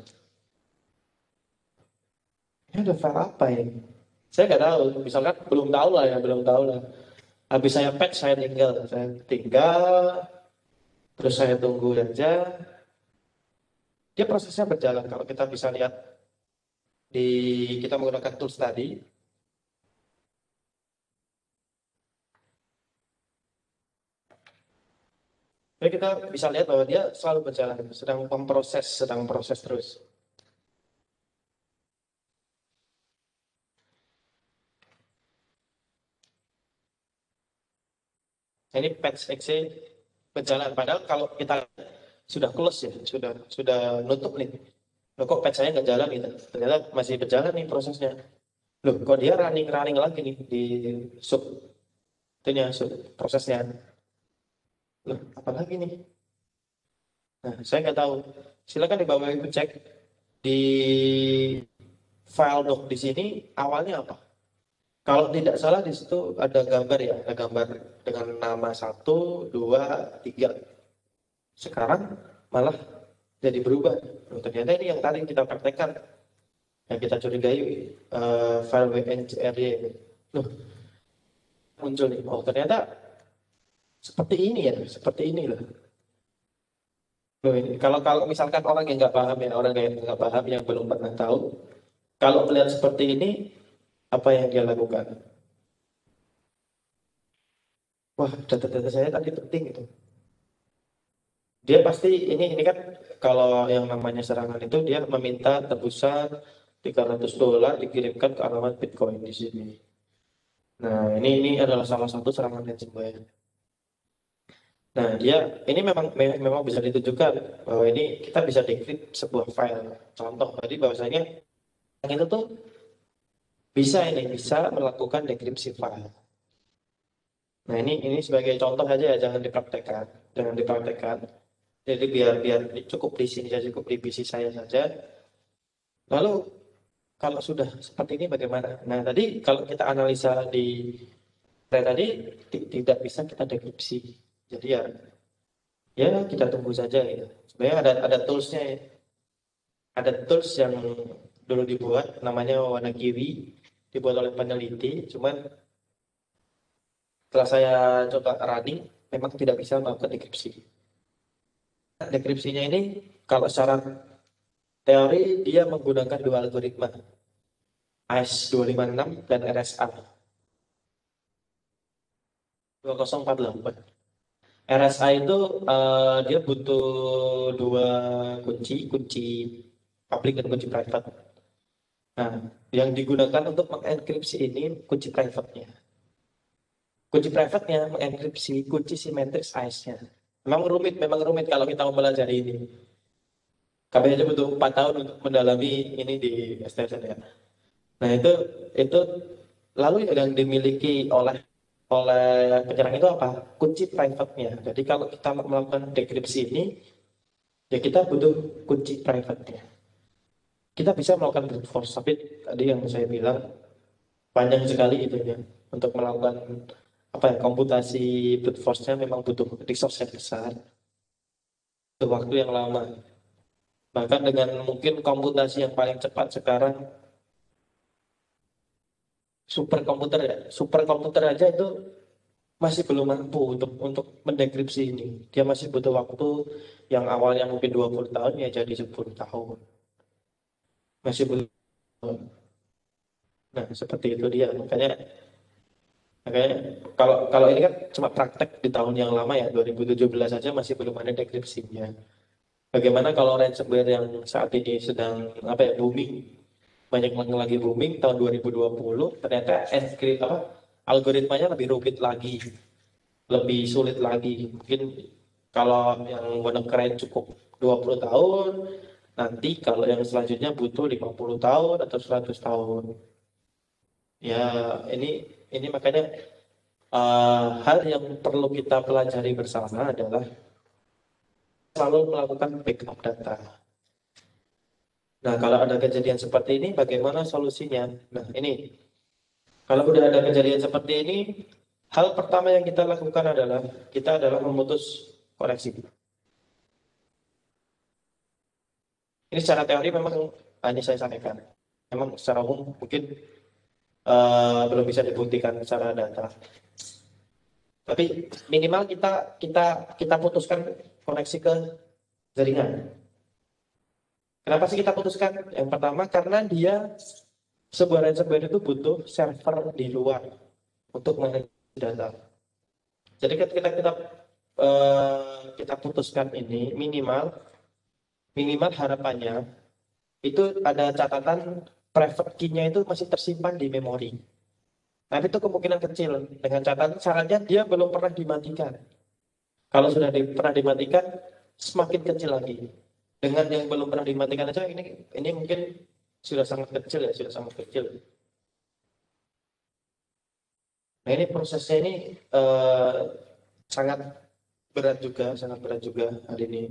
Ini ada file apa ini? Saya nggak tahu, misalkan belum tahu lah ya, belum tahu lah. Habis saya patch saya tinggal, saya tinggal, terus saya tunggu aja. Dia prosesnya berjalan kalau kita bisa lihat di kita menggunakan tools tadi. Jadi kita bisa lihat bahwa dia selalu berjalan, sedang memproses, sedang proses terus. Ini patch.exe berjalan, padahal kalau kita sudah close ya, sudah sudah nutup nih. Loh, kok patch saya nggak jalan gitu? Ternyata masih berjalan nih prosesnya. Loh, kok dia running running lagi nih di sub itunya sub prosesnya. Loh, apa lagi nih? Nah, saya nggak tahu. Silakan di bawah ibu cek di file doc di sini awalnya apa? Kalau tidak salah di situ ada gambar ya, ada gambar dengan nama satu, dua, tiga. Sekarang malah jadi berubah. Loh, ternyata ini yang tadi kita praktekkan, yang kita curigai uh, file W N C R Y. Loh, muncul nih, oh ternyata seperti ini ya, seperti ini loh. Loh ini, kalau kalau misalkan orang yang nggak paham ya, orang yang nggak paham yang belum pernah tahu, kalau melihat seperti ini, apa yang dia lakukan? Wah, data-data saya tadi penting itu. Dia pasti ini ini kan kalau yang namanya serangan itu dia meminta tebusan tiga ratus dolar dikirimkan ke alamat Bitcoin di sini. Nah, ini ini adalah salah satu serangan ransomware. Nah, dia ini memang me- memang bisa ditunjukkan bahwa ini kita bisa decrypt sebuah file. Contoh tadi bahwasanya yang itu tuh bisa ini bisa melakukan dekripsi file. Nah, ini ini sebagai contoh aja ya, jangan dipraktekkan, jangan dipraktekkan. Jadi biar biar cukup di sini saja, cukup di P C saya saja. Lalu kalau sudah seperti ini bagaimana? Nah, tadi kalau kita analisa di saya tadi ti- tidak bisa kita dekripsi. Jadi ya ya kita tunggu saja ya. Sebenarnya ada ada toolsnya ya. Ada tools yang dulu dibuat namanya Wanagiwi, dibuat oleh peneliti, cuman setelah saya coba running memang tidak bisa melakukan dekripsi. Dekripsinya ini kalau secara teori dia menggunakan dua algoritma, A E S dua lima enam dan R S A dua nol empat delapan. R S A itu eh, dia butuh dua kunci, kunci public dan kunci private. Nah, yang digunakan untuk mengenkripsi ini kunci private-nya. Kunci private-nya mengenkripsi kunci simetris A E S-nya. Memang rumit, memang rumit kalau kita mempelajari ini. Kami aja butuh empat tahun untuk mendalami ini di S T S N ya. Nah itu itu lalu yang dimiliki oleh oleh penyerang itu apa? Kunci private-nya. Jadi kalau kita melakukan dekripsi ini, ya kita butuh kunci private-nya. Kita bisa melakukan brute force, tapi tadi yang saya bilang panjang sekali itu ya untuk melakukan apa ya komputasi brute force-nya memang butuh resource yang besar, butuh waktu yang lama. Bahkan dengan mungkin komputasi yang paling cepat sekarang superkomputer ya, superkomputer aja itu masih belum mampu untuk untuk mendekripsi ini. Dia masih butuh waktu yang awalnya mungkin dua puluh tahun ya jadi sepuluh tahun. Masih butuh. Nah, seperti itu dia. Makanya makanya kalau kalau ini kan cuma praktek di tahun yang lama ya, dua ribu tujuh belas saja masih belum ada dekripsinya. Bagaimana kalau ransomware yang saat ini sedang apa ya booming, banyak yang lagi booming tahun dua ribu dua puluh, ternyata enkrip apa algoritmanya lebih rumit lagi, lebih sulit lagi. Mungkin kalau yang WannaCry cukup dua puluh tahun, nanti kalau yang selanjutnya butuh lima puluh tahun atau seratus tahun. Ya, ini ini makanya uh, hal yang perlu kita pelajari bersama adalah selalu melakukan backup data. Nah, kalau ada kejadian seperti ini, bagaimana solusinya? Nah, ini kalau udah ada kejadian seperti ini, hal pertama yang kita lakukan adalah kita adalah memutus koneksi. Ini secara teori memang hanya saya sampaikan. Memang secara umum mungkin uh, belum bisa dibuktikan secara data. Tapi minimal kita kita kita putuskan koneksi ke jaringan. Kenapa sih kita putuskan? Yang pertama karena dia sebuah ransomware itu butuh server di luar untuk mengenai data. Jadi ketika kita kita, uh, kita putuskan ini minimal minimal harapannya itu ada catatan private key-nya itu masih tersimpan di memori. Tapi itu kemungkinan kecil dengan catatan syaratnya dia belum pernah dimatikan. Kalau sudah di, pernah dimatikan semakin kecil lagi. Dengan yang belum pernah dimatikan aja ini ini mungkin sudah sangat kecil ya, sudah sangat kecil. Nah ini prosesnya ini eh, sangat berat juga, sangat berat juga hari ini.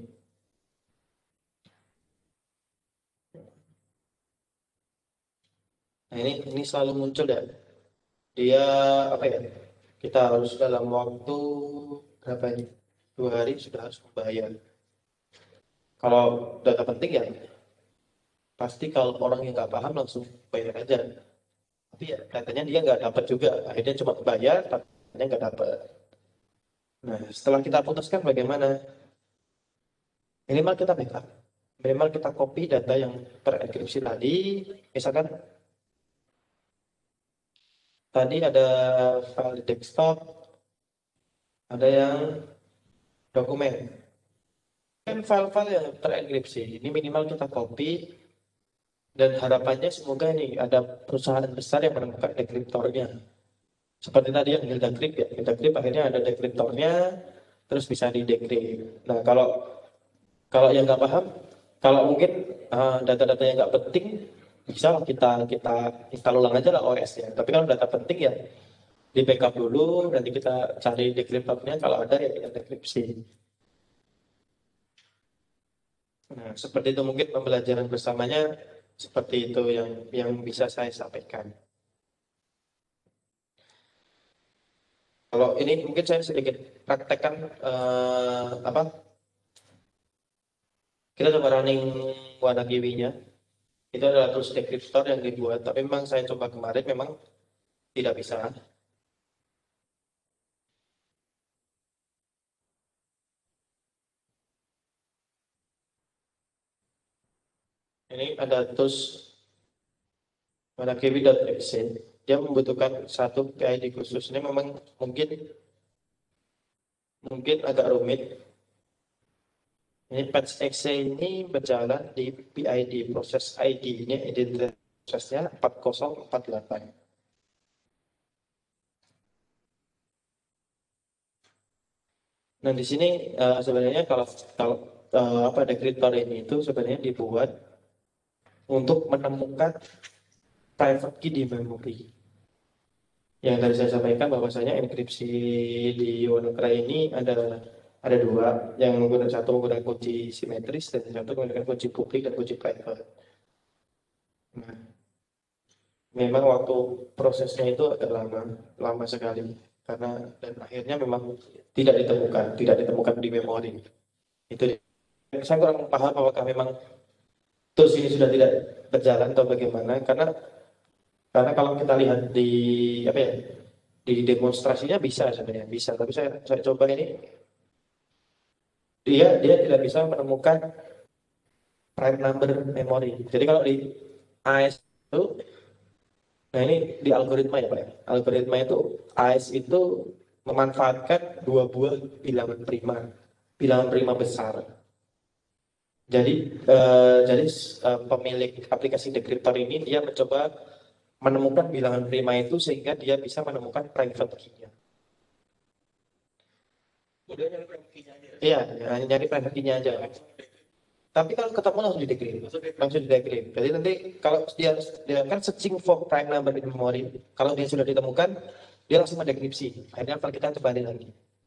Nah ini ini selalu muncul ya. Dia apa ya? Kita harus dalam waktu berapa ini? Dua hari sudah harus membayar. Kalau data penting ya pasti kalau orang yang nggak paham langsung bayar aja. Tapi ya datanya dia nggak dapat juga. Akhirnya cuma bayar, hanya nggak dapat. Nah, setelah kita putuskan bagaimana? Minimal kita backup. Minimal kita copy data yang terenkripsi tadi. Misalkan tadi ada file di desktop, ada yang dokumen. Kan file-file yang terenkripsi. Ini minimal kita copy. Dan harapannya semoga ini ada perusahaan besar yang menemukan dekriptornya. Seperti tadi yang Hilda Crypt ya. Hilda Crypt akhirnya ada dekriptornya, terus bisa di decrypt. Nah kalau kalau yang nggak paham, kalau mungkin uh, data-data yang nggak penting, bisa kita kita install ulang aja lah O S-nya. Tapi kalau data penting ya di backup dulu, nanti kita cari dekriptornya, kalau ada ya kita dekripsi. Nah seperti itu mungkin pembelajaran bersamanya. Seperti itu yang yang bisa saya sampaikan. Kalau ini mungkin saya sedikit praktekkan eh, apa? Kita coba running WannaGiwi-nya. Itu adalah tools decryptor yang dibuat, tapi memang saya coba kemarin memang tidak bisa. Ini ada tools WannaGiwi.exe. Dia membutuhkan satu P I D khusus. Ini memang mungkin mungkin agak rumit. Ini patch.exe ini berjalan di P I D, proses I D. Ini identitas prosesnya empat nol empat delapan. Nah di sini uh, sebenarnya kalau kalau uh, apa dekriptor ini itu sebenarnya dibuat untuk menemukan private key di memori. Yang tadi saya sampaikan bahwasanya enkripsi di WannaCry ini ada ada dua, yang menggunakan satu menggunakan kunci simetris dan satu menggunakan kunci publik dan kunci private. Nah, memang waktu prosesnya itu agak lama, lama sekali karena dan akhirnya memang tidak ditemukan, tidak ditemukan di memori. Itu saya kurang paham apakah memang tools ini sudah tidak berjalan atau bagaimana, karena karena kalau kita lihat di apa ya di demonstrasinya bisa sebenarnya bisa, tapi saya saya coba ini dia dia tidak bisa menemukan prime number memori. Jadi kalau di A E S itu, nah ini di algoritma ya Pak ya, algoritma itu A E S itu memanfaatkan dua buah bilangan prima, bilangan prima besar. Jadi, eh, jadi eh, pemilik aplikasi dekriptor ini dia mencoba menemukan bilangan prima itu sehingga dia bisa menemukan private key-nya. Udah nyari private key-nya aja. Iya, ya, nyari private key-nya aja. Tapi kalau ketemu langsung di decrypt, langsung di decrypt. Jadi nanti kalau dia, dia kan searching for prime number in memory, kalau dia sudah ditemukan, dia langsung mendekripsi. Akhirnya kalau kita kembali lagi.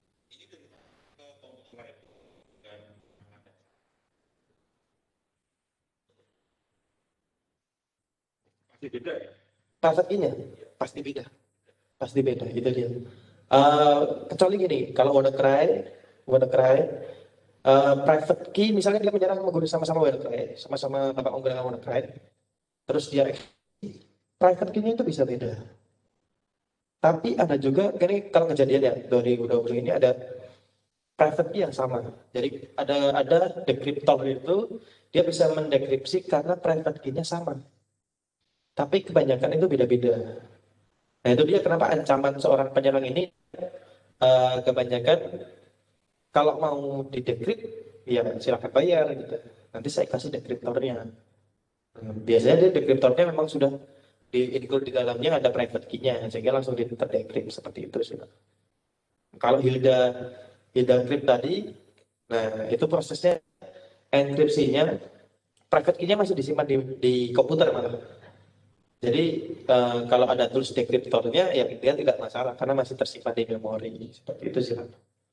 Pasti beda ya? Private key-nya pasti beda, pasti beda. Itu dia. Uh, kecuali gini, kalau WannaCry, WannaCry, uh, private key, misalnya dia menyerang menggunakan sama-sama WannaCry, sama-sama bapak menggunakan WannaCry, terus dia private key-nya itu bisa beda. Tapi ada juga, ini kalau kejadian ya dua ribu dua puluh ini ada private key yang sama. Jadi ada ada dekriptor itu dia bisa mendekripsi karena private key-nya sama. Tapi kebanyakan itu beda-beda. Nah itu dia kenapa ancaman seorang penyerang ini uh, kebanyakan kalau mau didekrypt ya silahkan bayar gitu. Nanti saya kasih dekriptornya. Hmm, biasanya dia dekriptornya memang sudah di-include di dalamnya ada private key-nya sehingga langsung diterdekrypt seperti itu sudah. Kalau Hilda Hilda Crypt tadi, nah itu prosesnya enkripsinya private key-nya masih disimpan di, di komputer malah. Jadi uh, kalau ada tools dekriptornya ya dia tidak masalah karena masih tersimpan di memori seperti itu sih.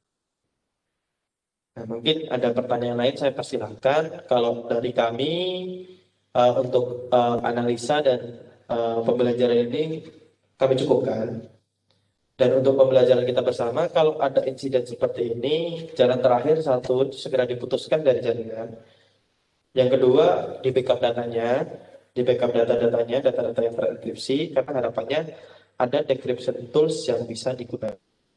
Nah, mungkin ada pertanyaan lain saya persilahkan. Kalau dari kami uh, untuk uh, analisa dan uh, pembelajaran ini kami cukupkan. Dan untuk pembelajaran kita bersama, kalau ada insiden seperti ini, jalan terakhir satu segera diputuskan dari jaringan. Yang kedua di backup datanya. Di backup data-datanya, data-data yang terenkripsi, karena harapannya ada decryption tools yang bisa digunakan.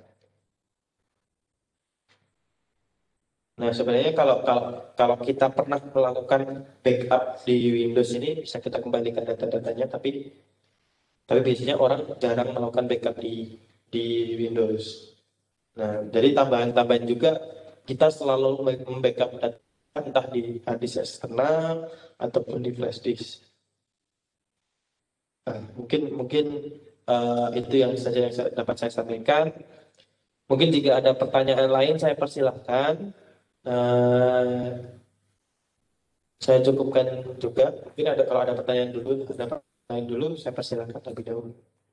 Nah, sebenarnya kalau kalau kalau kita pernah melakukan backup di Windows ini bisa kita kembalikan data-datanya, tapi tapi biasanya orang jarang melakukan backup di di Windows. Nah, jadi tambahan-tambahan juga kita selalu membackup data entah di hard disk eksternal ataupun di flash disk. Nah, mungkin mungkin uh, itu yang saja yang saya, dapat saya sampaikan. Mungkin jika ada pertanyaan lain saya persilahkan. Uh, saya cukupkan juga. Mungkin ada kalau ada pertanyaan dulu, ada pertanyaan dulu saya persilahkan terlebih dahulu.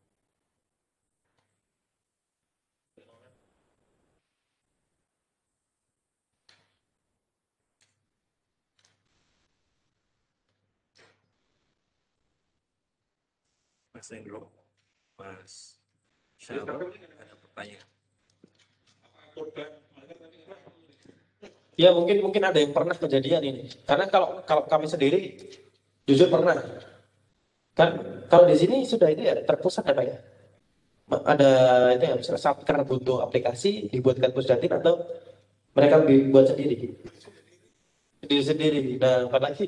Mas Endro, Mas Syarul, ada pertanyaan? Ya mungkin mungkin ada yang pernah kejadian ini. Karena kalau kalau kami sendiri jujur pernah. Kan kalau di sini sudah itu ya terpusat apa ya? Ma- Ada itu ya misalnya saat karena butuh aplikasi dibuatkan pusdatin atau mereka bi- buat sendiri. Sendiri sendiri. Nah apalagi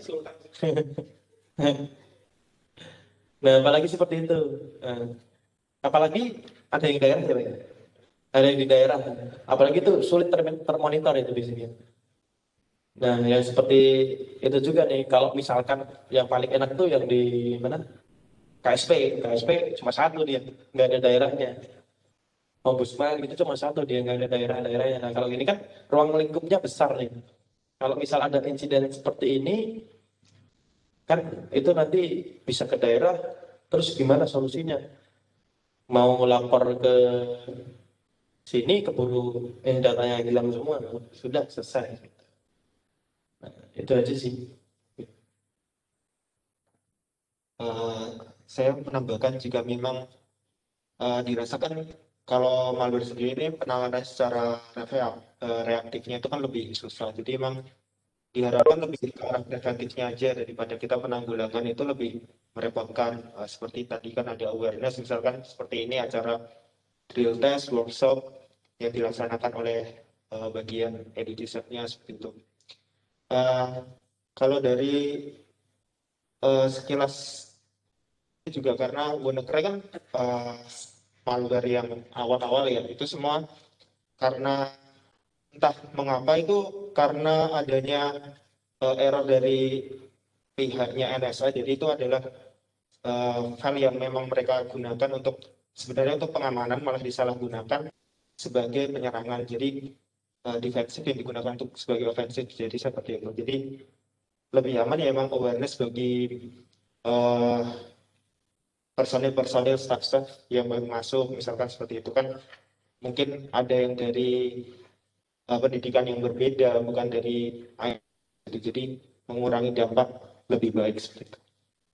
nah apalagi seperti itu. Nah, apalagi ada yang daerah ya Pak ya? Ada yang di daerah. Apalagi itu sulit ter- termonitor itu di sini. Nah, yang seperti itu juga nih, kalau misalkan yang paling enak tuh yang di mana? K S P, K S P cuma satu dia, nggak ada daerahnya. Ombudsman itu cuma satu dia, nggak ada daerah-daerahnya. Nah, kalau ini kan ruang lingkupnya besar nih. Kalau misal ada insiden seperti ini, kan itu nanti bisa ke daerah, terus gimana solusinya? Mau lapor ke sini, keburu eh, datanya hilang semua, sudah selesai. Nah, itu aja sih. Eh, saya menambahkan jika memang eh, dirasakan kalau malware sendiri ini penanganan secara reak- eh, reaktifnya itu kan lebih susah. Jadi memang diharapkan lebih ke arah preventifnya aja daripada kita penanggulangan itu lebih merepotkan. Eh, seperti tadi kan ada awareness, misalkan seperti ini acara drill test, workshop yang dilaksanakan oleh eh, bagian editornya seperti itu. Eh, kalau dari eh, sekilas juga karena WannaCry kan eh, malware yang awal-awal ya itu semua karena entah mengapa itu karena adanya eh, error dari pihaknya N S A, jadi itu adalah eh, hal yang memang mereka gunakan untuk sebenarnya untuk pengamanan malah disalahgunakan sebagai penyerangan, jadi eh, defensif yang digunakan untuk sebagai ofensif, jadi seperti itu. Jadi lebih aman ya emang awareness bagi eh, personil-personil staff-staff yang baru masuk misalkan seperti itu kan mungkin ada yang dari uh, pendidikan yang berbeda bukan dari I T, jadi mengurangi dampak lebih baik seperti itu.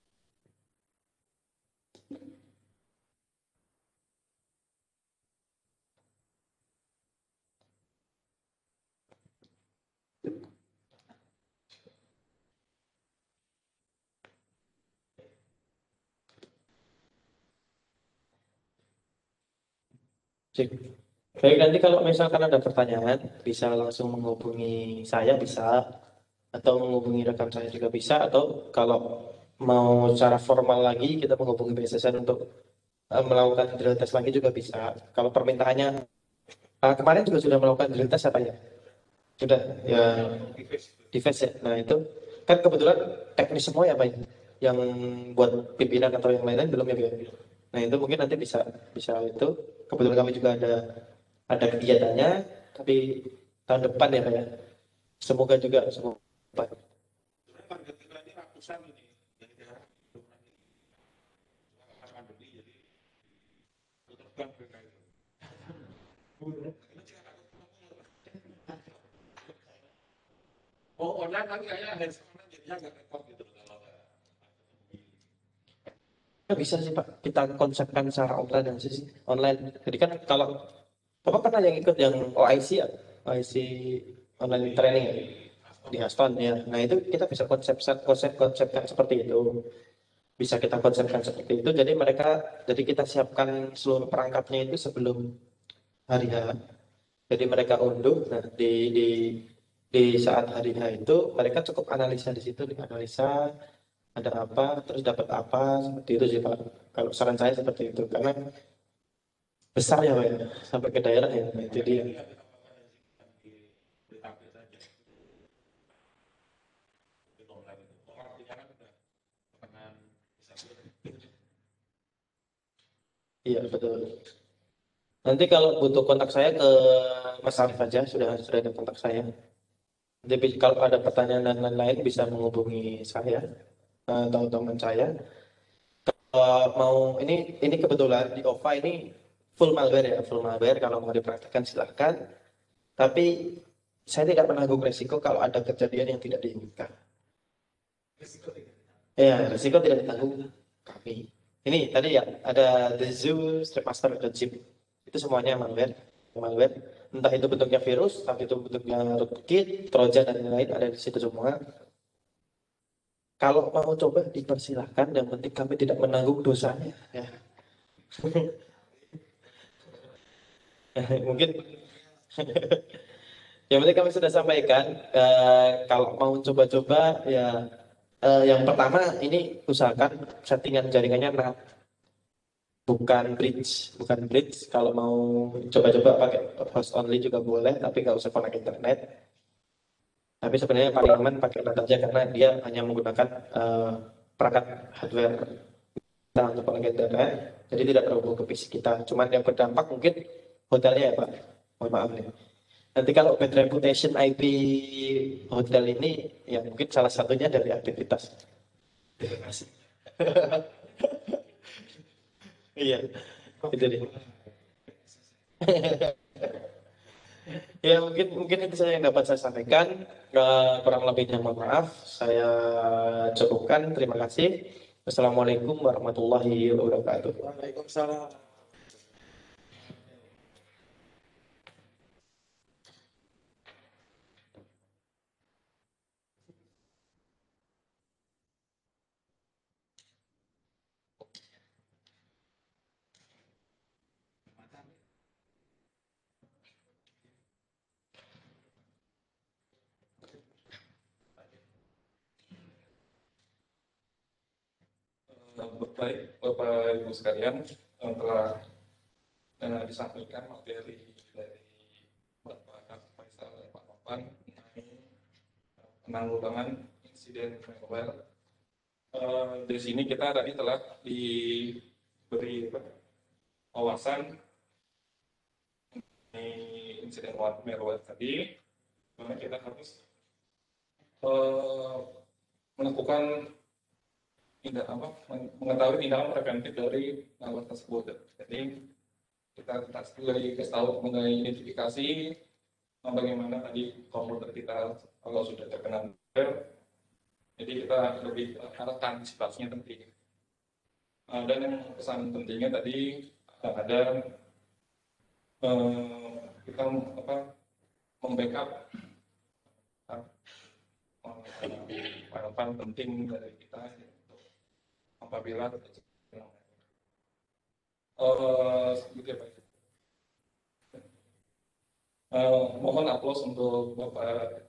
Sip. Baik, nanti kalau misalkan ada pertanyaan, bisa langsung menghubungi saya, bisa, atau menghubungi rekan saya juga bisa, atau kalau mau secara formal lagi, kita menghubungi B S S N untuk eh, melakukan drill test lagi juga bisa. Kalau permintaannya, eh, kemarin juga sudah melakukan drill test apa ya? Sudah, ya, device ya. Nah itu, kan kebetulan teknis semua ya Pak, ya? Yang buat pimpinan atau yang lain-lain belum ya Pak? Ya? Nah itu mungkin nanti bisa bisa itu. Kebetulan kami juga ada ada kegiatannya, tapi tahun depan ya Pak ya. Semoga juga semoga. Oh, online lagi kayaknya harus online jadinya agak repot gitu kalau Ya, bisa sih Pak, kita konsepkan secara online aja sih, online. Jadi kan kalau Bapak pernah yang ikut yang O I C ya, O I C online training ya, di Aston ya. Nah itu kita bisa konsep konsep konsepkan seperti itu. Bisa kita konsepkan seperti itu. Jadi mereka, jadi kita siapkan seluruh perangkatnya itu sebelum hari H. Jadi mereka unduh, nah di di di saat hari H itu mereka cukup analisa di situ, analisa ada apa, terus dapat apa, seperti itu sih Pak. Kalau saran saya seperti itu, karena besar ya Pak ya, sampai ke daerah ya, itu dia. Iya betul. Nanti kalau butuh kontak saya ke Mas Arif aja, sudah sudah ada kontak saya. Jadi kalau ada pertanyaan dan lain-lain bisa menghubungi saya eh, atau teman saya. Eh, mau ini ini kebetulan di O V A ini full malware ya, full malware. Kalau mau dipraktekkan silahkan. Tapi saya tidak menanggung resiko kalau ada kejadian yang tidak diinginkan. Ya, resiko tidak ditanggung kami. Ini tadi ya ada The Zoo, Strepmaster, dan Zip. Itu semuanya malware, malware. Entah itu bentuknya virus, entah itu bentuknya rootkit, trojan dan lain-lain ada di situ semua. Kalau mau coba dipersilahkan, yang penting kami tidak menanggung dosanya. Ya. Mungkin yang penting kami sudah sampaikan. Eh, kalau mau coba-coba ya, eh, yang pertama ini usahakan settingan jaringannya NAT, bukan bridge, bukan bridge. Kalau mau coba-coba pakai host only juga boleh, tapi nggak usah connect internet. Tapi sebenarnya paling aman pakai NAT aja karena dia hanya menggunakan eh, perangkat hardware kita untuk connect internet, jadi tidak terhubung ke P C kita. Cuman yang berdampak mungkin hotelnya ya Pak. Mohon maaf nih. Nanti kalau bad reputation I P hotel ini, ya mungkin salah satunya dari aktivitas. Terima kasih. Iya, itu dia. Ya mungkin mungkin itu saja yang dapat saya sampaikan. Eh, kurang lebihnya mohon maaf. Saya cukupkan. Terima kasih. Wassalamualaikum warahmatullahi wabarakatuh. Waalaikumsalam. Baik, Bapak Ibu sekalian, yang telah eh, disampaikan materi dari Bapak Faisal dan Pak Novan mengenai eh, penanggulangan insiden malware. Eh, di sini kita tadi telah diberi apa, wawasan mengenai insiden malware tadi, karena kita harus eh, melakukan tidak apa mengetahui tindakan preventif dari malware tersebut. Jadi kita tadi kasih tahu mengenai identifikasi bagaimana tadi komputer kita kalau sudah terkena malware. Jadi kita lebih arah antisipasinya penting. Uh, dan yang pesan pentingnya tadi ada uh, kita apa membackup uh, file-file penting dari kita apabila uh, gitu ya Pak. Uh, mohon aplaus untuk Bapak.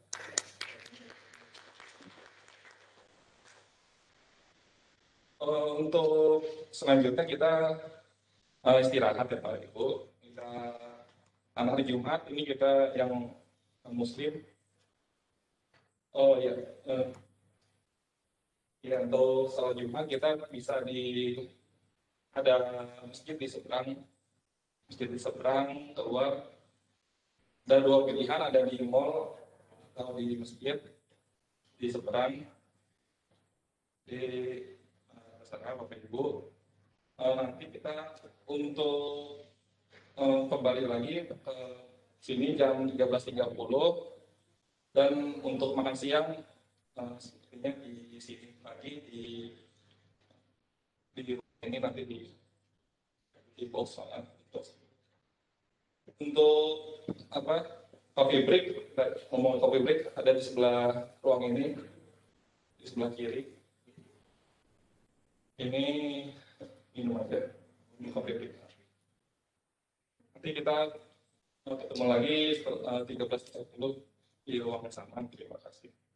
Uh, untuk selanjutnya kita uh, istirahat ya Pak Ibu. Kita anak hari Jumat ini kita yang Muslim. Oh ya. Uh, Ya, untuk salat Jumat kita bisa di ada masjid di seberang, masjid di seberang keluar. Dan dua pilihan, ada di mall atau di masjid di seberang. Di sana Bapak Ibu. Uh, nanti kita untuk uh, kembali lagi ke sini jam tiga belas tiga puluh dan untuk makan siang uh, sepertinya di sini lagi di di ini nanti di di pos untuk apa coffee break, ngomong coffee break ada di sebelah ruang ini, di sebelah kiri ini minum aja, ini coffee break. Nanti kita ketemu lagi setelah tiga belas tiga puluh Iya, sama. Terima kasih.